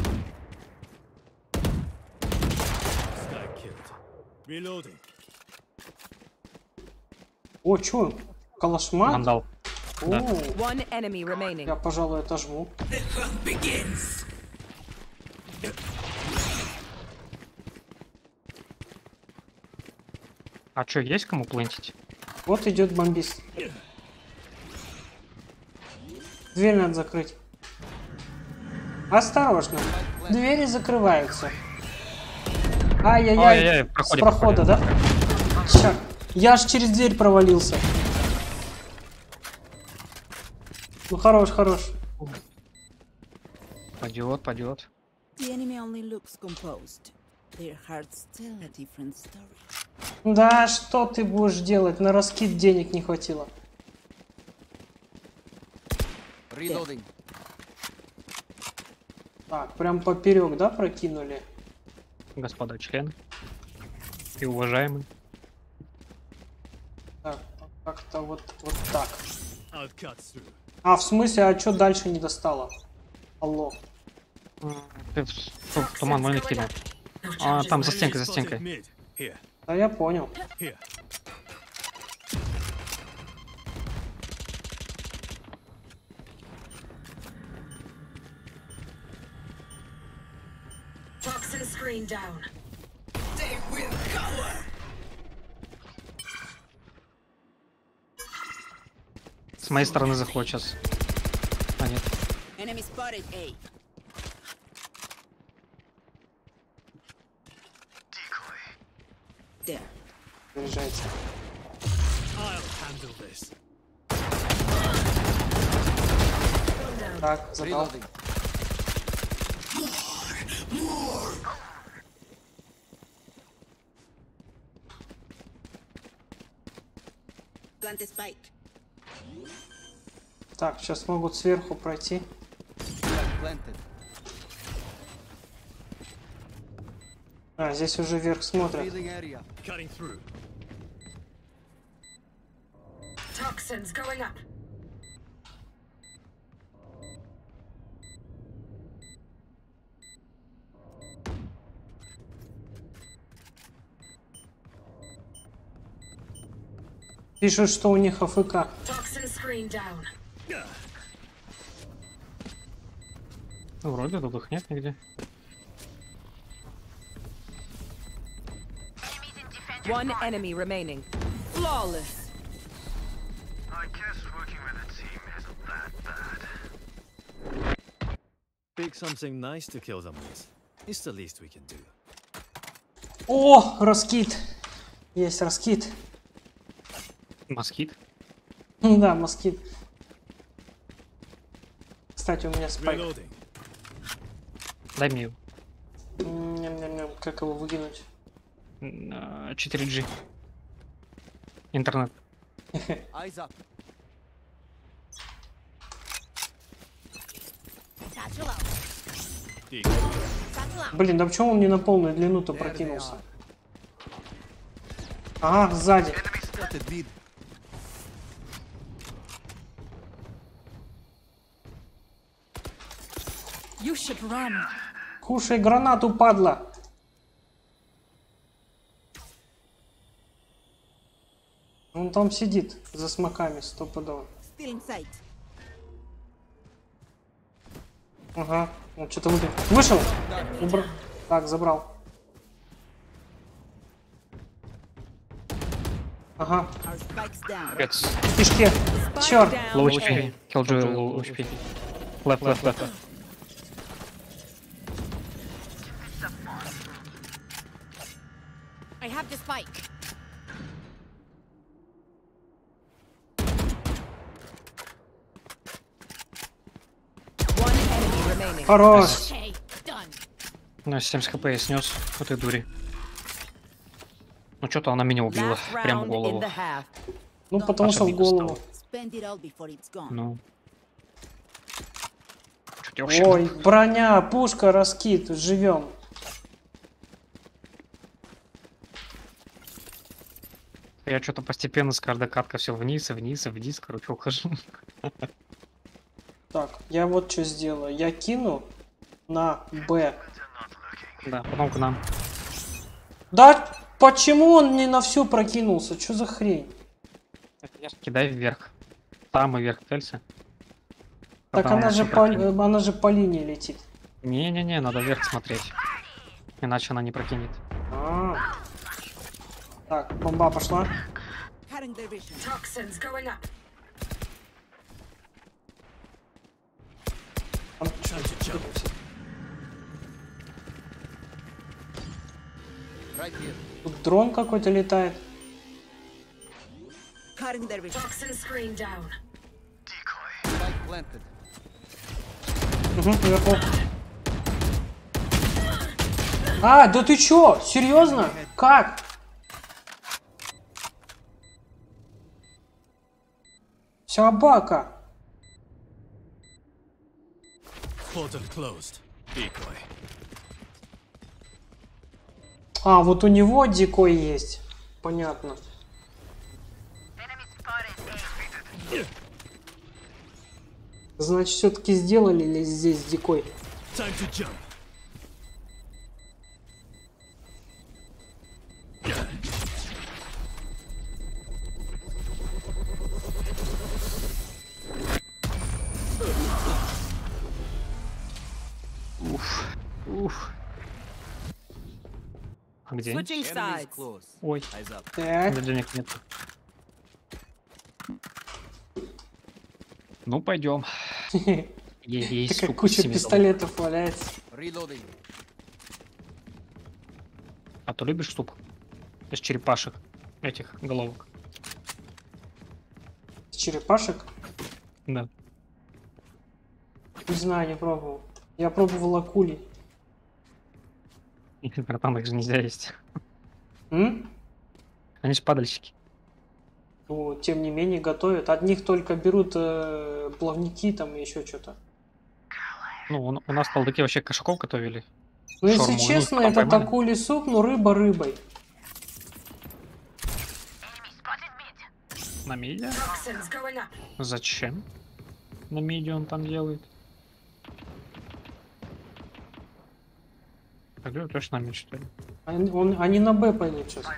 О, чё? Калашмат? Мандал. О, Да. One enemy remaining. я, пожалуй, отожму. А чё, есть кому плентить? Вот идет бомбист. Дверь надо закрыть. Осторожно. Двери закрываются. Ай-яй-яй. Ой-ой-ой, С проходит, прохода, да? Ща. Я аж через дверь провалился. Ну хорош, хорош. Пойдет, пойдет. The enemy only looks composed. Their hearts tell a different story. Да, что ты будешь делать? На раскид денег не хватило. Reloading. Так, прям поперек, да, прокинули? Господа члены и уважаемые. Так, как-то вот, вот так. А, в смысле, а что дальше не достало? Алло. Ты в, в, в туман мой накинул. А, там за стенкой, за стенкой. Да я понял. Toxin screen down. С моей стороны заходит сейчас. А, нет. Enemy spotted A. There. Приезжайте. Так, забрал. Plant a spike. Так, сейчас могут сверху пройти. Planted. А, здесь уже вверх смотрят. Revealing area. Toxins going up. Пишут, что у них АФК. Toxin screen down. Ну, вроде тут их нет нигде. One enemy remaining. Flawless. I guess working with a team isn't that bad. Pick something nice to kill them with. It's the least we can do. О, раскид. Есть раскид. Москит. Ну да, москит. Кстати, у меня спайк. Дай мне его. Ням-ням-ням. Как его выкинуть? М, четыре джи. Интернет. Eyes up. Блин, да почему он не на полную длину-то прокинулся? Ага, сзади. You should run. Кушай гранату, падла. Он там сидит за смоками стопудово. Still in sight. Ага, он что-то выбил. Вышел! Убра... Так, забрал. Ага. Our spikes down. Капец. В кишке. Черт! Low эйч пи. Killjoy low эйч пи. Left, left, left. I have the spike. One enemy remaining. Хорош! Okay, done. Ну, семьдесят хп я снес в этой дури. Ну, что-то она меня убила. Last Прям в round in голову. the half. Ну, потому Аж что в обидно голову. стало. Spend it all before it's gone. Ну. Чё ты вообще... Ой, броня, пушка, раскид, живем. Я что-то постепенно с каждой каткой все вниз и вниз и вниз, короче, ухожу. Так, я вот что сделаю. Я кину на Б. Да, потом к нам. Да почему он не на всю прокинулся? Что за хрень? Кидай вверх. Там и вверх целься. Так Потом она же, всё по, прокинет. она же по линии летит. Не-не-не, надо вверх смотреть. Иначе она не прокинет. А. Так, бомба пошла. Cutting their vision. Toxins going up. Right here. Тут дрон какой-то летает. Cutting their vision. Toxin screen down. Spike planted. Угу, наверху. А, да ты чё? Серьезно? Как? Собака. Portal closed. Decoy. А, вот у него дикой есть. Понятно. Значит, все-таки сделали ли здесь дикой? Time to jump. Уф. Уф. А где? они? Switching Enemies sides. close. Ой, Eyes up. Так. да денег нет. Ну, пойдем. Есть Такая суп куча семидол. пистолетов валяется. Reloading. А ты любишь суп? Из черепашек. Этих головок. С черепашек? Да. Не знаю, не пробовал. Я пробовал акули. Братан, их же нельзя есть. М? Они же падальщики. Ну, тем не менее, готовят. От них только берут э, плавники там и еще что-то. Ну, у, у нас толдаки вообще кошаков готовили. Ну, если Шаурму, ну, честно, потом это поймали. акулий суп, но рыба рыбой. На миде? Toxins going up. Зачем? На миде он там делает. Пойдем точно на мид, что ли? Они, он- они на Б пойдут сейчас.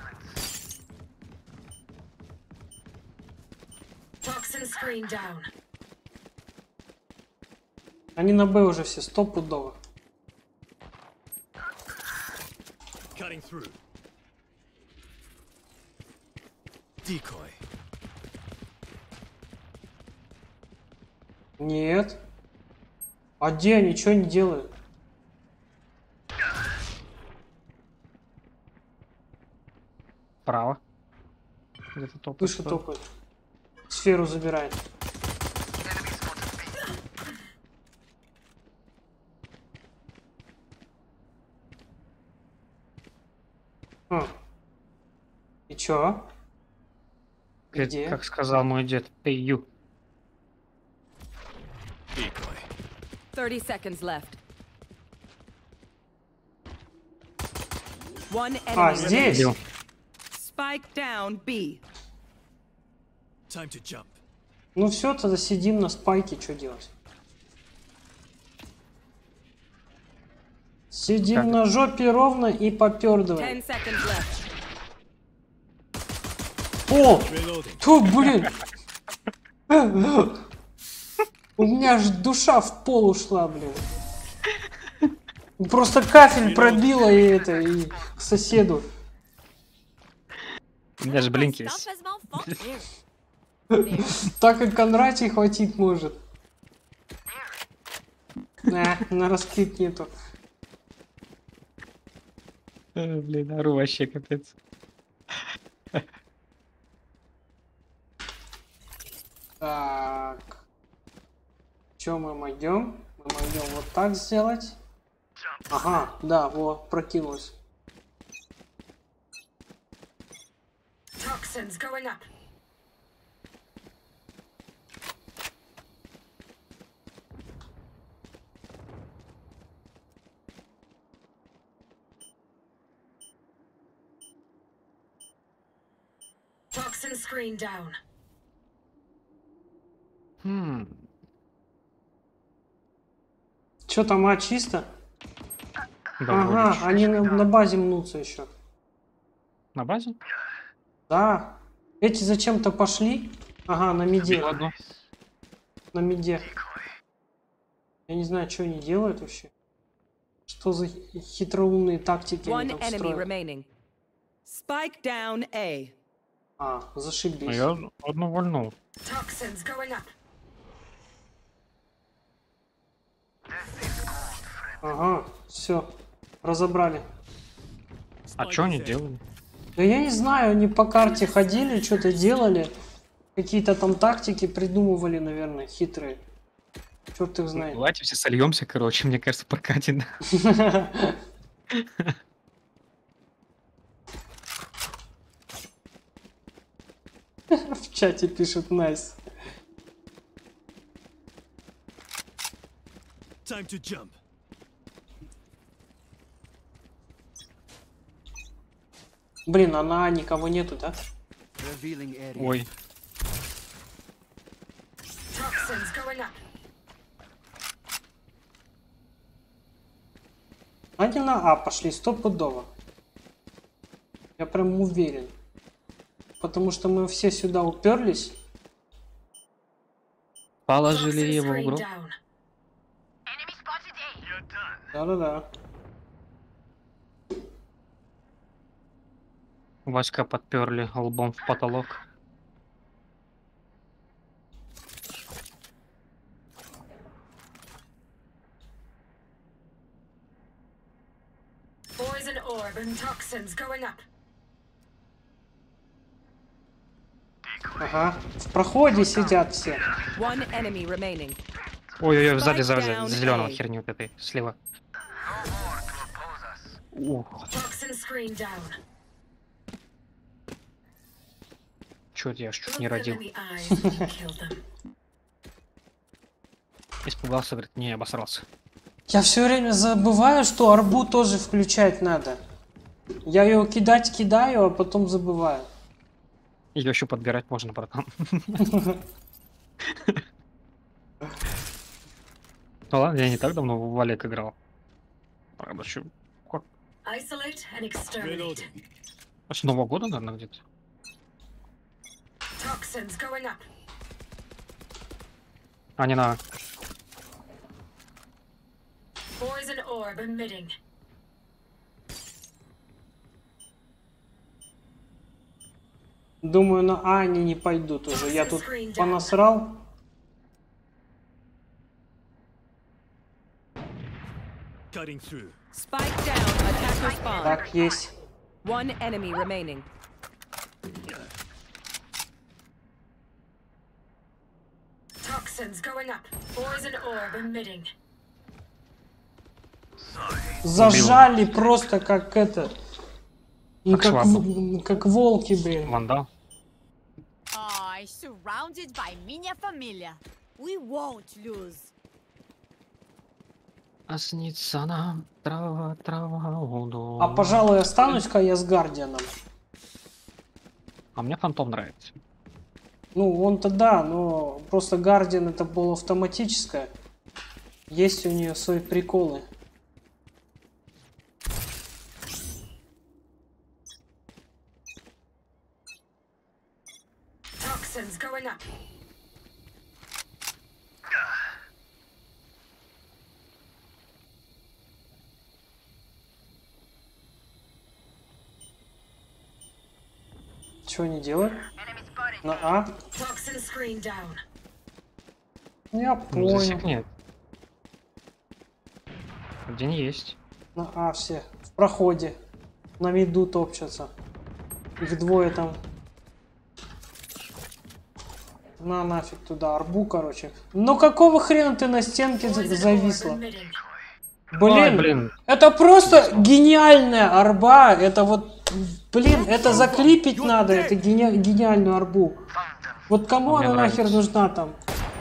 Toxin screen down. Они на Б уже все, стопудово. Cutting through. Decoy. Нет. А где они? Что они делают? Право. Где-то топ. Выше топают. Сферу забирает. А. И чё? Где? Как сказал мой дед, эй, ю. thirty seconds left. One enemy А, здесь? remaining. Spike down B. Time to jump. Ну все, тогда сидим на спайке, что делать? Сидим Как? на жопе ровно и попердываем. Ten seconds left. О! Ту, блин! У меня аж душа в пол ушла, блин. Просто кафель пробила и это, и к соседу. У меня же блинки есть. Так и Кондратий хватить может. А, на раскид нету. Э, Блин, ору вообще капец. Так. Чё мы могем? Мы могем вот так сделать. Ага, да, вот, прокинулась. Toxins going up. Toxin screen down. Хм. Чё там, а, чисто? Да, Ага, вроде они на, на базе мнутся еще. на базе? Да. Эти зачем-то пошли. Ага, на миде. Ладно. На миде. Я не знаю, что они делают вообще. Что за хи- хитроумные тактики они One там enemy строят. remaining. Spike down A. А, А зашибись. я одну вольнул. Toxins going up. Ага, все. Разобрали. А что они делали? Да я не знаю, они по карте ходили, что-то делали. Какие-то там тактики придумывали, наверное, хитрые. Черт их знает. Давайте все сольемся, короче, мне кажется, прокатит. В чате пишут найс. Time to jump. Блин, а на А никого нету, да? Revealing area. Ой. Toxins going up. Они на А пошли, стопудово. Я прям уверен. Потому что мы все сюда уперлись. Положили Toxin его в screen игру. down. Enemy spotted A. You're done. Да-да-да. Васька подперли лбом в потолок. Poison orb and toxins going up. Ага. В проходе сидят все. One enemy remaining. Ой-ой-ой, сзади, Spike сзади, down зеленого A. херню вот этой, слева. Ух, Toxin screen down. чё я ж чуть не Look them родил. in the eyes when you kill them. Испугался, говорит, не, обосрался. Я все время забываю, что арбу тоже включать надо. Я ее кидать кидаю, а потом забываю. Ее еще подбирать можно, братан. Ну ладно, я не так давно в Валек играл. Правда, еще как? Isolate and exterminate. С Нового года, наверное, где-то. Toxins going up. А, не на... Poison orb emitting. Думаю, на А они не пойдут уже. Я тут понасрал. Cutting through. Spike down. Attacker spawn. Так, есть. One enemy remaining. Toxins going up. Poison orb emitting. Зажали просто как это. Ну, Как как, швабру. в- как волки, блин. Вандал. I surrounded by minha família. We won't lose. А снится нам трава, трава, уду. А пожалуй, останусь-ка я с Гардианом. А мне фантом нравится. Ну, он-то да, но просто Гардиан это было автоматическое. Есть у нее свои приколы. Toxins going up. Чего они делают? На А? Toxin screen down. Я Ну, понял. засек нет. День есть. На А все. В проходе. На миду топчутся. Их двое там. На нафиг туда. Арбу, короче. Ну какого хрена ты на стенке за- зависла? Блин, Ой, блин. это просто гениальная арба. Это вот, блин, это заклипить надо, это гени- гениальную арбу. Вот кому Мне она нравится. нахер нужна там?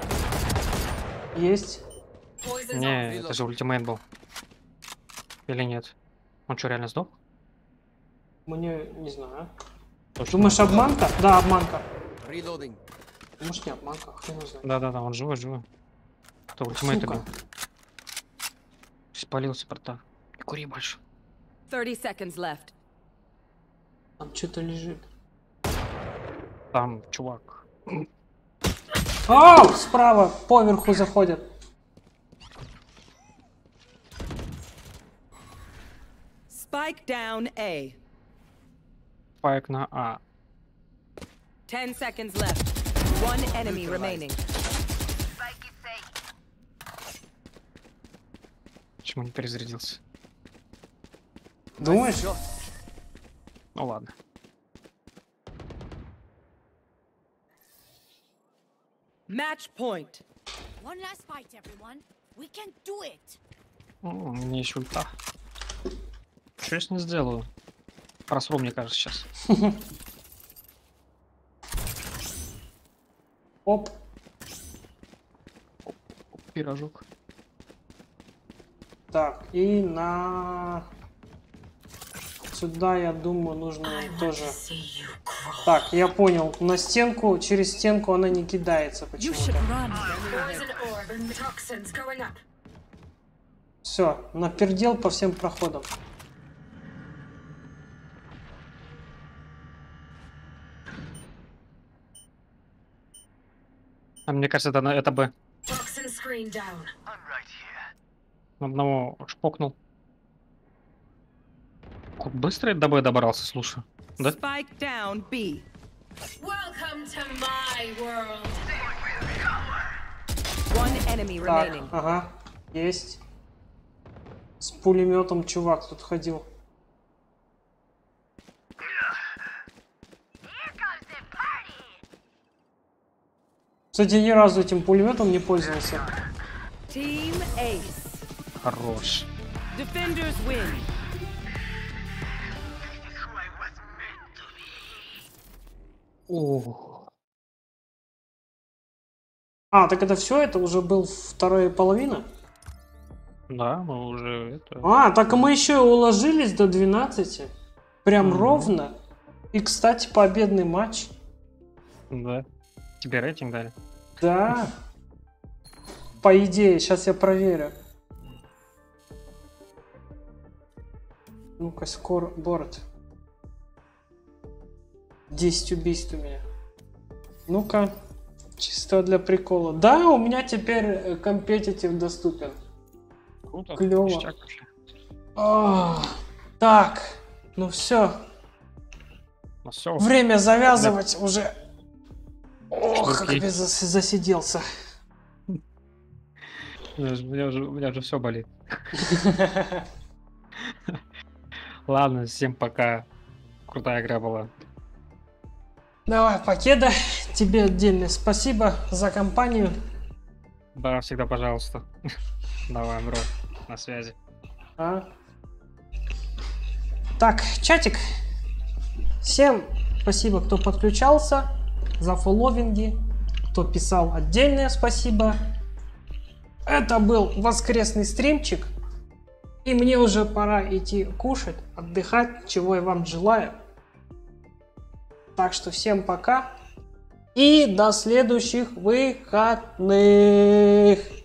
Есть? Не, это же ультимейт был. Или нет? Он что, реально сдох? Мне не знаю. Точно. Думаешь, обманка? Да, обманка. Reloading. Может, не обманка, хрен его знает. Да-да-да, он живой, живой. Кто ультимейт Сука. был? Спалился портал. Не кури больше. thirty seconds left. Там что-то лежит. Там чувак. Ау, справа, поверху заходят. Spike down A. Спайк на А. Ten seconds left. One enemy remaining. Почему не перезарядился? Думаешь? Ну ладно. Match point. One last fight, everyone. We can do it. О, у меня есть ульта. Что я с ней сделаю? Просру, мне кажется, сейчас. Оп. Пирожок. Так, и на... Сюда, я думаю, нужно тоже... Так, я понял. На стенку, через стенку она не кидается почему-то. Poison orb and toxins going up. Все, напердел по всем проходам. А мне кажется, это, на- это бы Toxin screen down. одного шпокнул. Как быстро я до Б добрался, слушай. Да? Spike down B. Welcome to my world. One enemy Так, remaining. ага, есть. С пулеметом чувак тут ходил. Кстати, ни разу этим пулеметом не пользовался. Team Ace. Хорош. Defenders win. О, А, так это все, это уже был вторая половина? да, мы уже это. А, так мы еще и уложились до двенадцати. Прям Мгм. ровно. И, кстати, победный матч. Да. Тебе рейтинг дали. Да. По идее, сейчас я проверю. Ну-ка, скорборд. десять убийств у меня. Ну-ка, чисто для прикола. Да, у меня теперь компетитив доступен. Круто. Клево. Ништяк вообще. А, так, ну все. Ну всё. Время завязывать уже. Ох, как Окей. я зас- засиделся. У меня же- у меня уже, у меня уже все болит. Ладно, всем пока. Крутая игра была. Давай, Покеда, тебе отдельное спасибо за компанию. Да, всегда пожалуйста. Давай, бро, на связи. А? Так, чатик. Всем спасибо, кто подключался, за фолловинги, кто писал отдельное спасибо. Это был воскресный стримчик. И мне уже пора идти кушать, отдыхать, чего я вам желаю. Так что всем пока. И до следующих выходных.